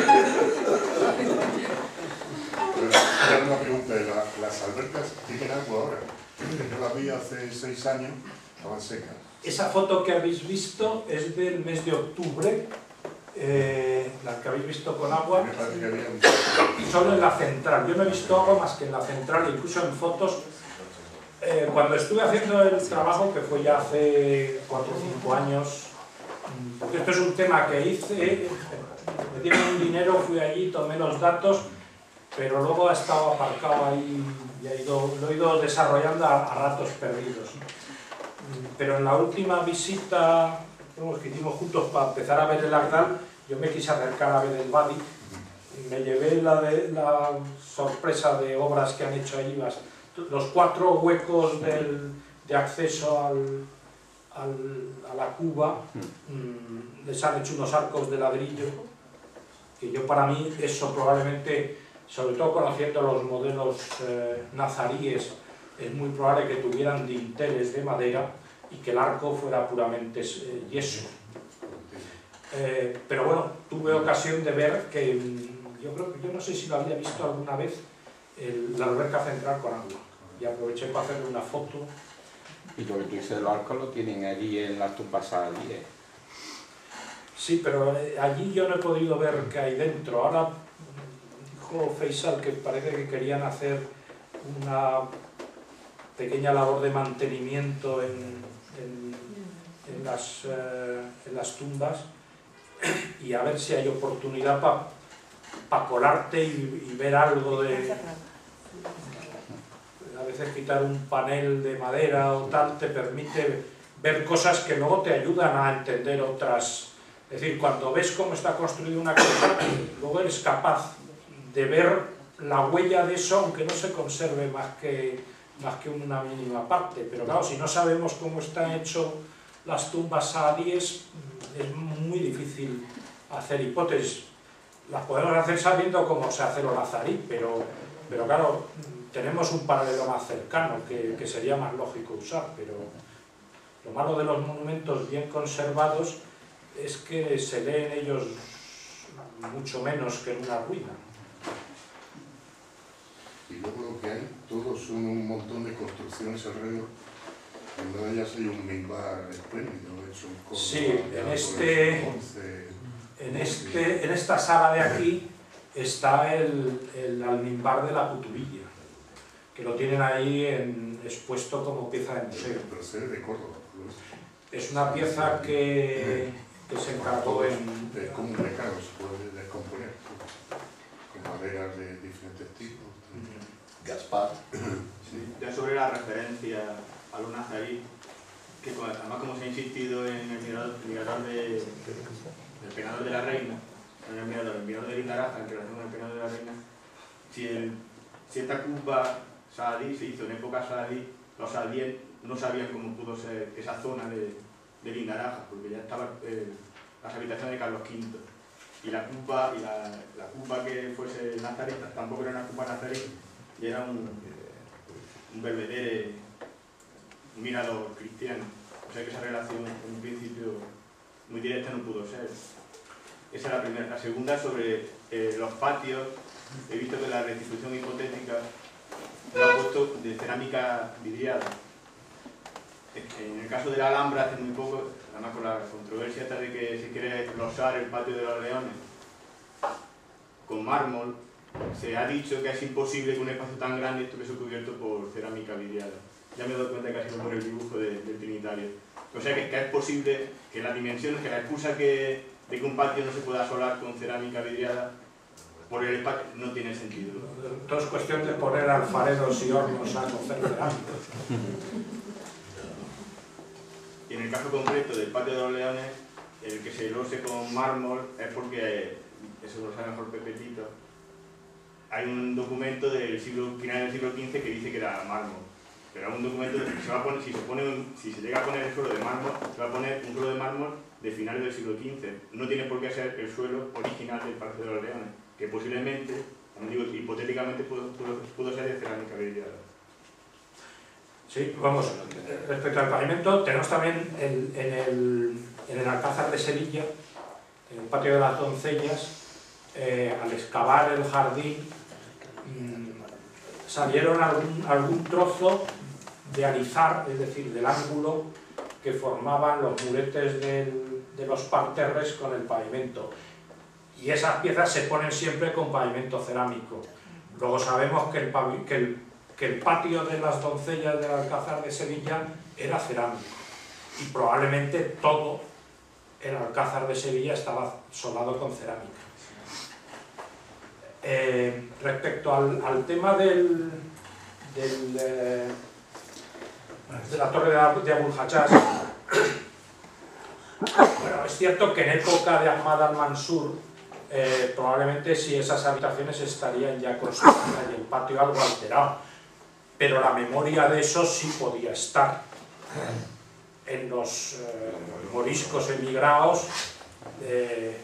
Pero una pregunta, ¿la, ¿las albercas tienen agua ahora? Yo las vi hace seis años, estaban secas. Esa foto que habéis visto es del mes de octubre, eh, la que habéis visto con agua, Me parece que había un... solo en la central. Yo no he visto agua más que en la central, incluso en fotos. Eh, cuando estuve haciendo el trabajo, que fue ya hace cuatro o cinco años, porque esto es un tema que hice, me dieron un dinero, fui allí, tomé los datos, pero luego ha estado aparcado ahí y ha ido, lo he ido desarrollando a, a ratos perdidos. Pero en la última visita que hicimos juntos para empezar a ver el Agdal, yo me quise acercar a ver el Badi. Me llevé la, de, la sorpresa de obras que han hecho allí, las, los cuatro huecos del, de acceso al, al, a la cuba, mmm, les han hecho unos arcos de ladrillo, que yo para mí eso probablemente, sobre todo conociendo los modelos eh, nazaríes, es muy probable que tuvieran dinteles de madera y que el arco fuera puramente eh, yeso. Eh, pero bueno, tuve ocasión de ver que, yo creo que yo no sé si lo había visto alguna vez, el, la alberca central con agua. Y aproveché para hacerle una foto. Y lo que tú dices de los arcos lo tienen allí en las tumbas saladíes. Sí, pero eh, allí yo no he podido ver qué hay dentro. Ahora dijo Faisal que parece que querían hacer una pequeña labor de mantenimiento en, en, en, las, eh, en las tumbas y a ver si hay oportunidad para pa colarte y, y ver algo de... A veces quitar un panel de madera o tal te permite ver cosas que luego te ayudan a entender otras. Es decir, cuando ves cómo está construida una cosa, luego eres capaz de ver la huella de eso, aunque no se conserve más que, más que una mínima parte. Pero claro, si no sabemos cómo están hechas las tumbas saadíes, es muy difícil hacer hipótesis. Las podemos hacer sabiendo cómo se hace lo nazarí, pero, pero claro, tenemos un paralelo más cercano que, que sería más lógico usar. Pero lo malo de los monumentos bien conservados es que se lee en ellos mucho menos que en una ruina. Y luego lo que hay, todos son un montón de construcciones alrededor. En una de ellas hay un minbar espléndido, hecho un coro. Sí, en, este, en, este, en esta sala de aquí está el, el almimbar de la Puturilla, que lo tienen ahí en, expuesto como pieza de museo. Pero se de Córdoba. Es una pieza que, que se encargó en... Es como un recado, se puede descomponer, con maderas de diferentes tipos. Gaspar. Sí, ya sobre la referencia a lo nazarí, que además como se ha insistido en el mirador, el mirador de, del penador de la reina, en el mirador, el mirador de Lindaraja, en relación con el penador de la reina, si, el, si esta curva saladí se hizo en época saladí, los saladíes no sabían cómo pudo ser esa zona de, de Lindaraja, porque ya estaban eh, las habitaciones de Carlos quinto. Y la curva, y la, la curva que fuese nazarí, tampoco era una curva nazarí, y era un, un belvedere, un mirador cristiano. O sea que esa relación en un principio muy directa no pudo ser. Esa es la primera. La segunda, sobre eh, los patios, he visto que la restitución hipotética lo ha puesto de cerámica vidriada. En el caso de la Alhambra, hace muy poco, además con la controversia esta de que se quiere losar el patio de los Leones con mármol, se ha dicho que es imposible que un espacio tan grande estuviese cubierto por cerámica vidriada. Ya me doy cuenta que ha sido por el dibujo de, del Trinitario. O sea que, que es posible que las dimensiones, que la excusa que, de que un patio no se pueda asolar con cerámica vidriada por el espacio no tiene sentido. Todo es cuestión de poner alfareros y hornos a cocer cerámica. Y en el caso concreto del patio de los Leones, el que se lose con mármol es porque, eso lo sabe mejor Pepetito, hay un documento del siglo, final del siglo quince que dice que era mármol. pero un documento que se va a poner, si se, pone un, si se llega a poner el suelo de mármol, se va a poner un suelo de mármol de finales del siglo quince. No tiene por qué ser el suelo original del Palacio de los Leones, que posiblemente, como digo, hipotéticamente pudo, pudo, pudo ser de cerámica vidriada. Sí, vamos, respecto al pavimento, tenemos también el, en, el, en el Alcázar de Sevilla, en el patio de las doncellas, eh, al excavar el jardín, mmm, salieron algún, algún trozo de alizar, es decir, del ángulo que formaban los muretes del, de los parterres con el pavimento. Y esas piezas se ponen siempre con pavimento cerámico. Luego sabemos que el, que el, que el patio de las doncellas del Alcázar de Sevilla era cerámico. Y probablemente todo el Alcázar de Sevilla estaba solado con cerámica. Eh, respecto al, al tema del, del, eh, de la torre de, de Abul Hajjaj, bueno, es cierto que en época de Ahmad al-Mansur eh, probablemente sí esas habitaciones estarían ya construidas y el patio algo alterado, pero la memoria de eso sí podía estar en los eh, moriscos emigrados. eh,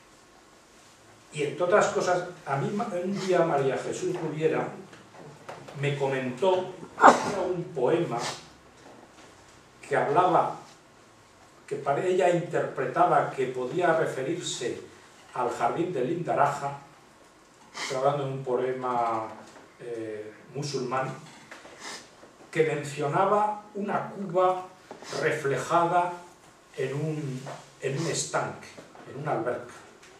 Y entre otras cosas, a mí un día María Jesús Rubiera me comentó un poema que hablaba, que para ella interpretaba que podía referirse al jardín de Lindaraja, estoy hablando de un poema eh, musulmán, que mencionaba una cuba reflejada en un, en un estanque, en una alberca.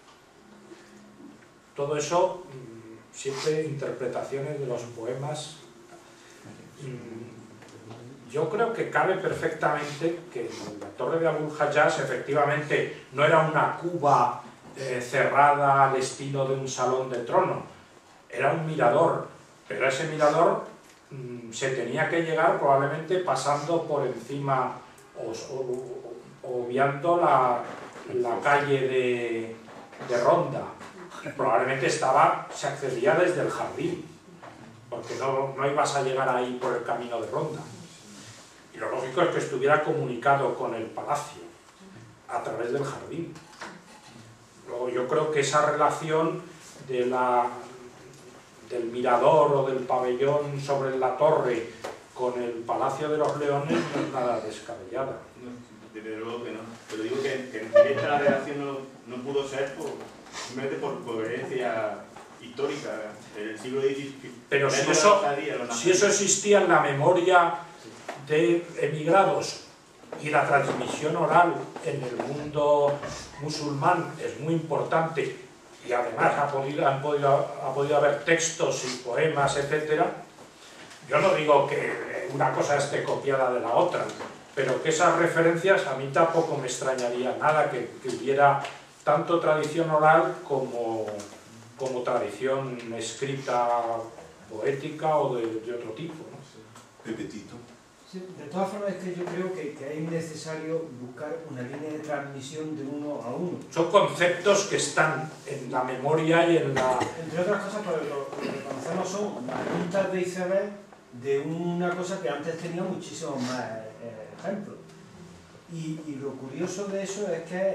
Todo eso, siempre interpretaciones de los poemas. Yo creo que cabe perfectamente que la torre de Abul Hajjaj efectivamente no era una cuba eh, cerrada al estilo de un salón de trono, era un mirador, pero ese mirador mmm, se tenía que llegar probablemente pasando por encima o, o, obviando la, la calle de, de Ronda. Probablemente estaba, se accedía desde el jardín, porque no, no ibas a llegar ahí por el camino de Ronda. Y lo lógico es que estuviera comunicado con el palacio a través del jardín. Luego yo creo que esa relación de la, del mirador o del pabellón sobre la torre con el Palacio de los Leones no es nada descabellada. No, desde luego que no. Pero digo que, que en esta relación no, no pudo ser por, simplemente por coherencia histórica. En el siglo diecisiete. Pero si eso, si eso existía en la memoria de emigrados y la transmisión oral en el mundo musulmán es muy importante, y además ha podido, han podido, ha podido haber textos y poemas, etcétera. Yo no digo que una cosa esté copiada de la otra, pero que esas referencias a mí tampoco me extrañaría nada que, que hubiera tanto tradición oral como, como tradición escrita, poética o de, de otro tipo, ¿no? Pepetito. Sí, de todas formas es que yo creo que, que es necesario buscar una línea de transmisión de uno a uno. Son conceptos que están en la memoria y en la... Entre otras cosas, pues, lo, lo que conocemos son las puntas de iceberg de una cosa que antes tenía muchísimos más eh, ejemplos. Y, y lo curioso de eso es que es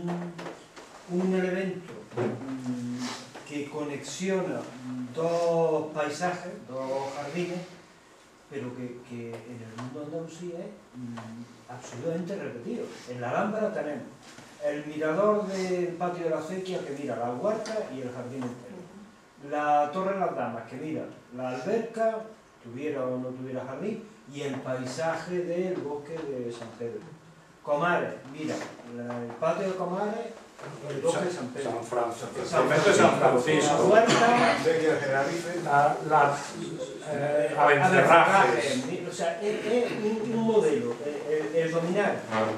un, un elemento um, que conexiona dos paisajes, dos jardines, pero que, que en el mundo andalusí es mmm, absolutamente repetido. En la Alhambra tenemos el mirador del patio de la acequia que mira la huerta y el jardín entero. La Torre de las Damas que mira la alberca, tuviera o no tuviera jardín, y el paisaje del bosque de San Pedro. Comares, mira, el patio de Comares, el bosque de San Pedro. San Francisco. San Francisco. San Francisco. La huerta, la, la eh, Abencerrajes. O sea, es, es un, un modelo, el, el dominar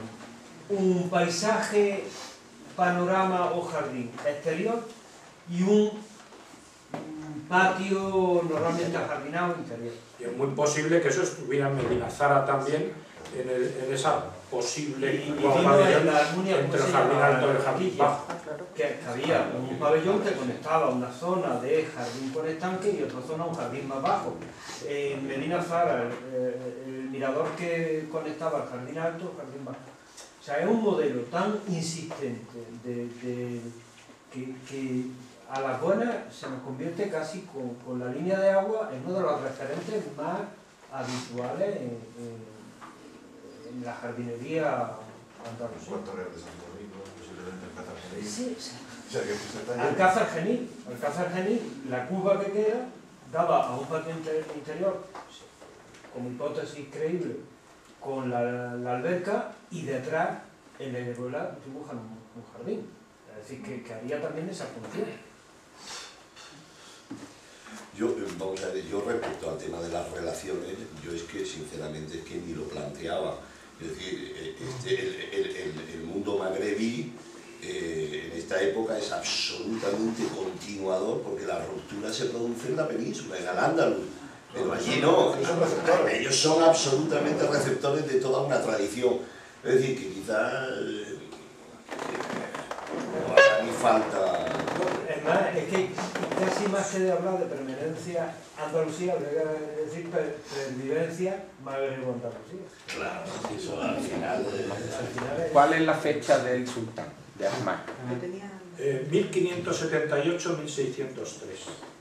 un paisaje, panorama o jardín exterior y un patio normalmente ajardinado interior. Y es muy posible que eso estuviera en Medina Zara también, en, el, en esa posible Y, y con vimos pabellón en la armonía entre el ¿cómo se jardín llama? alto y el La jardín capilla, bajo. que, que había un pabellón que conectaba una zona de jardín con estanque y otra zona un jardín más bajo. En Medina Zara, el, el mirador que conectaba el jardín alto, el jardín bajo. O sea, es un modelo tan insistente de, de, que, que a las buenas se nos convierte casi con, con la línea de agua en uno de los referentes más habituales en, en, en la jardinería andaluza. Cuarto Real de Santo Domingo, posiblemente Alcázar Genil. Sí, sí. O sea, que se está Alcázar Genil, Alcázar Genil, la curva que queda daba a un patio inter- interior, como hipótesis creíble, con la, la alberca y detrás en el Ebola dibujan un, un jardín. Es decir, que, que haría también esa función. Yo, eh, vamos a ver, yo respecto al tema de las relaciones, yo es que sinceramente es que ni lo planteaba. Es decir, eh, este, el, el, el, el mundo magrebí eh, en esta época es absolutamente continuador porque la ruptura se produce en la península, en Al-Ándalus. Pero allí no, ellos son absolutamente receptores de toda una tradición. Es decir, que quizás eh, no haga ni falta. Es más, es que casi más que de hablar de permanencia Andalucía, habría que decir per- pervivencia Magrebo-Andalucía. Claro, eso al final. Eh, Al final es- ¿Cuál es la fecha del sultán de Ahmad? Eh, mil quinientos setenta y ocho a mil seiscientos tres.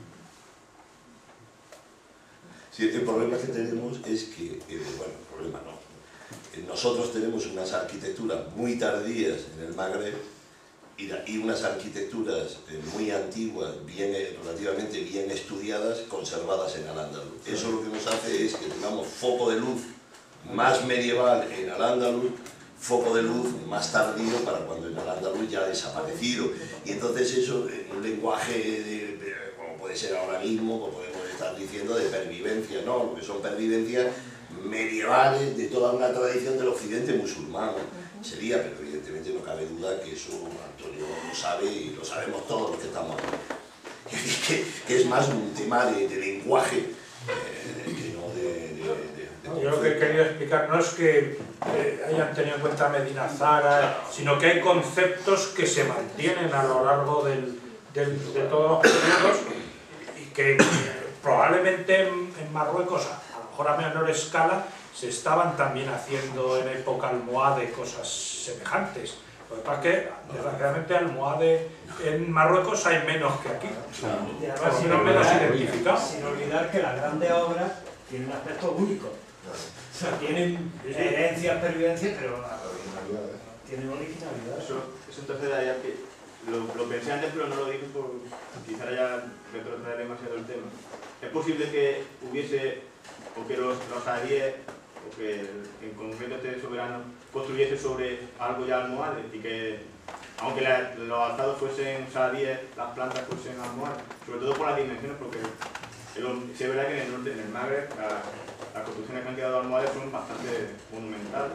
Sí, el problema que tenemos es que, eh, bueno, el problema no. Eh, Nosotros tenemos unas arquitecturas muy tardías en el Magreb y, la- y unas arquitecturas eh, muy antiguas, bien, eh, relativamente bien estudiadas, conservadas en Al-Ándalus. Eso lo que nos hace es que tengamos foco de luz más medieval en Al-Ándalus, foco de luz más tardío para cuando en Al-Ándalus ya ha desaparecido. Y entonces eso, en un lenguaje, de, de, como puede ser ahora mismo, como podemos estar diciendo, de pervivencia, ¿no? Lo que son pervivencias medievales de toda una tradición del occidente musulmán. Sería, pero evidentemente no cabe duda que eso Antonio lo sabe y lo sabemos todos los que estamos aquí. Que, que es más un tema de, de lenguaje eh, que no de... de, de Yo lo que he querido explicar no es que eh, hayan tenido en cuenta Medina Zara, sino que hay conceptos que se mantienen a lo largo del, del, de todos los periodos y que eh, probablemente en, en Marruecos, a lo mejor a menor escala, se estaban también haciendo en época almohade cosas semejantes. Lo que pasa es que, desgraciadamente, almohade en Marruecos hay menos que aquí. Y además, sin No menos olvidar, identificados. sin olvidar que las grandes obras tienen un aspecto único. O sea, tienen herencias, pervivencias, pero tienen originalidad. Eso, eso entonces de allá que lo, lo pensé antes pero no lo dije por quizá ya retrotraer demasiado el tema. ¿Es posible que hubiese, o que los, los adíes, o que en concreto este soberano, construyese sobre algo ya almohades y que, aunque la, los alzados fuesen sadíes, las plantas fuesen almohades, sobre todo por las dimensiones, porque el, sí es verdad que en el norte, en el Magreb, la, las construcciones que han quedado almohades son bastante monumentales.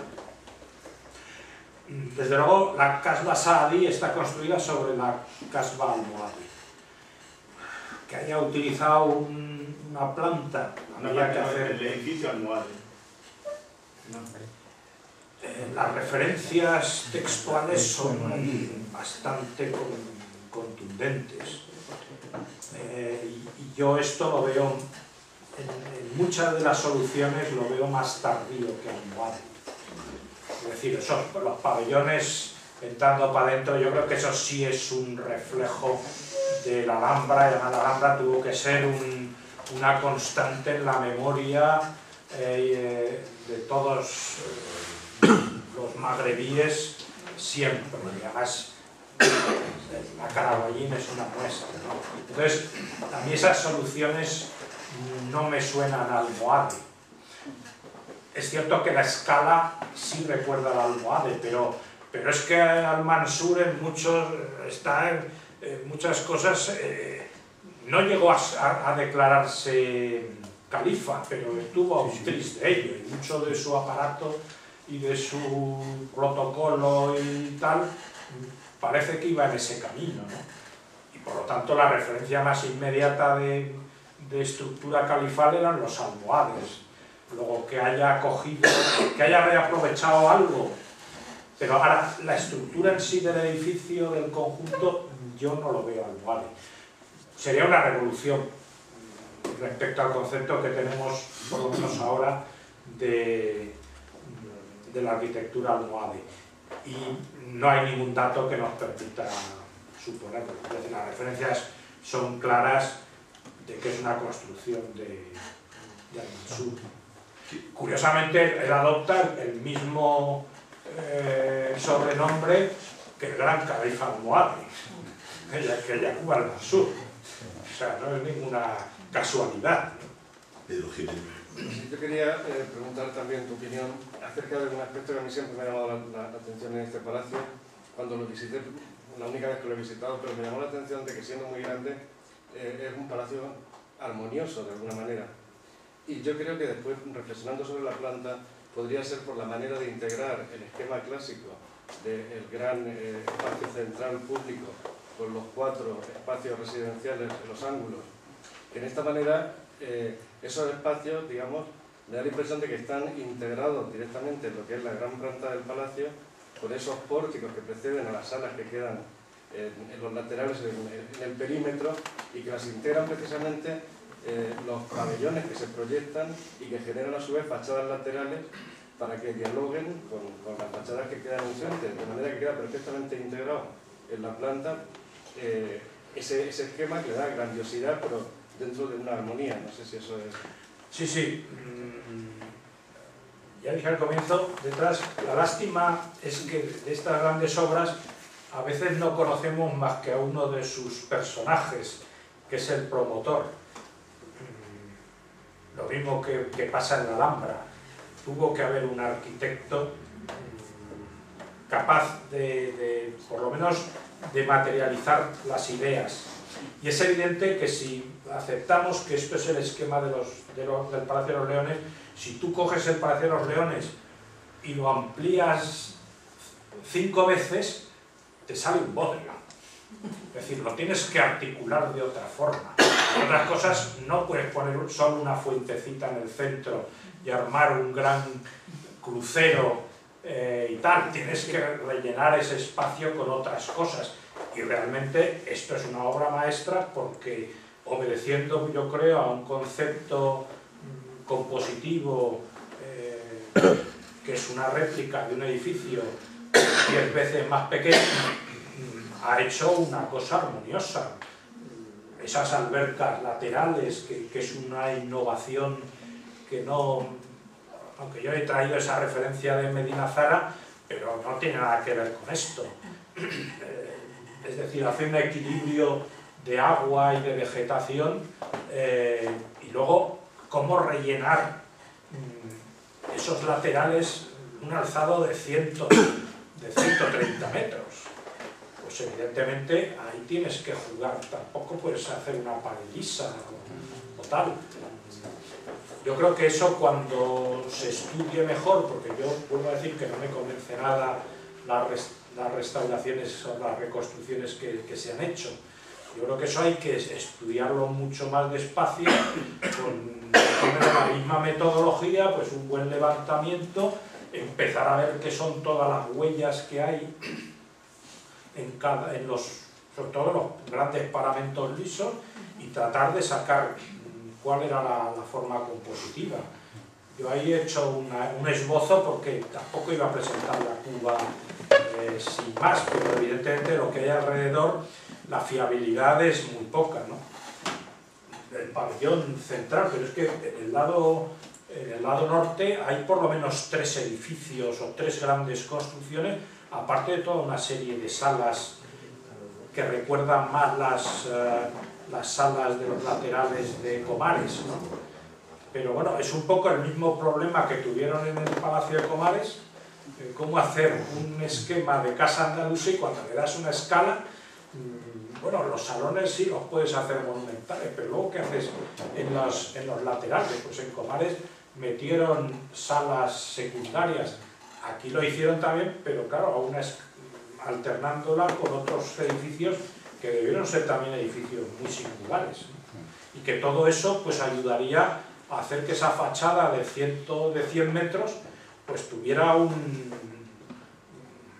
Desde luego, la Casbah Saadí está construida sobre la Casbah almohade. Que haya utilizado un, una planta, No, habría que no, hacer... el edificio almohade. No. Eh, las referencias textuales son bastante con, contundentes. Eh, y, y yo esto lo veo, en, en muchas de las soluciones lo veo más tardío que almohade. Es decir, esos, los pabellones entrando para adentro, yo creo que eso sí es un reflejo de la Alhambra, y además la Alhambra tuvo que ser un, una constante en la memoria eh, de todos eh, los magrebíes siempre, y además la Caraboyín es una muestra, ¿no? Entonces, a mí esas soluciones no me suenan a almohade. Es cierto que la escala sí recuerda al almohade, pero, pero es que Al-Mansur en, muchos, está en, en muchas cosas eh, no llegó a, a, a declararse califa, pero estuvo un triste de ello, y mucho de su aparato y de su protocolo y tal parece que iba en ese camino, ¿no? Y por lo tanto la referencia más inmediata de, de estructura califal eran los almohades. Luego que haya cogido, que haya reaprovechado algo Pero ahora, la estructura en sí del edificio, del conjunto, yo no lo veo almohade. Sería una revolución respecto al concepto que tenemos, por lo menos ahora, de, de la arquitectura almohade. Y no hay ningún dato que nos permita suponerlo. Es decir, las referencias son claras de que es una construcción de, de Al-Mansur. Curiosamente, él adopta el mismo eh, sobrenombre que el gran califa almohade, que Yaqub al-Mansur. O sea, no es ninguna casualidad. Pedro Jiménez. Yo quería eh, preguntar también tu opinión acerca de un aspecto que a mí siempre me ha llamado la, la, la atención en este palacio. Cuando lo visité, la única vez que lo he visitado, pero me llamó la atención de que siendo muy grande, eh, es un palacio armonioso de alguna manera. Y yo creo que después, reflexionando sobre la planta, podría ser por la manera de integrar el esquema clásico del gran eh, espacio central público con los cuatro espacios residenciales en los ángulos. Que en esta manera, eh, esos espacios, digamos, me da la impresión de que están integrados directamente en lo que es la gran planta del palacio, con esos pórticos que preceden a las salas que quedan en, en los laterales, en, en el perímetro, y que las integran precisamente eh, los pabellones que se proyectan y que generan a su vez fachadas laterales para que dialoguen con, con las fachadas que quedan enfrente, de manera que queda perfectamente integrado en la planta eh, ese, ese esquema que le da grandiosidad, pero dentro de una armonía. No sé si eso es... Sí, sí. Ya dije al comienzo, detrás, la lástima es que de estas grandes obras a veces no conocemos más que a uno de sus personajes, que es el promotor. Lo mismo que, que pasa en la Alhambra. Tuvo que haber un arquitecto capaz de, de, por lo menos, de materializar las ideas. Y es evidente que si aceptamos que esto es el esquema de los, de los, del Palacio de los Leones, si tú coges el Palacio de los Leones y lo amplías cinco veces, te sale un bodrio. Es decir, lo tienes que articular de otra forma. En otras cosas, no puedes poner solo una fuentecita en el centro y armar un gran crucero eh, y tal. Tienes que rellenar ese espacio con otras cosas. Y realmente esto es una obra maestra porque, obedeciendo, yo creo, a un concepto mmm, compositivo eh, que es una réplica de un edificio diez veces más pequeño, mmm, ha hecho una cosa armoniosa. Esas albercas laterales, que, que es una innovación que no... Aunque yo he traído esa referencia de Medina Zara, pero no tiene nada que ver con esto. Es decir, hace un equilibrio de agua y de vegetación eh, y luego cómo rellenar mmm, esos laterales, un alzado de, ciento, de ciento treinta metros. Pues evidentemente ahí tienes que jugar, tampoco puedes hacer una pared lisa o, o tal. Yo creo que eso, cuando se estudie mejor, porque yo vuelvo a decir que no me convence nada la rest las restauraciones o las reconstrucciones que, que se han hecho. Yo creo que eso hay que estudiarlo mucho más despacio, con, con la misma metodología, pues un buen levantamiento, empezar a ver qué son todas las huellas que hay en, cada, en los, sobre todo los grandes paramentos lisos, y tratar de sacar cuál era la, la forma compositiva. Yo ahí he hecho una, un esbozo porque tampoco iba a presentar la cuba eh, sin más, pero evidentemente lo que hay alrededor, la fiabilidad es muy poca, ¿no? El pabellón central, pero es que en el lado, en el lado norte hay por lo menos tres edificios o tres grandes construcciones, aparte de toda una serie de salas que recuerdan más las, uh, las salas de los laterales de Comares, ¿no? Pero bueno, es un poco el mismo problema que tuvieron en el Palacio de Comares, eh, cómo hacer un esquema de casa andaluza, y cuando le das una escala, mmm, bueno, los salones sí los puedes hacer monumentales, pero luego ¿qué haces en los, en los laterales? Pues en Comares metieron salas secundarias, aquí lo hicieron también, pero claro, aún es, alternándola con otros edificios que debieron ser también edificios muy singulares, ¿no? Y que todo eso pues ayudaría a hacer que esa fachada de, ciento, de cien metros pues tuviera un,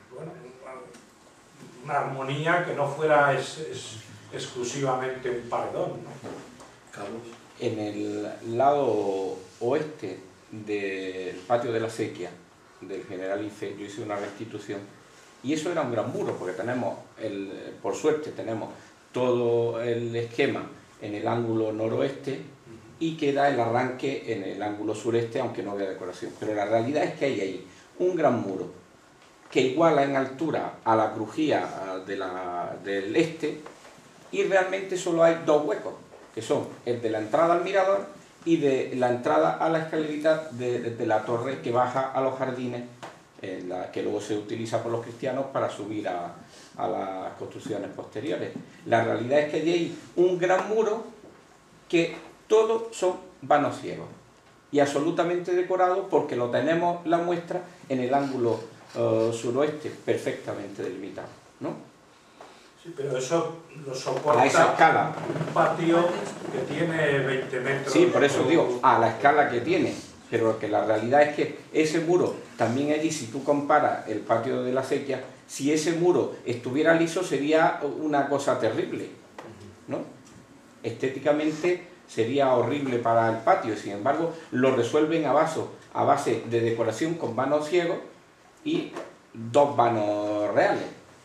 una armonía que no fuera es, es, exclusivamente un paredón, ¿no? Carlos. En el lado oeste del patio de la Acequia, del Generalife, yo hice una restitución y eso era un gran muro, porque tenemos, el, por suerte, tenemos todo el esquema en el ángulo noroeste y queda el arranque en el ángulo sureste, aunque no había decoración. Pero la realidad es que hay ahí un gran muro que iguala en altura a la crujía de la, del este, y realmente solo hay dos huecos, que son el de la entrada al mirador y de la entrada a la escalerita de, de, de la torre que baja a los jardines, en la, que luego se utiliza por los cristianos para subir a, a las construcciones posteriores. La realidad es que hay un gran muro que todos son vanos ciegos y absolutamente decorados, porque lo tenemos la muestra en el ángulo uh, suroeste perfectamente delimitado, ¿no? Sí, pero eso lo soporta a esa escala. Un patio que tiene veinte metros. Sí, por eso digo, a la escala que tiene, pero que la realidad es que ese muro, también allí, si tú comparas el patio de la Acequia, si ese muro estuviera liso sería una cosa terrible, ¿no? Estéticamente sería horrible para el patio, sin embargo lo resuelven a base, a base de decoración con vanos ciegos y dos vanos reales.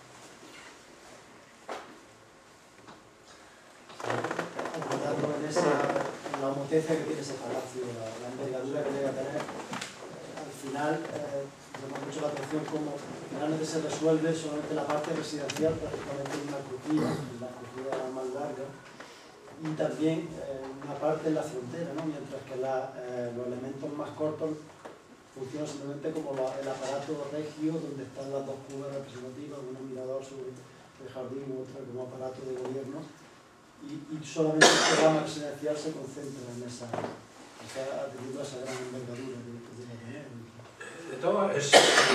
Apuntando en esa, la potencia que tiene ese palacio, la, la envergadura que debe tener, eh, al final eh, llama mucho la atención cómo finalmente se resuelve solamente la parte residencial, prácticamente en una crujía, la crujía más larga, y también eh, una parte en la frontera, ¿no? Mientras que la, eh, los elementos más cortos funcionan simplemente como la, el aparato regio, donde están las dos cubas representativas, un mirador sobre el jardín y otra como aparato de gobierno, y, y solamente el programa residencial se concentra en esa, esa, esa gran envergadura que, que tiene que tener. De todo, es,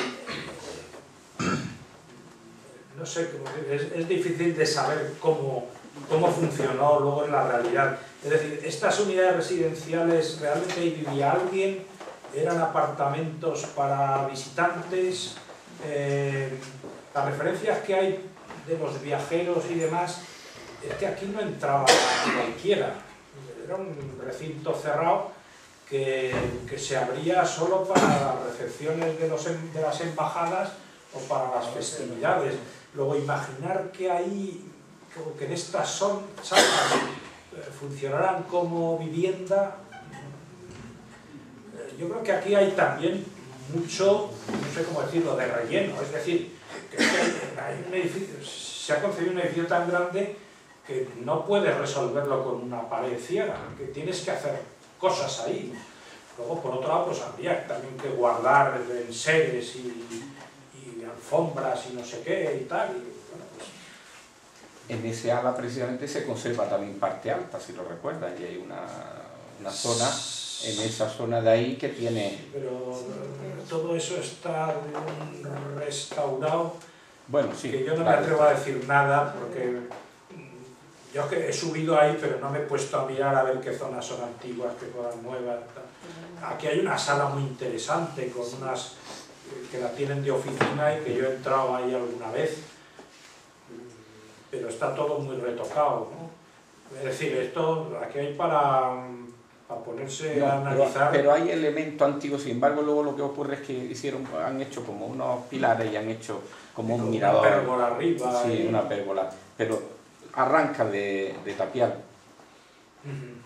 no sé, es, es difícil de saber cómo, cómo funcionó luego en la realidad. Es decir, estas unidades residenciales, ¿realmente ahí vivía alguien? ¿Eran apartamentos para visitantes? Eh, las referencias que hay de los viajeros y demás, es que aquí no entraba cualquiera. Era un recinto cerrado que, que se abría solo para las recepciones de, los, de las embajadas o para las festividades. Luego, imaginar que ahí, que en estas son, salas funcionaran como vivienda, yo creo que aquí hay también mucho, no sé cómo decirlo, de relleno. Es decir, que hay un edificio, se ha concebido un edificio tan grande que no puedes resolverlo con una pared ciega, que tienes que hacer cosas ahí. Luego, por otro lado, pues habría también que guardar enseres y, y alfombras y no sé qué y tal. Y, bueno, pues... En ese ala precisamente se conserva también parte alta, si lo recuerdan, y hay una, una zona, en esa zona de ahí que tiene... Pero todo eso está restaurado, bueno, sí, que yo no claro. me atrevo a decir nada, porque yo que he subido ahí, pero no me he puesto a mirar a ver qué zonas son antiguas, qué zonas nuevas. Tal. Aquí hay una sala muy interesante, con unas que la tienen de oficina y que yo he entrado ahí alguna vez, pero está todo muy retocado, ¿no? Es decir, esto aquí hay para, para ponerse no, a analizar... Pero, pero hay elementos antiguos, sin embargo, luego lo que ocurre es que hicieron, han hecho como unos pilares y han hecho como un mirador. Una pérgola arriba. Sí, y... una pérgola, pero arranca de, de tapial. Uh-huh.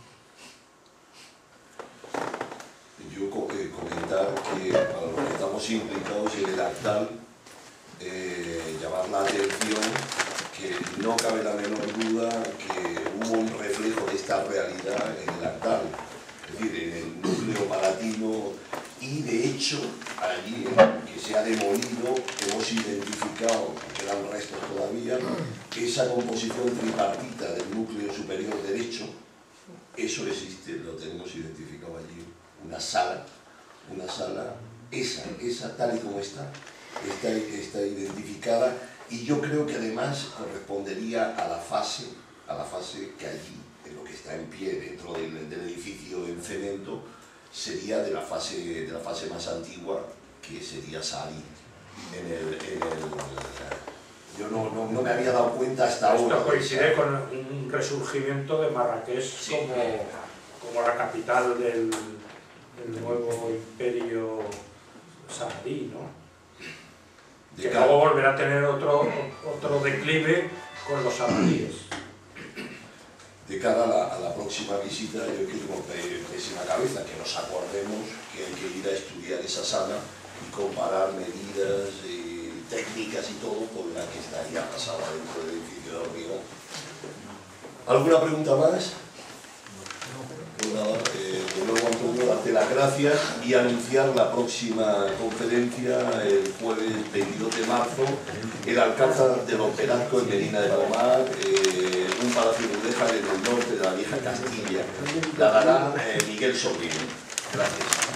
Yo eh, comentar que para los que estamos implicados en el actal, eh, llamar la atención que no cabe la menor duda que hubo un reflejo de esta realidad en el actal, es decir, en el núcleo palatino, y de hecho allí que se ha demolido hemos identificado, quedan restos todavía, esa composición tripartita del núcleo superior derecho. Eso existe, lo tenemos identificado allí, una sala, una sala, esa, esa tal y como está, está, está identificada, y yo creo que además correspondería a la fase, a la fase que allí, en lo que está en pie dentro del, del edificio en cemento, sería de la fase, de la fase más antigua, que sería Sari, en el, en el, Yo no, no, no me había dado cuenta hasta Esto ahora. Esto coincide con un resurgimiento de Marrakech sí. como, como la capital del, del nuevo imperio saharí, ¿no? De que cada... luego volverá a tener otro, otro declive con los saudíes. De cara a la, a la próxima visita, yo quiero pedir en la cabeza que nos acordemos que hay que ir a estudiar esa sala y comparar medidas y técnicas y todo con la que estaría pasada dentro del edificio de hormigón. ¿Alguna pregunta más? Pues nada, eh, de nuevo Antonio, darte las gracias y anunciar la próxima conferencia el jueves veintidós de marzo, el Alcázar de los Pelascos en Medina de Palomar, eh, un palacio mudéjar en el norte de la vieja Castilla. La dará eh, Miguel Sobrino. Gracias.